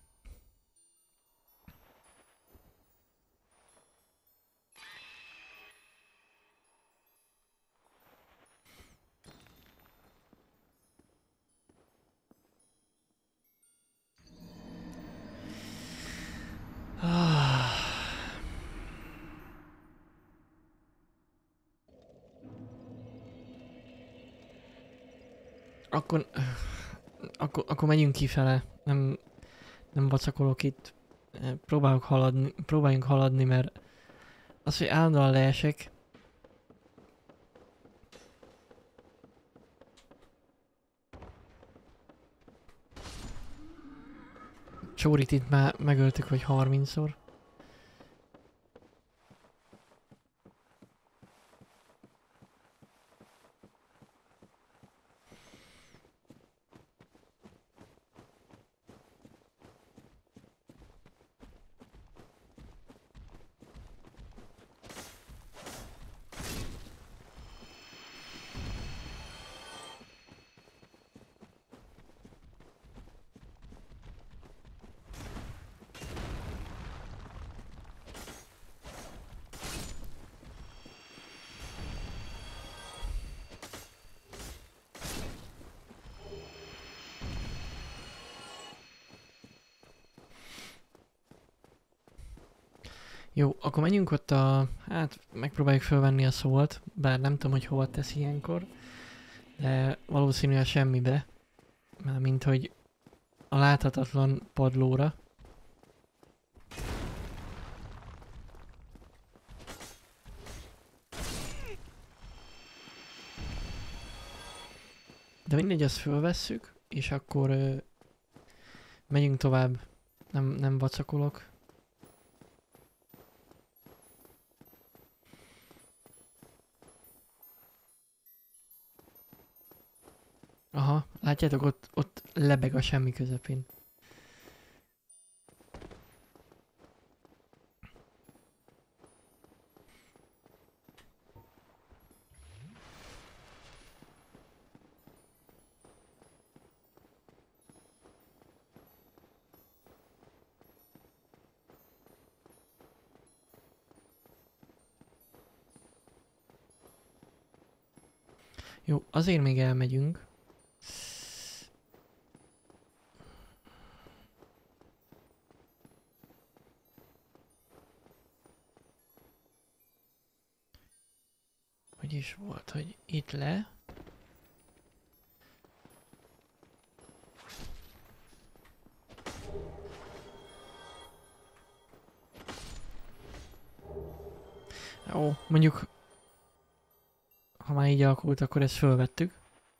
Speaker 1: Ah. Akkor, akkor, akkor megyünk kifele. Nem, nem vacakolok itt. Próbálok haladni, próbáljunk haladni, mert az, hogy állandóan leesek. Csórit itt már megöltük, vagy harmincszor. Jó, akkor menjünk ott a... Hát megpróbáljuk felvenni a szólt, bár nem tudom, hogy hova tesz ilyenkor. De valószínűleg semmibe. Mármint, hogy a láthatatlan padlóra. De mindegy, azt fölvesszük, és akkor ö, megyünk tovább. Nem, nem vacakolok. Aha, látjátok, ott, ott lebeg a semmi közepén. Jó, azért még elmegyünk. Hogy is volt, hogy itt le. Ó, mondjuk, ha Ha már így alakult, akkor ezt fölvettük.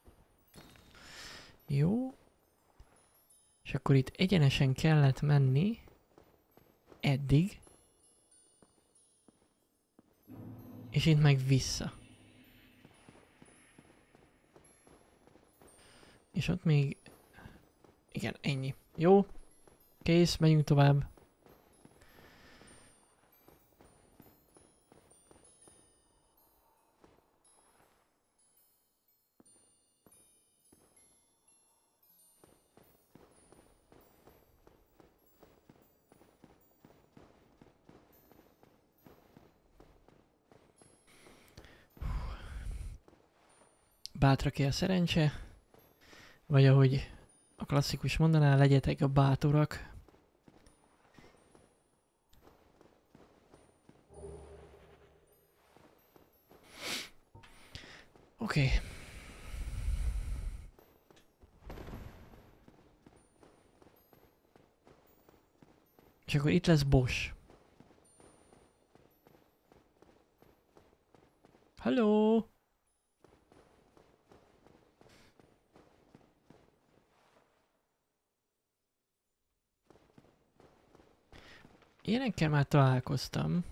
Speaker 1: Jó. És akkor itt egyenesen kellett menni. Eddig. És itt meg vissza. És ott még... Igen, ennyi. Jó. Kész, megyünk tovább. Bátraké a szerencse, vagy ahogy a klasszikus mondaná, legyetek a bátorak. Oké. Okay. És akkor itt lesz Bosch. Halló! Ilyenekkel már találkoztam.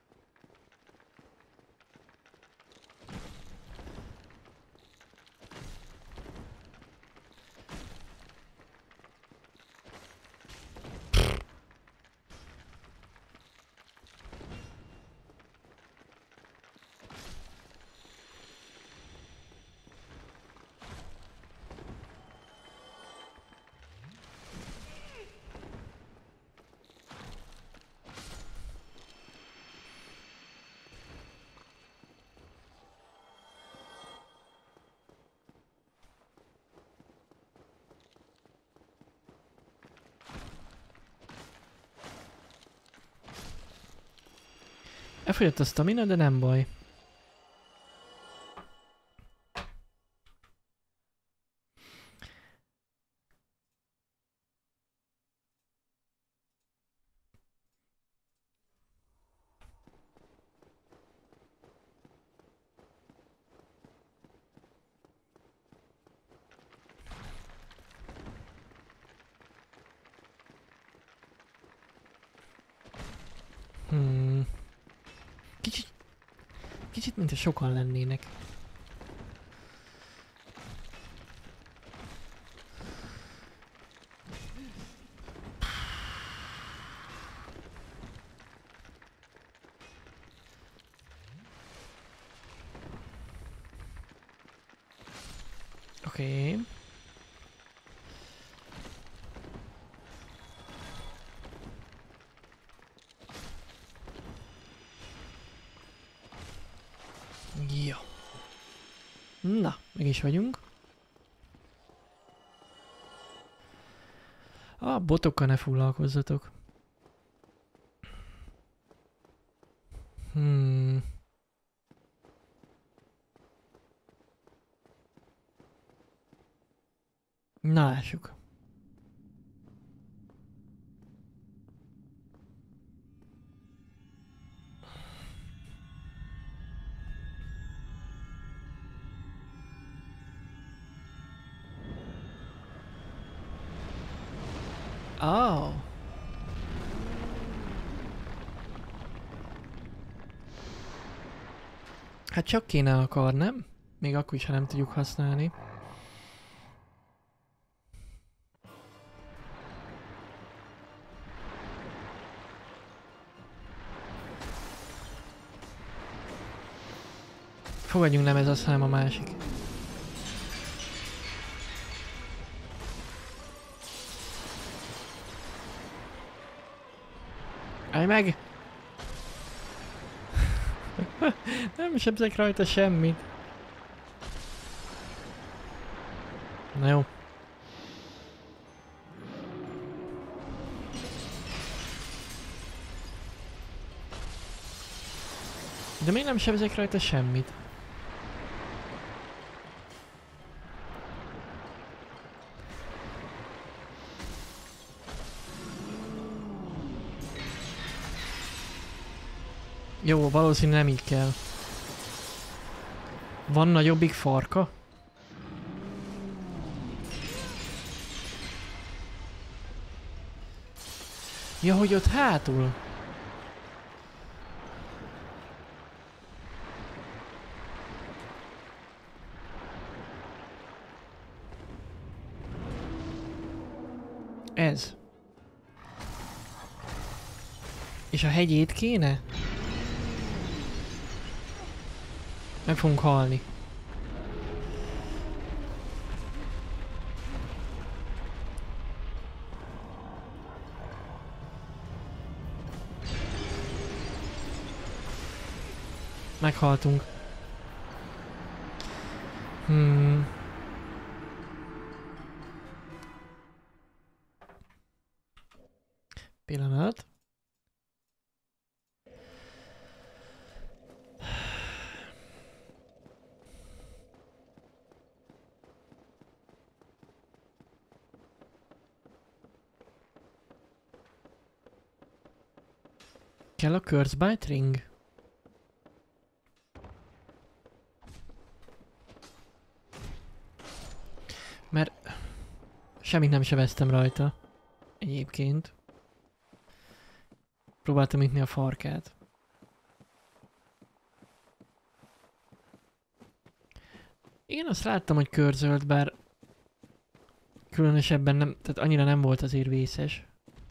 Speaker 1: Elfogyott a stamina, de nem baj. Hmm. Kicsit, kicsit mint sokan lennének. Oké. Okay. Ja. Na, meg is vagyunk. A botokkal ne foglalkozzatok. Hmm. Na, lássuk. Oh. Hát csak kéne akar, nem? Még akkor is, ha nem tudjuk használni. Fogadjunk, nem ez az, hanem a másik. Állj meg! Nem sebzek rajta semmit. Na jó. De még nem sebzek rajta semmit. Jó, valószínűleg nem így kell. Van nagyobbik farka? Ja, hogy ott hátul. Ez. És a hegyét kéne? Meg fogunk halni. Meghaltunk. Hmm. Pillanat. Kell a Cursebite ring? Mert semmit nem sebeztem rajta. Egyébként. Próbáltam ütni a farkát. Igen, azt láttam, hogy körzölt, bár különösebben nem, tehát annyira nem volt azért vészes.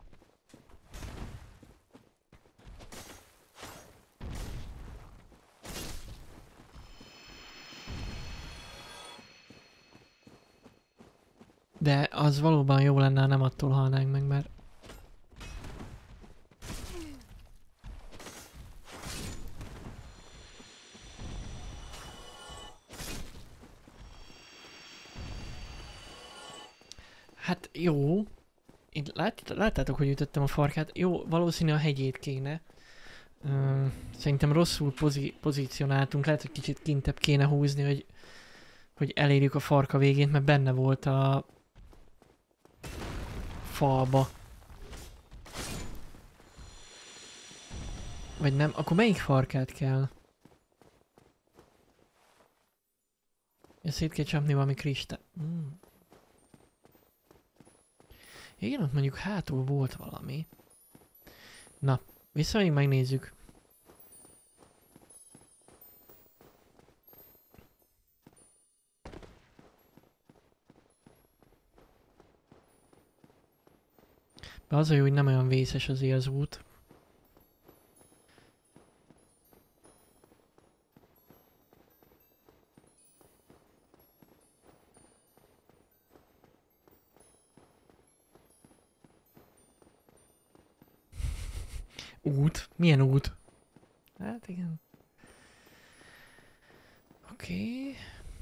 Speaker 1: De az valóban jó lenne, ha nem attól halnánk meg, mert... Hát jó. Én lát, láttátok, hogy ütöttem a farkát. Jó, valószínű a hegyét kéne. Uh, szerintem rosszul pozi pozícionáltunk. Lehet, hogy kicsit kintebb kéne húzni, hogy, hogy elérjük a farka végét, mert benne volt a falba. Vagy nem? Akkor melyik farkát kell? Ja, szét kell csapni valami kristály. Mm. Igen, ott mondjuk hátul volt valami. Na, visszamegyünk, megnézzük. De az a jó, hogy nem olyan vészes azért az út. Út? Milyen út? Hát igen. Oké. Okay.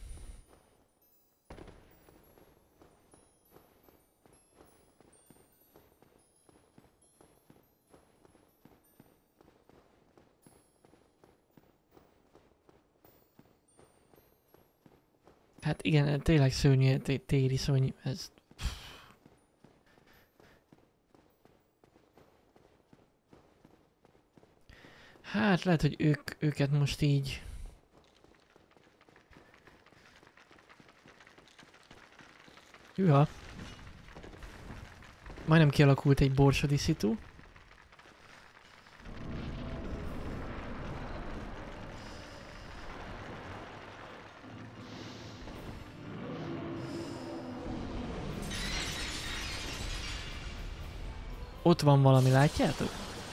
Speaker 1: Hát igen, tényleg szörnyű téri szörnyű, ez... Hát lehet, hogy ők, őket most így... Hűha. Majdnem kialakult egy borsodi szitu. Ott van valami, látjátok?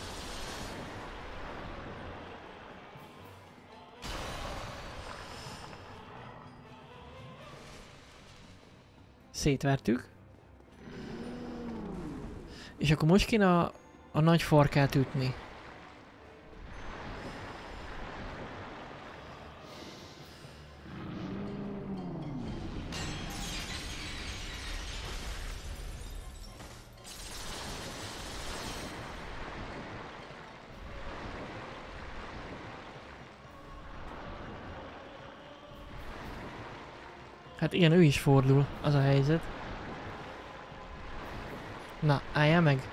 Speaker 1: Szétvertük. És akkor most kéne a, a nagy farkát ütni. Hát igen, ő is fordul, az a helyzet. Na, álljál meg!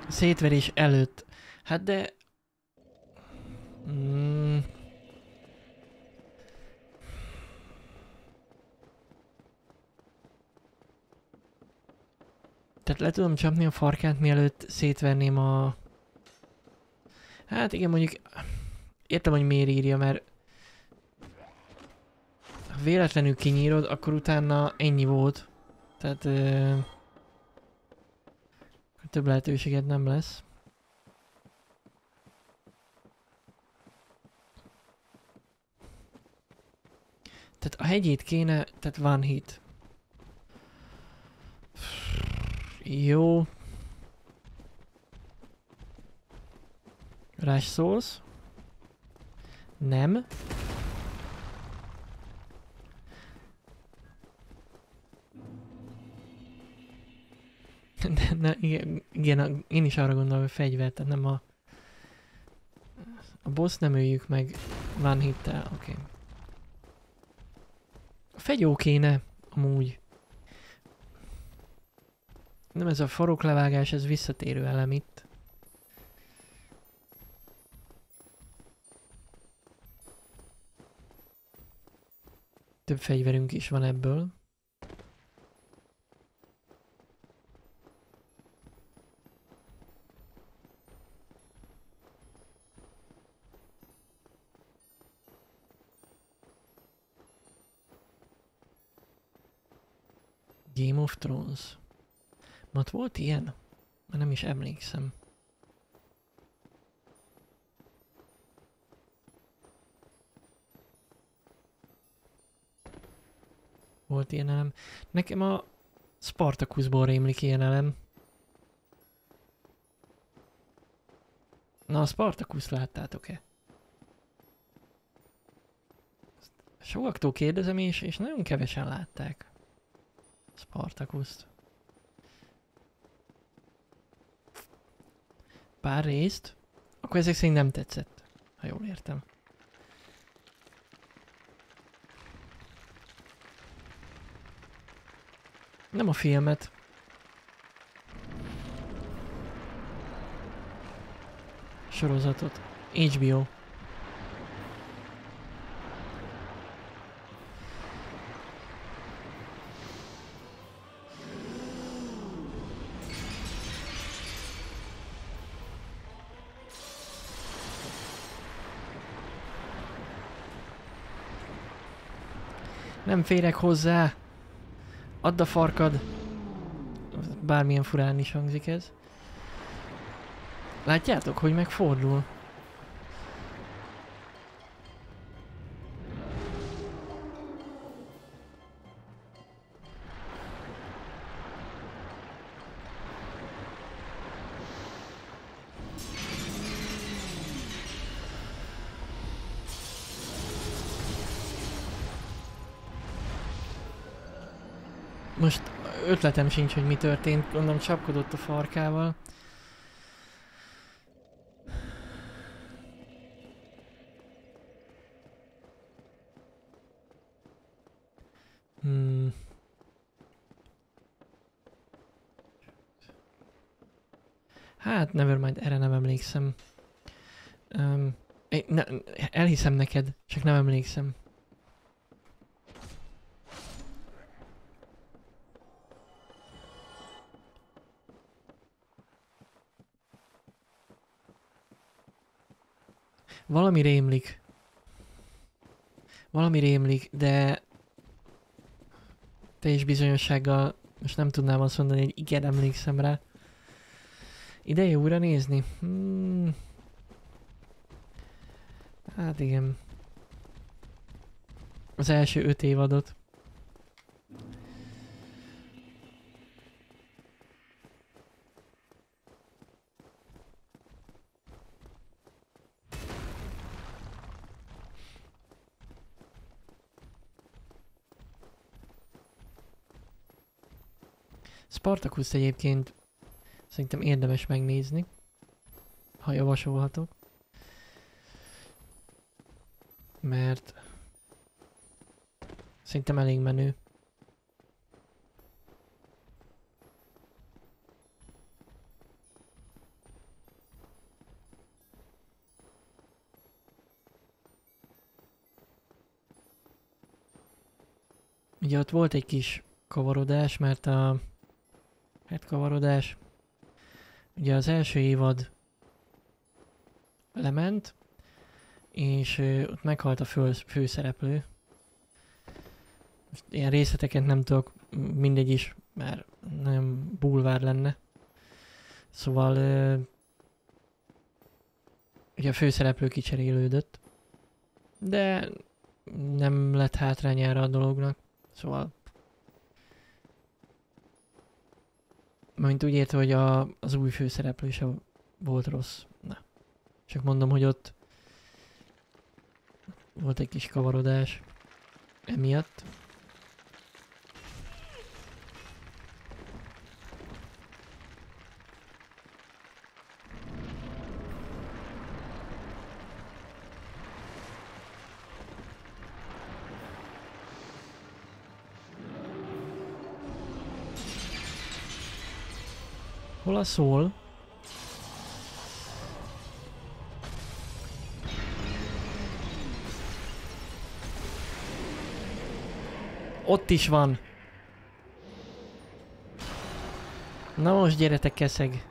Speaker 1: Szétverés előtt. Hát de... Mm. Tehát le tudom csapni a farkát, mielőtt szétverném a... Hát igen, mondjuk... Értem, hogy miért írja, mert... Ha véletlenül kinyírod, akkor utána ennyi volt. Tehát... Ö... Több lehetőséged nem lesz. Tehát a hegyét kéne... Tehát van hit. Jó. Rush Souls. Nem. De, ne, igen, igen, én is arra gondolom, hogy fegyver, tehát nem a... A boss nem öljük meg van hittel, oké. Okay. A fegyó kéne, amúgy. Nem ez a faroklevágás, ez visszatérő elem itt. Több fegyverünk is van ebből. Game of Thrones. Mat volt ilyen? Már nem is emlékszem. Volt ilyen elem. Nekem a Spartacusból rémlik ilyen elem. Na, a Spartacus láttátok-e? Sokaktól kérdezem és, és nagyon kevesen látták. Spartacust. Pár részt. Akkor ezek szerint nem tetszett, ha jól értem. Nem a filmet. Sorozatot. há bé o. Nem férek hozzá. Add a farkad. Bármilyen furán is hangzik ez. Látjátok, hogy megfordul? Most ötletem sincs, hogy mi történt. Gondolom csapkodott a farkával. Hmm. Hát, nevermind, erre nem emlékszem. Um, ne, elhiszem neked, csak nem emlékszem. Valami rémlik. Valami rémlik, de teljes bizonyossággal most nem tudnám azt mondani, hogy igen, emlékszem rá. Ideje újra nézni? Hmm. Hát igen. Az első öt évadot. Spartacus egyébként szerintem érdemes megnézni, ha javasolhatok. Mert szerintem elég menő. Ugye ott volt egy kis kavarodás, mert a... Hát kavarodás... Ugye az első évad lement, és ö, ott meghalt a fő, főszereplő. Most ilyen részleteket nem tudok, mindegy is, mert nagyon bulvár lenne. Szóval ö, ugye a főszereplő kicserélődött, de nem lett hátrányára a dolognak, szóval mint úgy érte, hogy a, az új főszereplő sem volt rossz. Na. Csak mondom, hogy ott volt egy kis kavarodás emiatt. Hol a szól? Ott is van. Na most gyere, keszeg.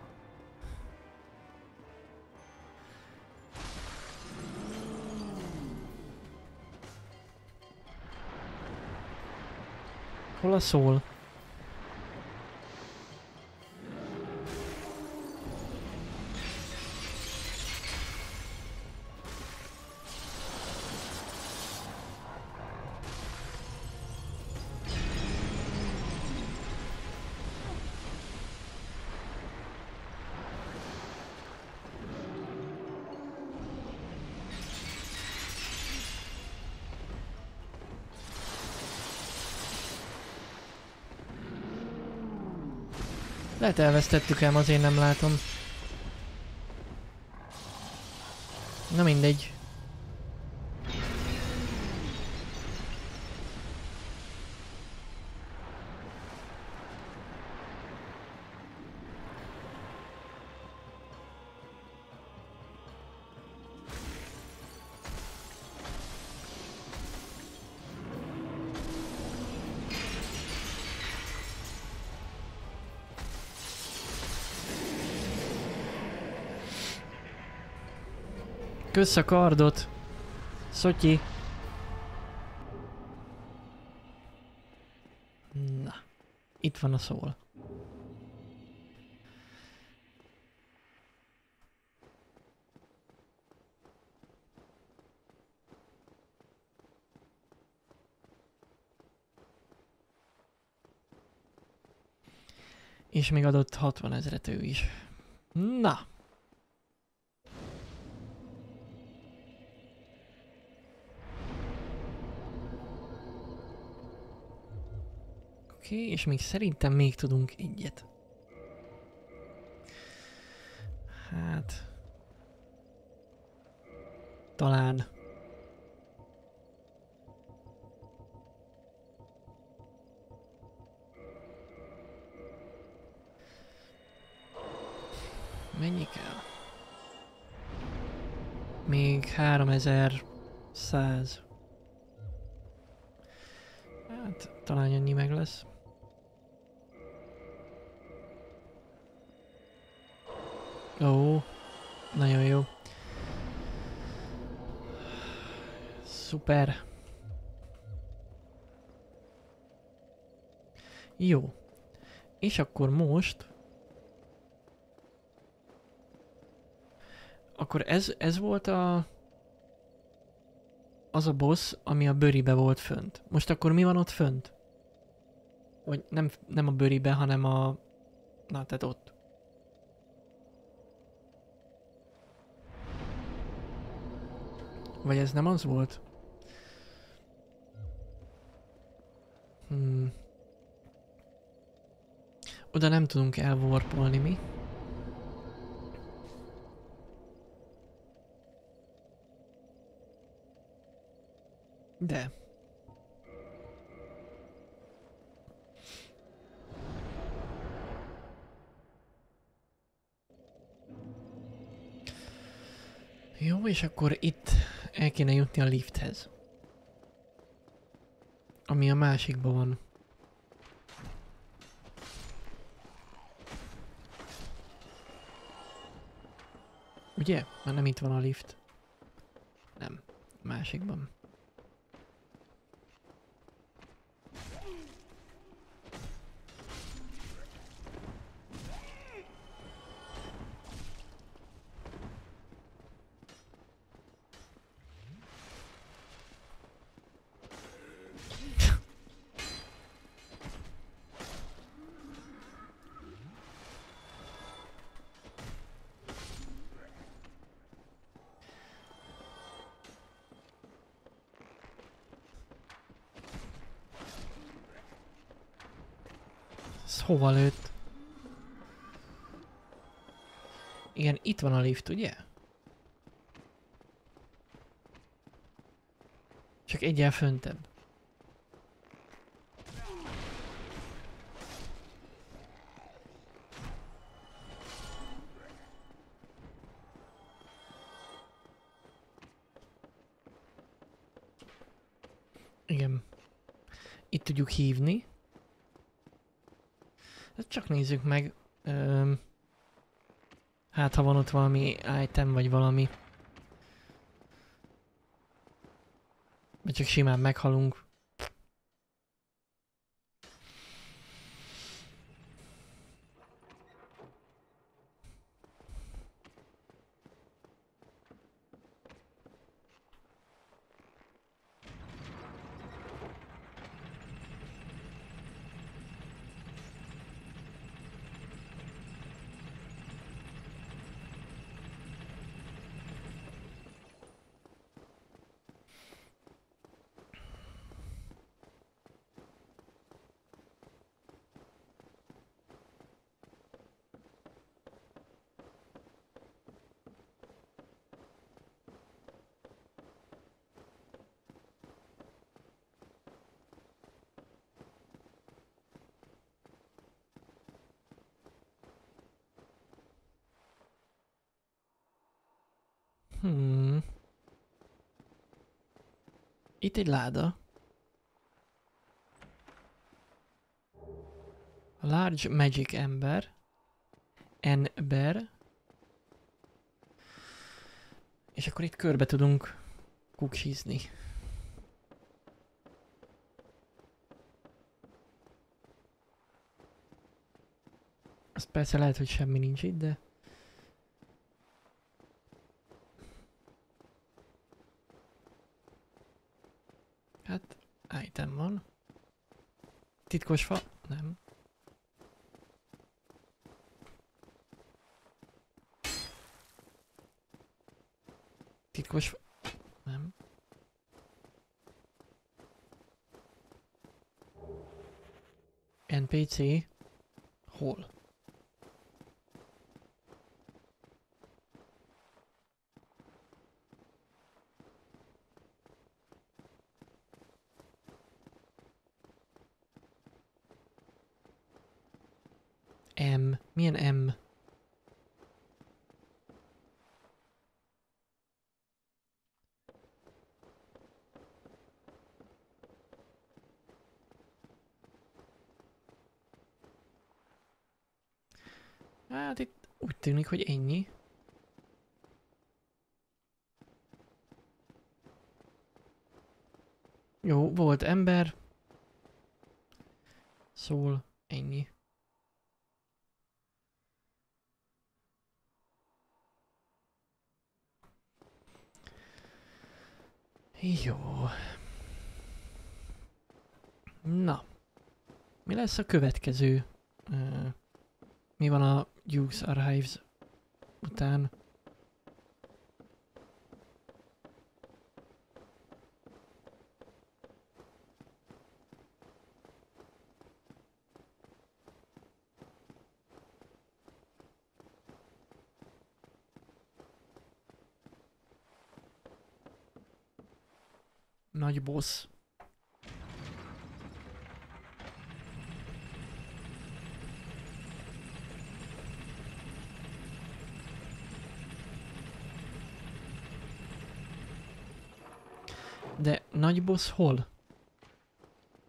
Speaker 1: Hol a szól? Lehet elvesztettük ám, azért nem látom. Na mindegy. Kösz a kardot! Szotyi! Na, itt van a szól. És még adott hatvan ezret ő is. Na! Oké, okay, és még szerintem még tudunk egyet. Hát... Talán... Mennyi kell? Még háromezer-száz. Hát, talán ennyi meg lesz. Ó, nagyon jó. Szuper. Jó. És akkor most... Akkor ez, ez volt a... Az a boss, ami a bőribe volt fönt. Most akkor mi van ott fönt? Vagy nem, nem a bőribe, hanem a... Na, tehát ott. Vagy ez nem az volt? Hmm. Oda nem tudunk elwarpolni mi. De. Jó, és akkor itt el kéne jutni a lifthez. Ami a másikban van. Ugye? Már nem itt van a lift. Nem. A másikban. Ez hova lőtt? Igen, itt van a lift, ugye? Csak egyel föntebb. Igen. Itt tudjuk hívni. Ezt csak nézzük meg. Öm, hát ha van ott valami item vagy valami. Vagy csak simán meghalunk. Hmm. Itt egy láda. Large Magic Ember. Ember. És akkor itt körbe tudunk kuksizni. Az persze lehet, hogy semmi nincs itt, de... Hát, item van. Titkos fa? Nem. Titkos fa? Nem. en pé cé? Hol? M. Milyen M? Hát itt úgy tűnik, hogy ennyi. Jó, volt ember. Szól, ennyi. Jó. Na. Mi lesz a következő? Uh, mi van a Duke's Archives után? Nagy boss. De nagy boss hol?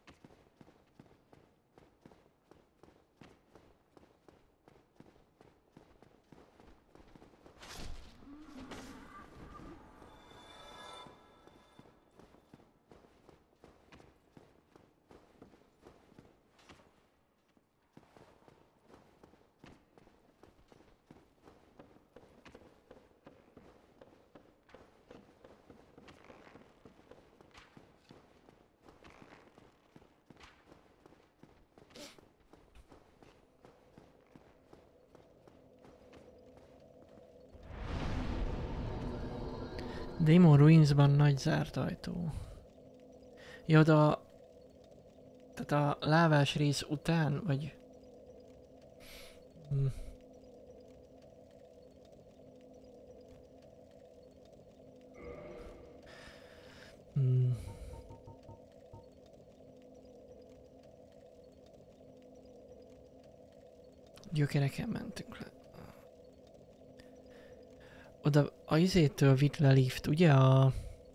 Speaker 1: Demon Ruinsban nagy zárt ajtó. Ja, de a... Tehát a lávás rész után, vagy... Hm. Hmm. Gyökereken mentünk le. Oda a izétől vitt le lift, ugye a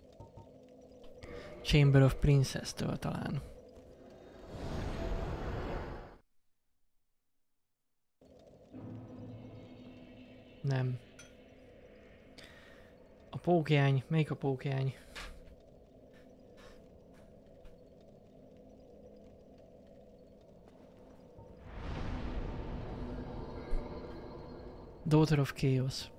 Speaker 1: Chamber of Princess-től talán. Nem. A pókjány, melyik a pókjány? Daughter of Chaos.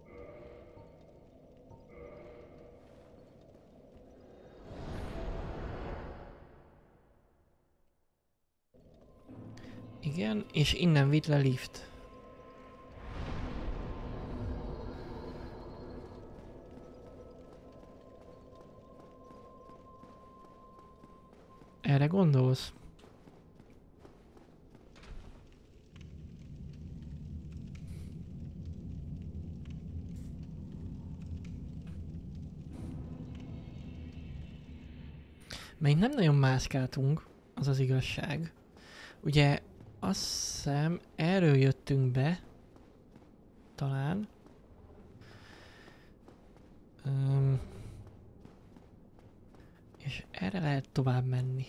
Speaker 1: Igen, és innen vitt le lift. Erre gondolsz? Még nem nagyon mászkáltunk, az az igazság. Ugye azt hiszem erről jöttünk be, talán. Um, és erre lehet tovább menni.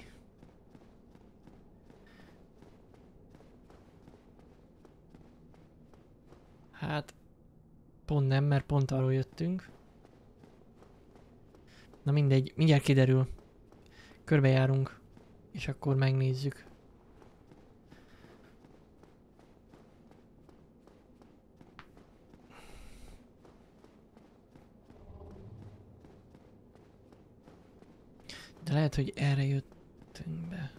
Speaker 1: Hát, pont nem, mert pont arról jöttünk. Na mindegy, mindjárt kiderül. Körbejárunk, és akkor megnézzük. De lehet, hogy erre jöttünk be.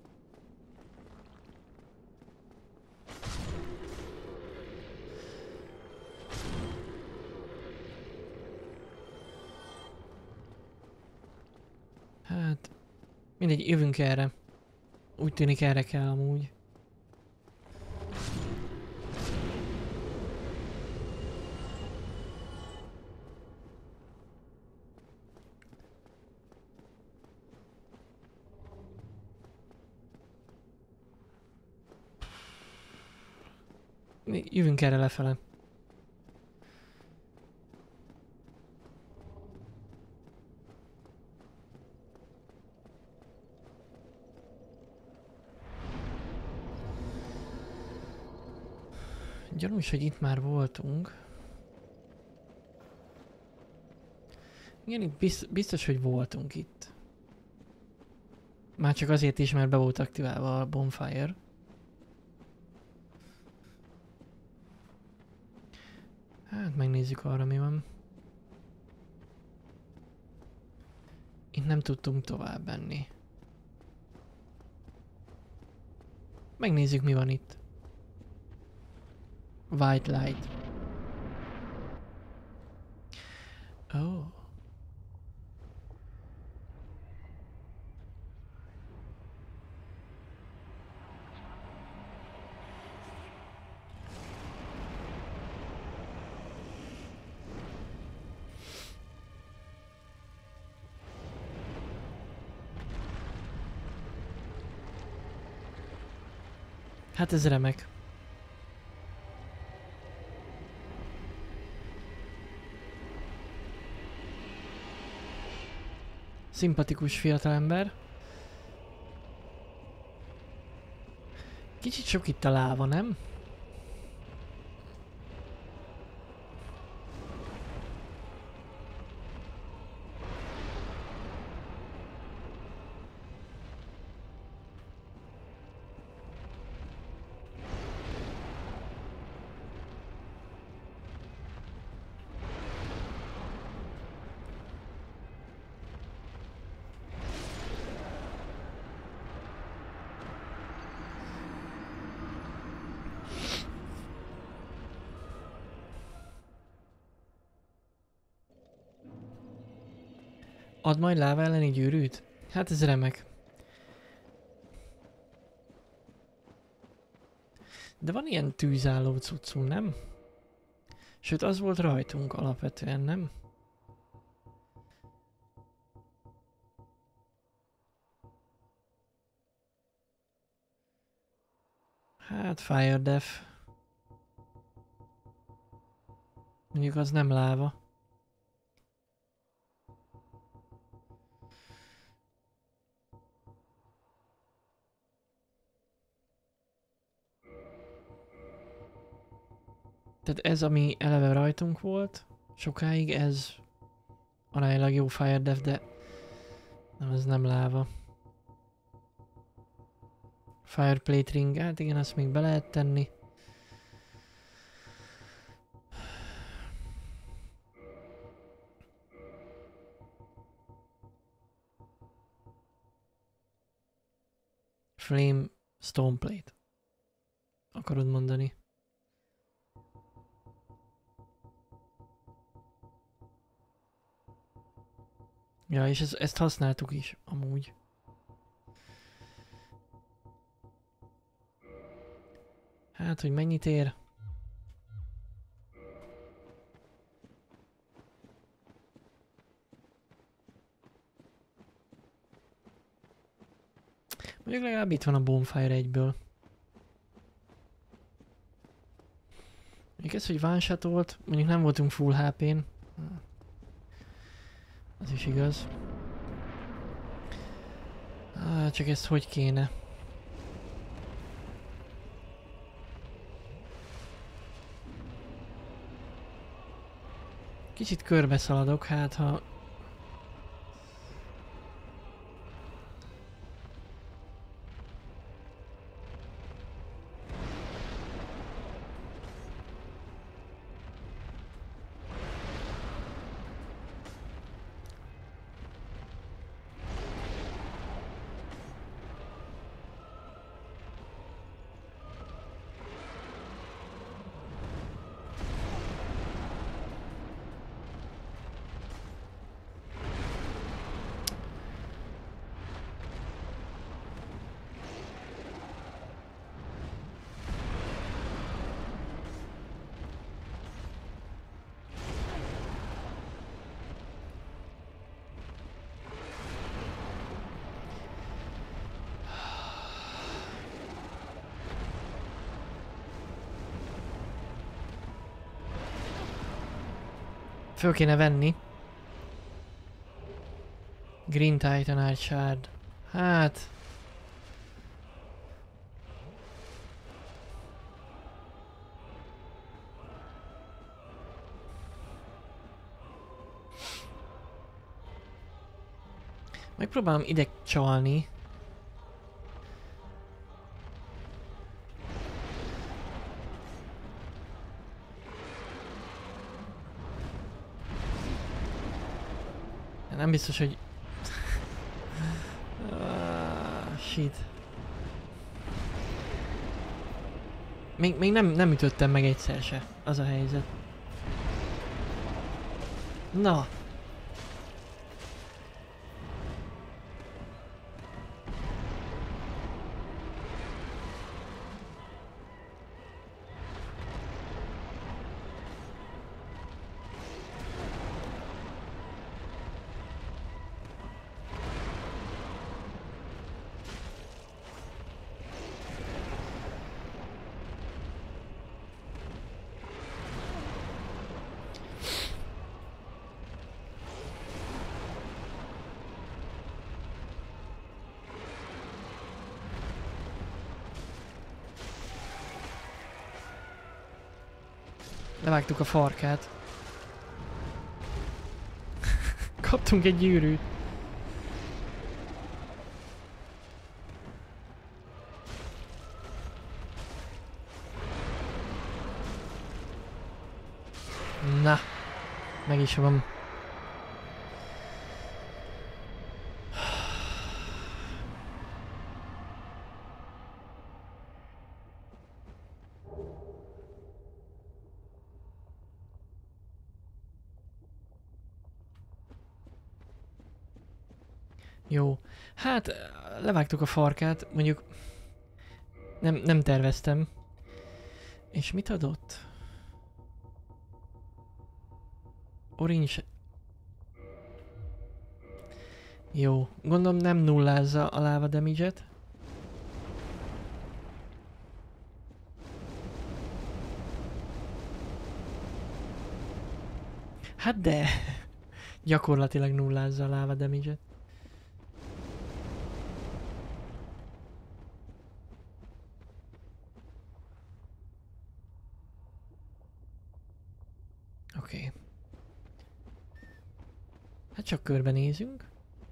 Speaker 1: Hát... Mindegy, jövünk erre. Úgy tűnik erre kell amúgy. Jövünk erre lefele. Gyanús, hogy itt már voltunk. Igen, itt biztos, biztos, hogy voltunk itt. Már csak azért is, mert be volt aktiválva a bonfire. Hát megnézzük arra, mi van. Itt nem tudtunk tovább menni. Megnézzük, mi van itt. White light. Oh. Hát ez remek. Szimpatikus fiatalember. Kicsit sok itt a láva, nem? Ad majd láva elleni gyűrűt? Hát ez remek. De van ilyen tűzálló cuccunk, nem? Sőt, az volt rajtunk alapvetően, nem? Hát Fire Death. Mondjuk az nem láva. Tehát ez, ami eleve rajtunk volt, sokáig ez aránylag jó Fire Death, de nem, ez nem láva. Fireplate ring, hát igen, azt még be lehet tenni. Flame Stone Plate. Akarod mondani? Ja, és ez, ezt használtuk is, amúgy. Hát, hogy mennyit ér? Mondjuk legalább itt van a Bonfire egyből. Mondjuk ez, hogy one shot volt, mondjuk nem voltunk full há pén. Az is igaz. Ah, csak ezt hogy kéne? Kicsit körbe szaladok, hát ha... Föl kéne venni. Green Titanite Shard. Hát... Megpróbálom ide csalni. Nem biztos, hogy... uh, shit. Még, még nem, nem ütöttem meg egyszer se. Az a helyzet. Na. Levágtuk a farkát. Kaptunk egy gyűrűt. Na, meg is van. Jó. Hát, levágtuk a farkát, mondjuk nem, nem terveztem. És mit adott? Orange... Jó. Gondolom nem nullázza a láva damage-et. Hát de... Gyakorlatilag nullázza a láva damage-et. Oké. Okay. Hát csak körbenézünk.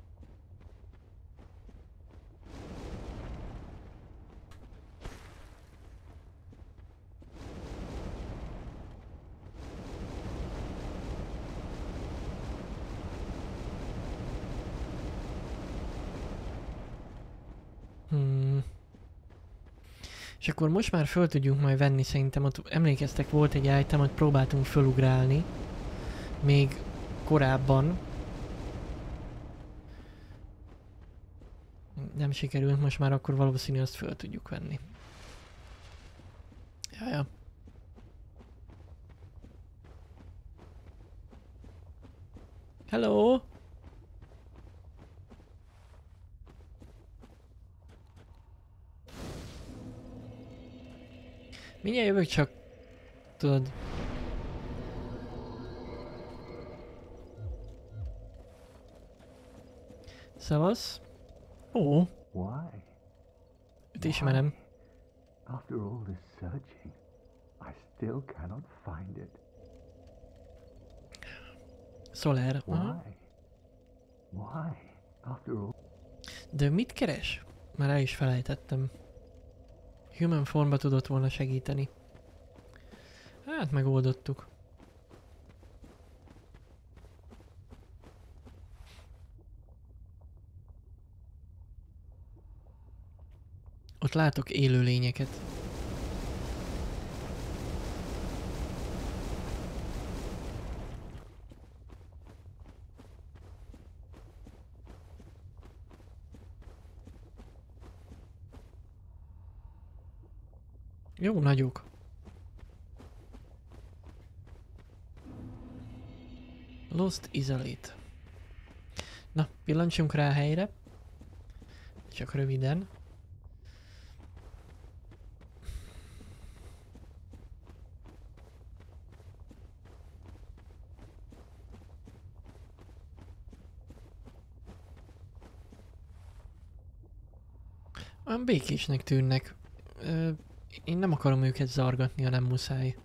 Speaker 1: Hmm. És akkor most már föl tudjuk majd venni, szerintem ott emlékeztek, volt egy item, hogy próbáltunk fölugrálni. Még korábban. Nem sikerült, most már akkor valószínű azt föl tudjuk venni. Jaja. Hello! Mindjárt jövök, csak tudod. Szavasz? Ó.
Speaker 2: Why?
Speaker 1: Őt ismerem.
Speaker 2: After all this searching, I still cannot find it.
Speaker 1: Soler.
Speaker 2: Why?
Speaker 1: Aha.
Speaker 2: Why? After all...
Speaker 1: De mit keres? Már el is felejtettem. Human formba tudott volna segíteni. Hát megoldottuk. Ott látok élőlényeket. Jó nagyok. Lost Isolate. Na, pillancsunk rá a helyre. Csak röviden. Olyan békésnek tűnnek. Ö, én nem akarom őket zargatni, ha nem muszáj.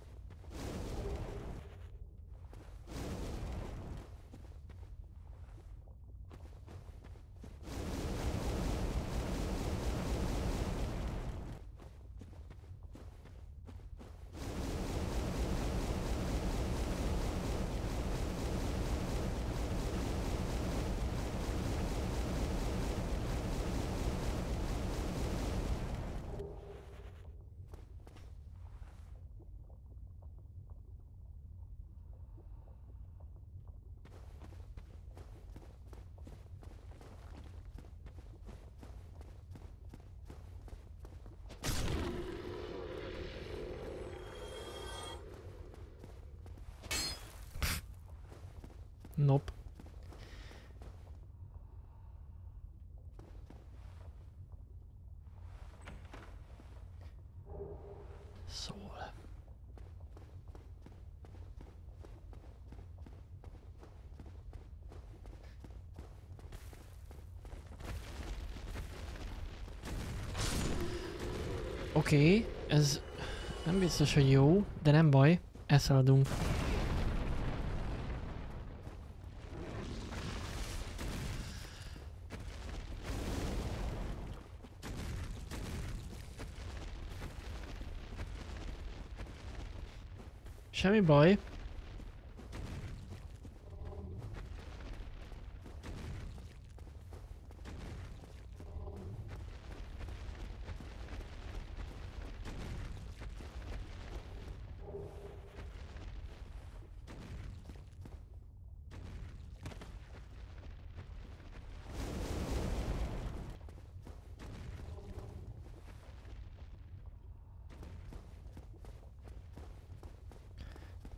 Speaker 1: Nope. Szól. Oké, okay, ez nem biztos, hogy jó, de nem baj, elszaladunk. Semmi baj.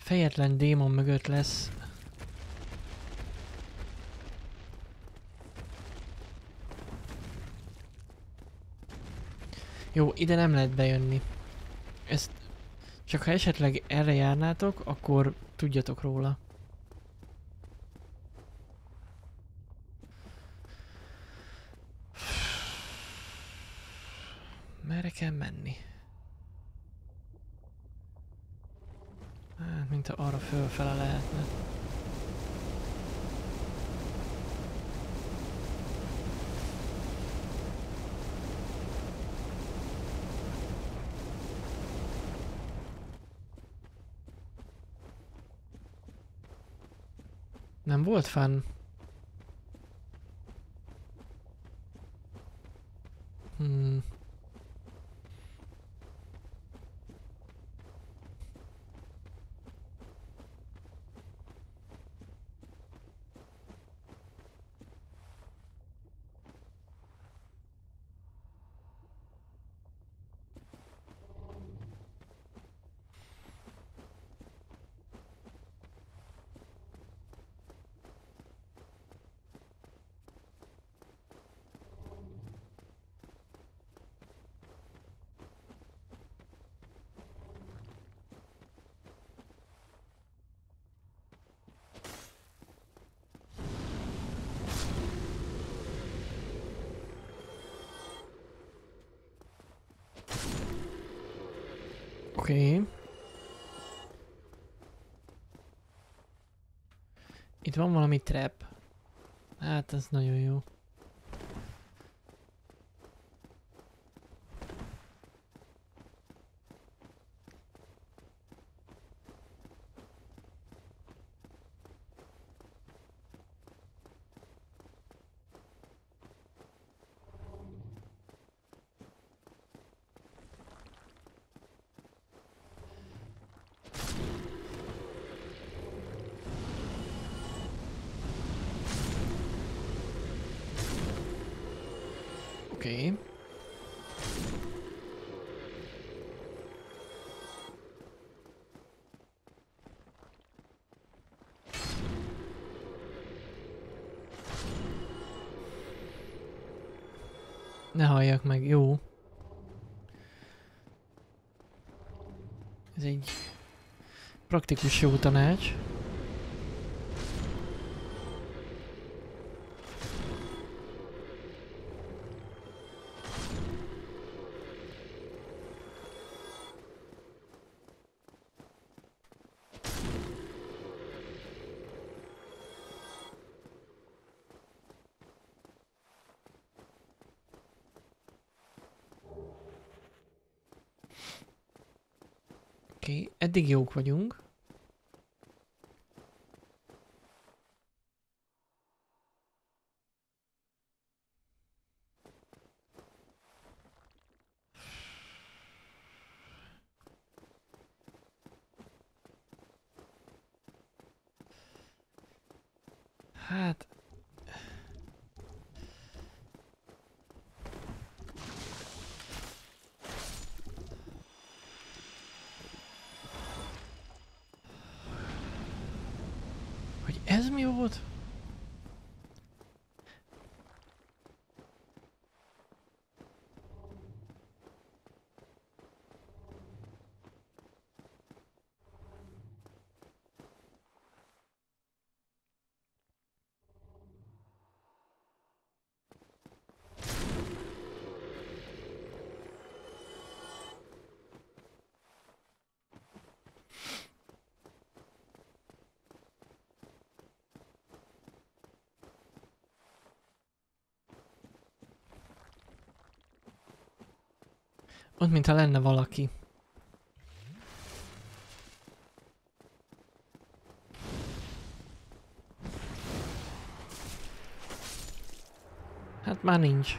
Speaker 1: fejetlen démon mögött lesz. Jó, ide nem lehet bejönni. Ezt csak ha esetleg erre járnátok, akkor tudjatok róla. Merre kell menni? Hát, mint ha arra fölfele lehetne. Nem volt fun? Hmm. Oké. Okay. Itt van valami trap. Hát ez nagyon jó. Oké. Okay. Ne halljak meg, jó. Ez egy praktikus jó tanács. Oké, okay. Eddig jók vagyunk. Hát... Hogy ez mi volt? Ott mintha lenne valaki. Hát már nincs.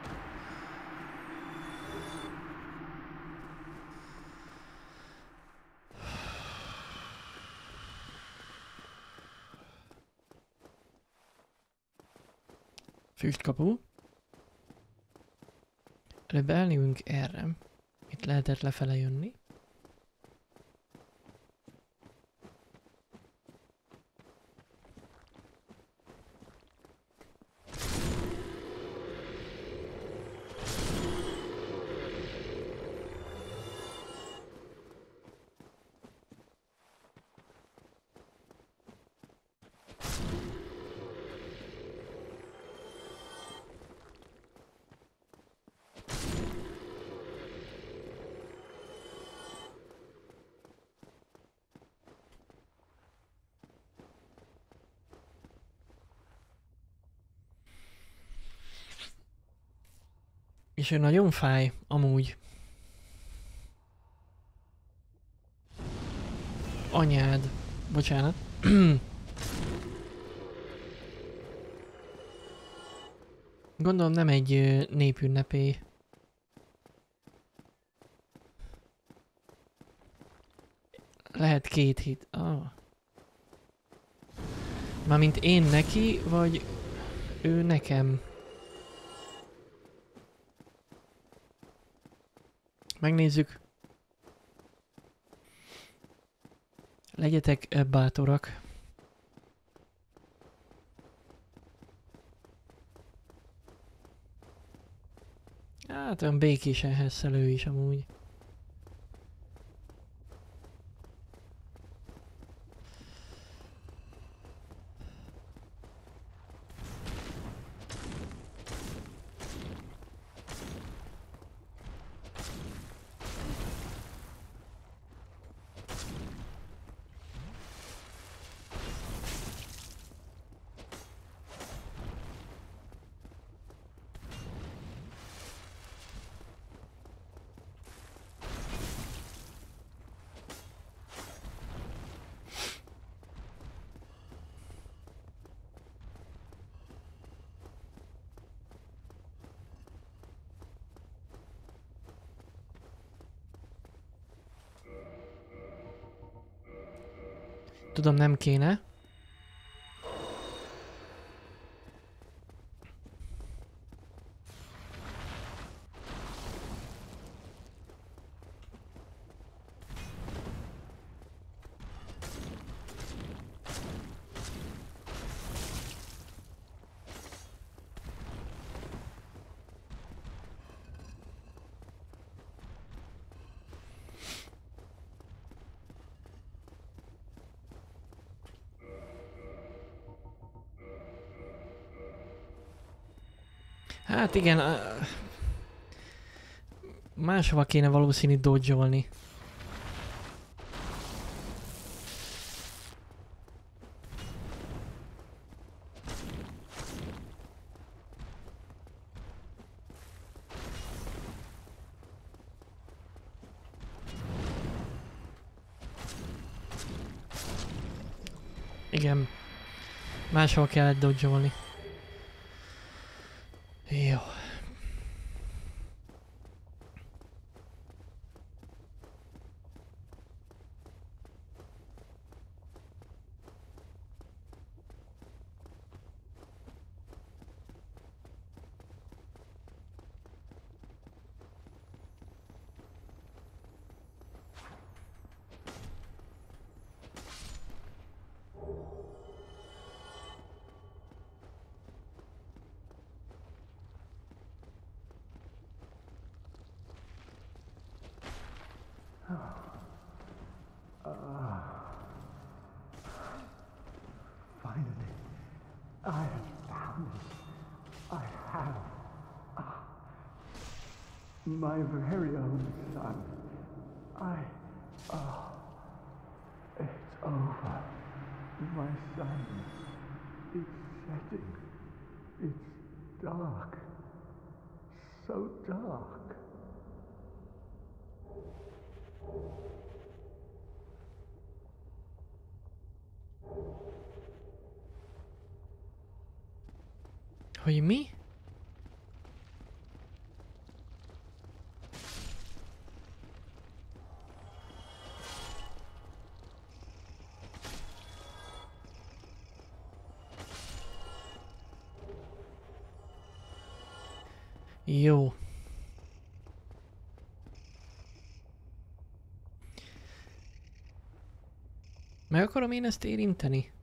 Speaker 1: Füstkapu. Előbb elnézünk erre. Itt lehetett lefele jönni. És ő nagyon fáj, amúgy. Anyád. Bocsánat. Gondolom nem egy ö, népünnepé. Lehet két hét. Ah. Mármint én neki, vagy ő nekem. Megnézzük. Legyetek ö, bátorak. Hát olyan békésen hesszelő is amúgy. Tudom, nem kéne. Hát igen, uh, máshova kéne valószínű dodge-olni. Igen, máshova kellett dodge-olni. Jó.
Speaker 4: Finally, I have found it. I have. Ah, my very own son. I. Ah, it's over. My son. It's setting. It's dark. So dark.
Speaker 1: Hogy mi? Jó. Meg akarom én ezt érinteni?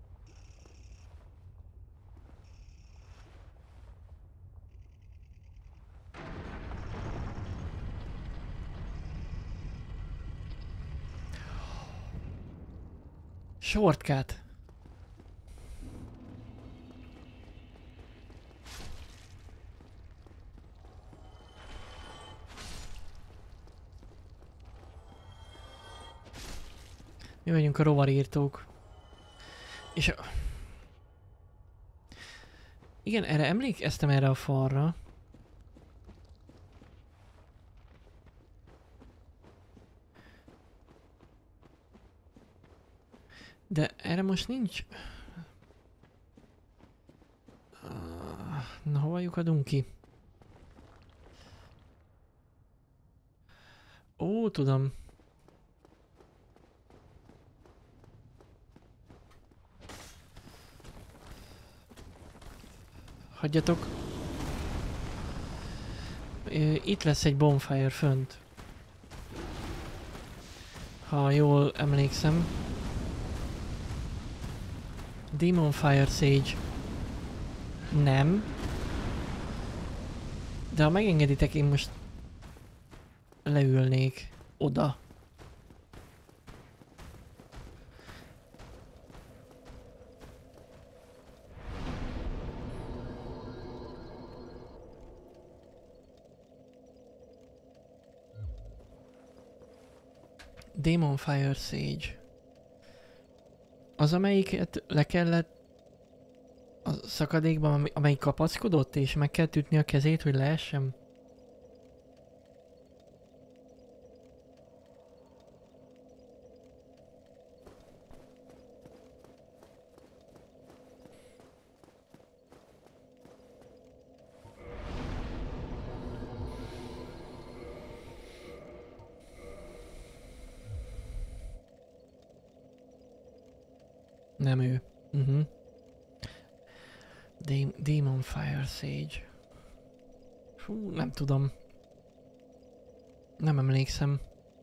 Speaker 1: Shortcut. Mi vagyunk a rovarírtók. És a... Igen, erre emlékeztem erre a falra. De erre most nincs... Ah, na, hova lyukadunk ki? Ó, tudom. Hagyjatok. Ö, itt lesz egy bonfire fönt. Ha jól emlékszem. Demon Fire Sage. Nem. De ha megengeditek, én most leülnék oda. Demon Fire Sage. Az, amelyiket le kellett a szakadékban, amelyik kapaszkodott, és meg kell ütni a kezét, hogy leessem? Nem ő. Uh-huh. Dem Demon Fire Sage. Fú, nem tudom. Nem emlékszem.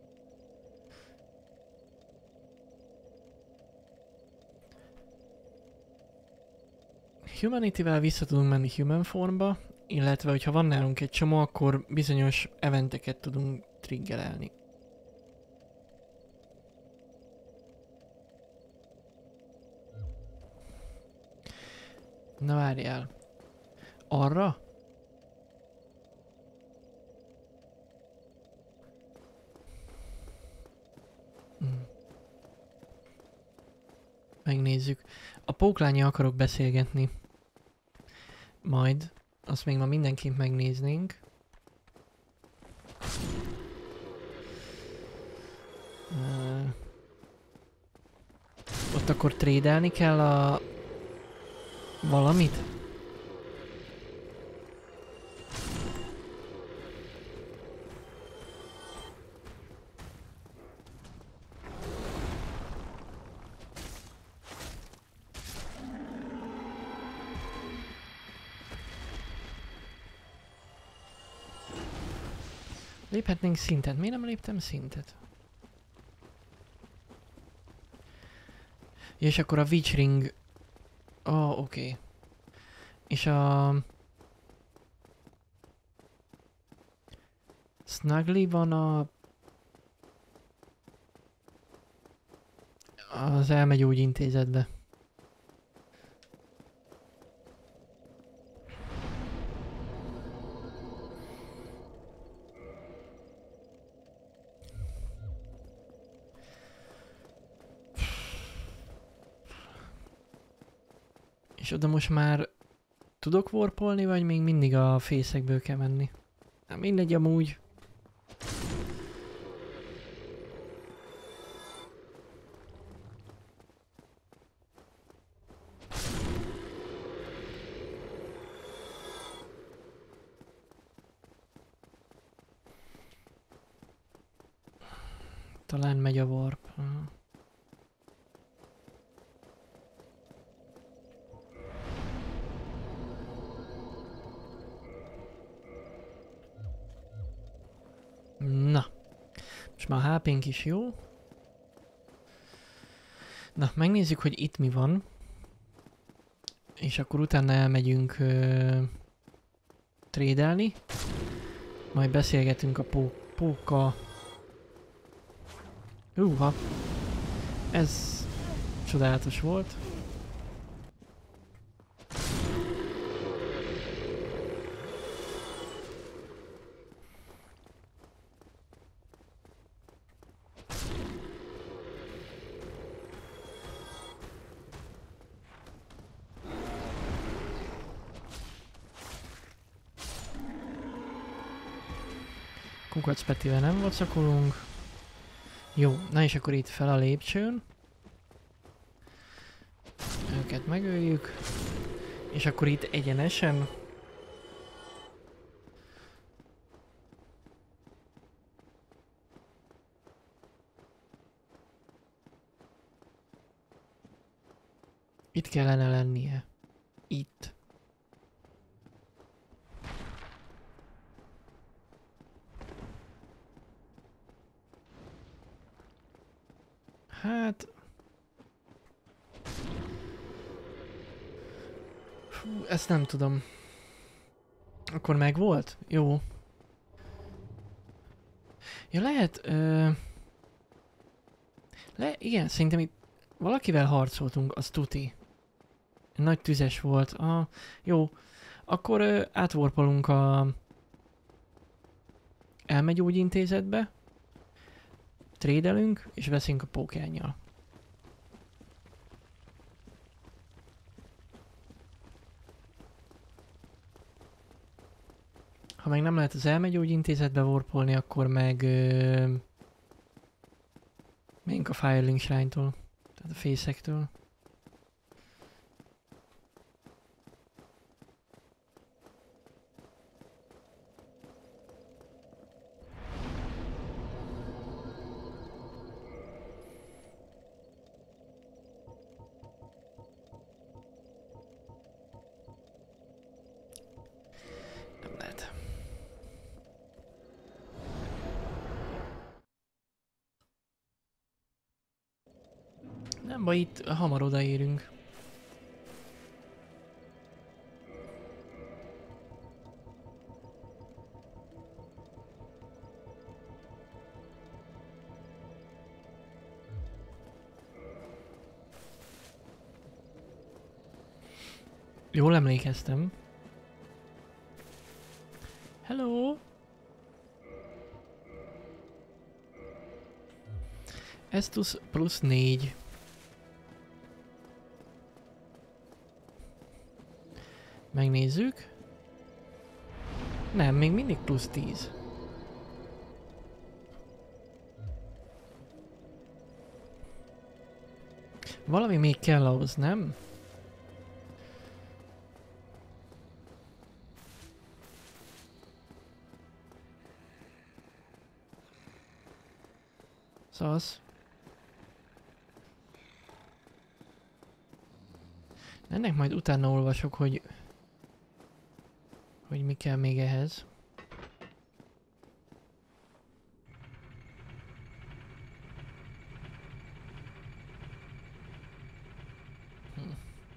Speaker 1: Humanity-vel vissza tudunk menni human formba, illetve hogyha van nálunk egy csomó, akkor bizonyos eventeket tudunk triggerelni. Na várjál. Arra? Hmm. Megnézzük. A póklánnyal akarok beszélgetni. Majd. Azt még ma mindenképp megnéznénk. Uh, ott akkor trédelni kell a... valamit? Léphetnénk szintet. Miért nem léptem szintet? És akkor a Witch Ring... Ó, oh, oké. Okay. És a... Snuggly van a... az elmegyógyintézetbe. És oda most már tudok warpolni, vagy még mindig a fészekből kell menni? Hát mindegy amúgy. Talán megy a warp. Aha. Na, most már a há pénk is jó. Na, megnézzük, hogy itt mi van. És akkor utána elmegyünk ö, trédelni. Majd beszélgetünk a pó pókkal. Húha, ez csodálatos volt. Kukac Petivel nem vacakolunk. Jó, na és akkor itt fel a lépcsőn. megöljük. És akkor itt egyenesen. Itt kellene lennie. Itt. Hát... Fú, ezt nem tudom. Akkor meg volt? Jó. Ja, lehet... Ö... Le... Igen, szerintem itt valakivel harcoltunk, az tuti. Nagy tüzes volt. Ah, jó. Akkor ö, átvorpolunk a... elmegyógyintézetbe. Trédelünk, és veszünk a pókánnyal. Ha meg nem lehet az elmegyógyintézetbe vorpolni, akkor meg... Ö, megyünk a Firelink Shrine-tól. Tehát a fészektől. Nem lehet. Nem baj, itt hamar odaérünk. Jól emlékeztem. Hello! Estus plusz négy. Megnézzük. Nem, még mindig plusz tíz. Valami még kell ahhoz, nem? Szasz. Ennek majd utána olvasok, hogy... hogy mi kell még ehhez. Hm.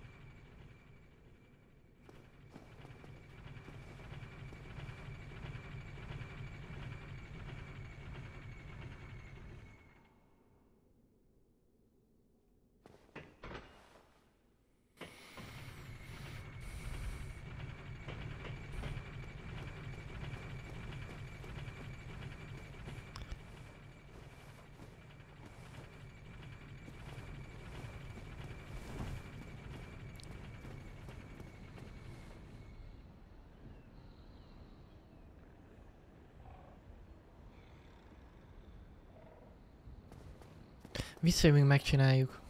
Speaker 1: Visszajövünk, megcsináljuk.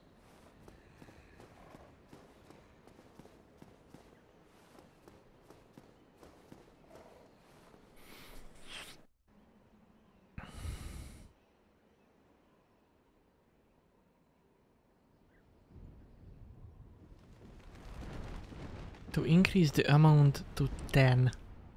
Speaker 1: To increase the amount to ten.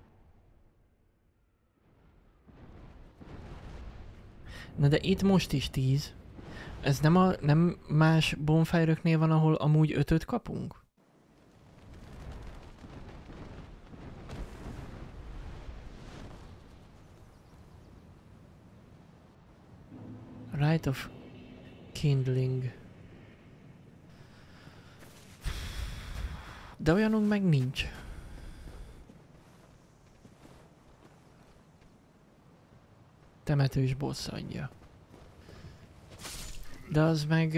Speaker 1: Na de itt most is tíz. Ez nem, a, nem más bonfire-öknél van, ahol amúgy ötöt kapunk? Right of kindling. De olyanunk meg nincs. Temetős bosszantja. De az meg...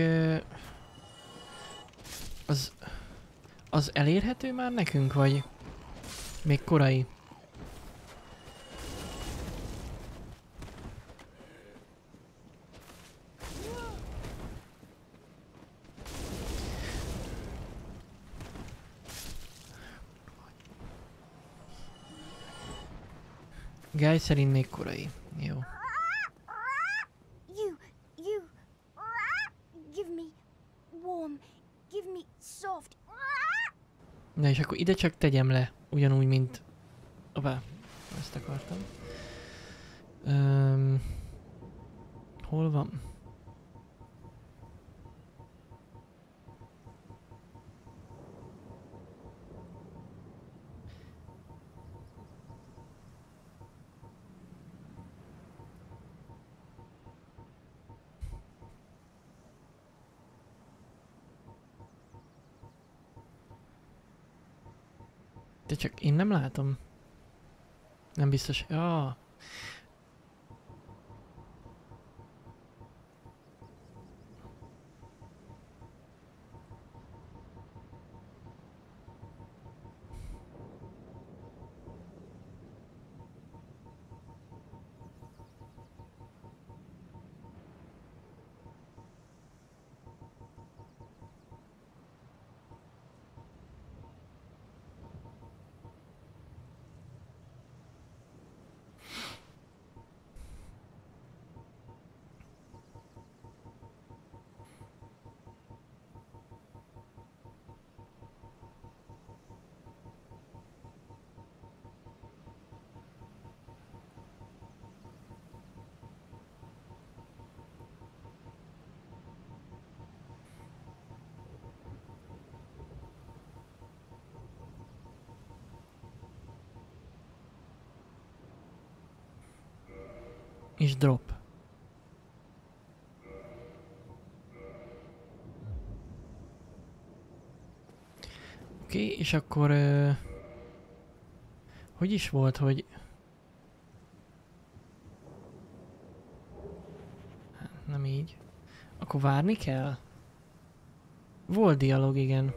Speaker 1: Az... Az elérhető már nekünk, vagy... Még korai? Guy szerint még korai. Jó.
Speaker 5: You, you, give me warm, give me soft.
Speaker 1: Na és akkor ide csak tegyem le, ugyanúgy, mint... Opá, ezt akartam. Um, hol van? De csak én nem látom. Nem biztos. Ja. És drop. Oké, okay, és akkor... Uh, hogy is volt, hogy... Nem így. Akkor várni kell? Volt dialóg, igen.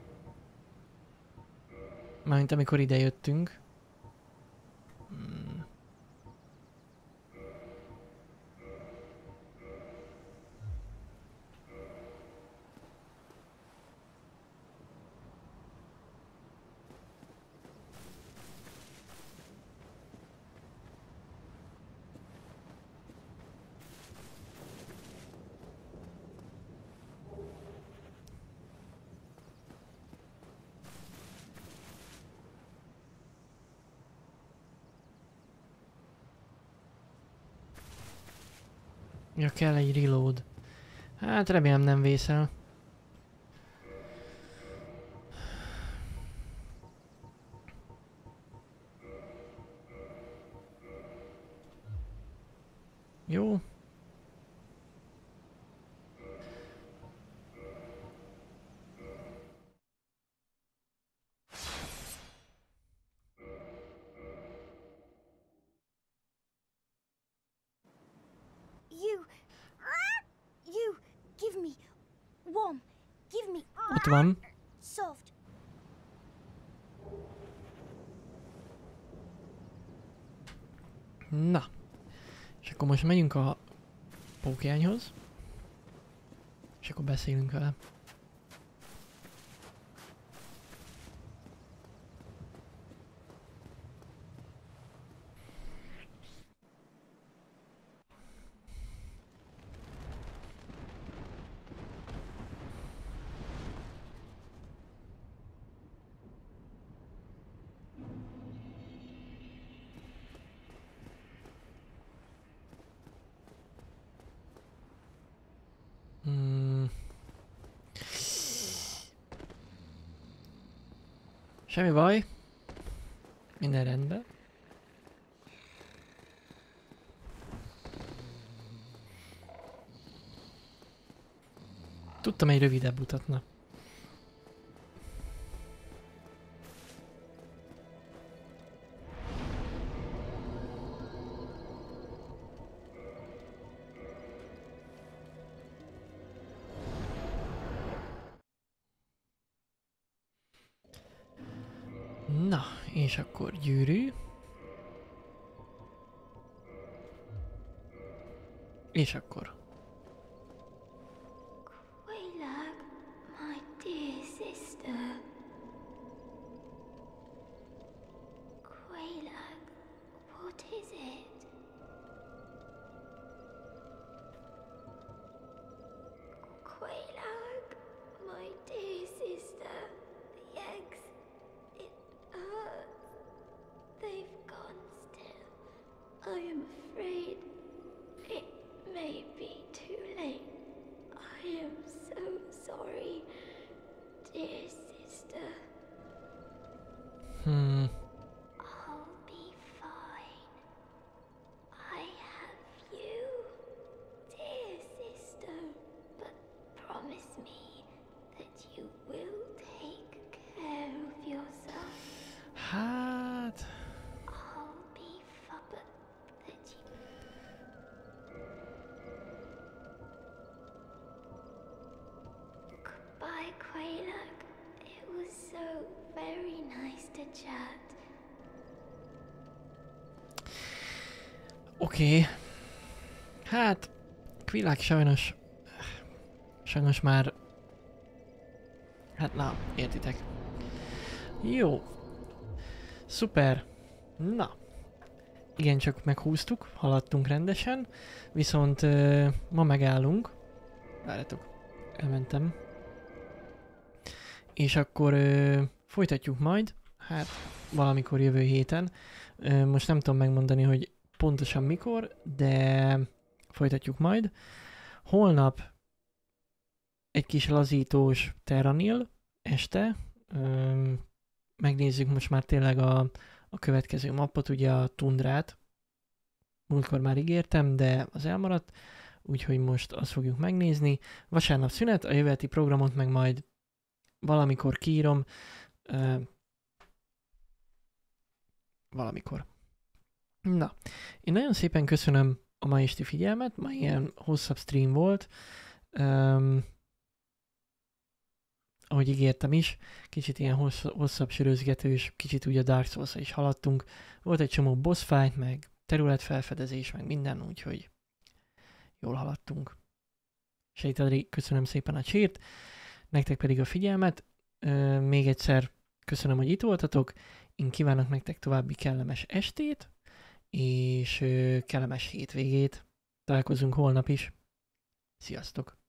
Speaker 1: Mármint amikor ide jöttünk. Hmm. Ja, kell egy reload. Hát remélem nem vészel. Jó.
Speaker 5: You, you, give me warm, give me
Speaker 1: Ott van.
Speaker 5: soft.
Speaker 1: Na. És akkor most megyünk a pókjányhoz. És akkor beszélünk vele. Hmm. Semmi baj. Minden rendben. Tudtam, egy rövidebb utat, na. Na, és akkor gyűrű. És akkor.
Speaker 5: Quelaag, my dear sister. Quelaag, what is I am afraid it may be too late. I am so sorry, dear sister.
Speaker 1: Hmm.
Speaker 5: I'll be fine. I have you, dear sister. But promise me that you will take care of yourself.
Speaker 1: Hát...
Speaker 5: I'll be fine, but that you... Goodbye, Quelaag. It was so very nice to chat.
Speaker 1: Oké. Okay. Hát... Quelaag sajnos... Sajnos már... Hát na, értitek. Jó. Szuper. Na. Igen, csak meghúztuk, haladtunk rendesen. Viszont uh, ma megállunk. Várjatok, elmentem. És akkor uh, folytatjuk majd. Hát valamikor jövő héten. Uh, most nem tudom megmondani, hogy pontosan mikor, de folytatjuk majd. Holnap egy kis lazítós Terranil este. Uh, megnézzük most már tényleg a, a következő mappot, ugye a tundrát. Múltkor már ígértem, de az elmaradt, úgyhogy most azt fogjuk megnézni. Vasárnap szünet, a jövő heti programot meg majd valamikor kiírom. Uh, valamikor. Na, én nagyon szépen köszönöm a mai esti figyelmet, ma ilyen hosszabb stream volt. Um, ahogy ígértem is, kicsit ilyen hossz, hosszabb sörözgetős, kicsit úgy a Dark Souls-ra is haladtunk. Volt egy csomó boss fight, meg területfelfedezés, meg minden, úgyhogy jól haladtunk. Sejtadri, köszönöm szépen a csírt, nektek pedig a figyelmet. Ö, még egyszer köszönöm, hogy itt voltatok. Én kívánok nektek további kellemes estét, és ö, kellemes hétvégét. Találkozunk holnap is. Sziasztok!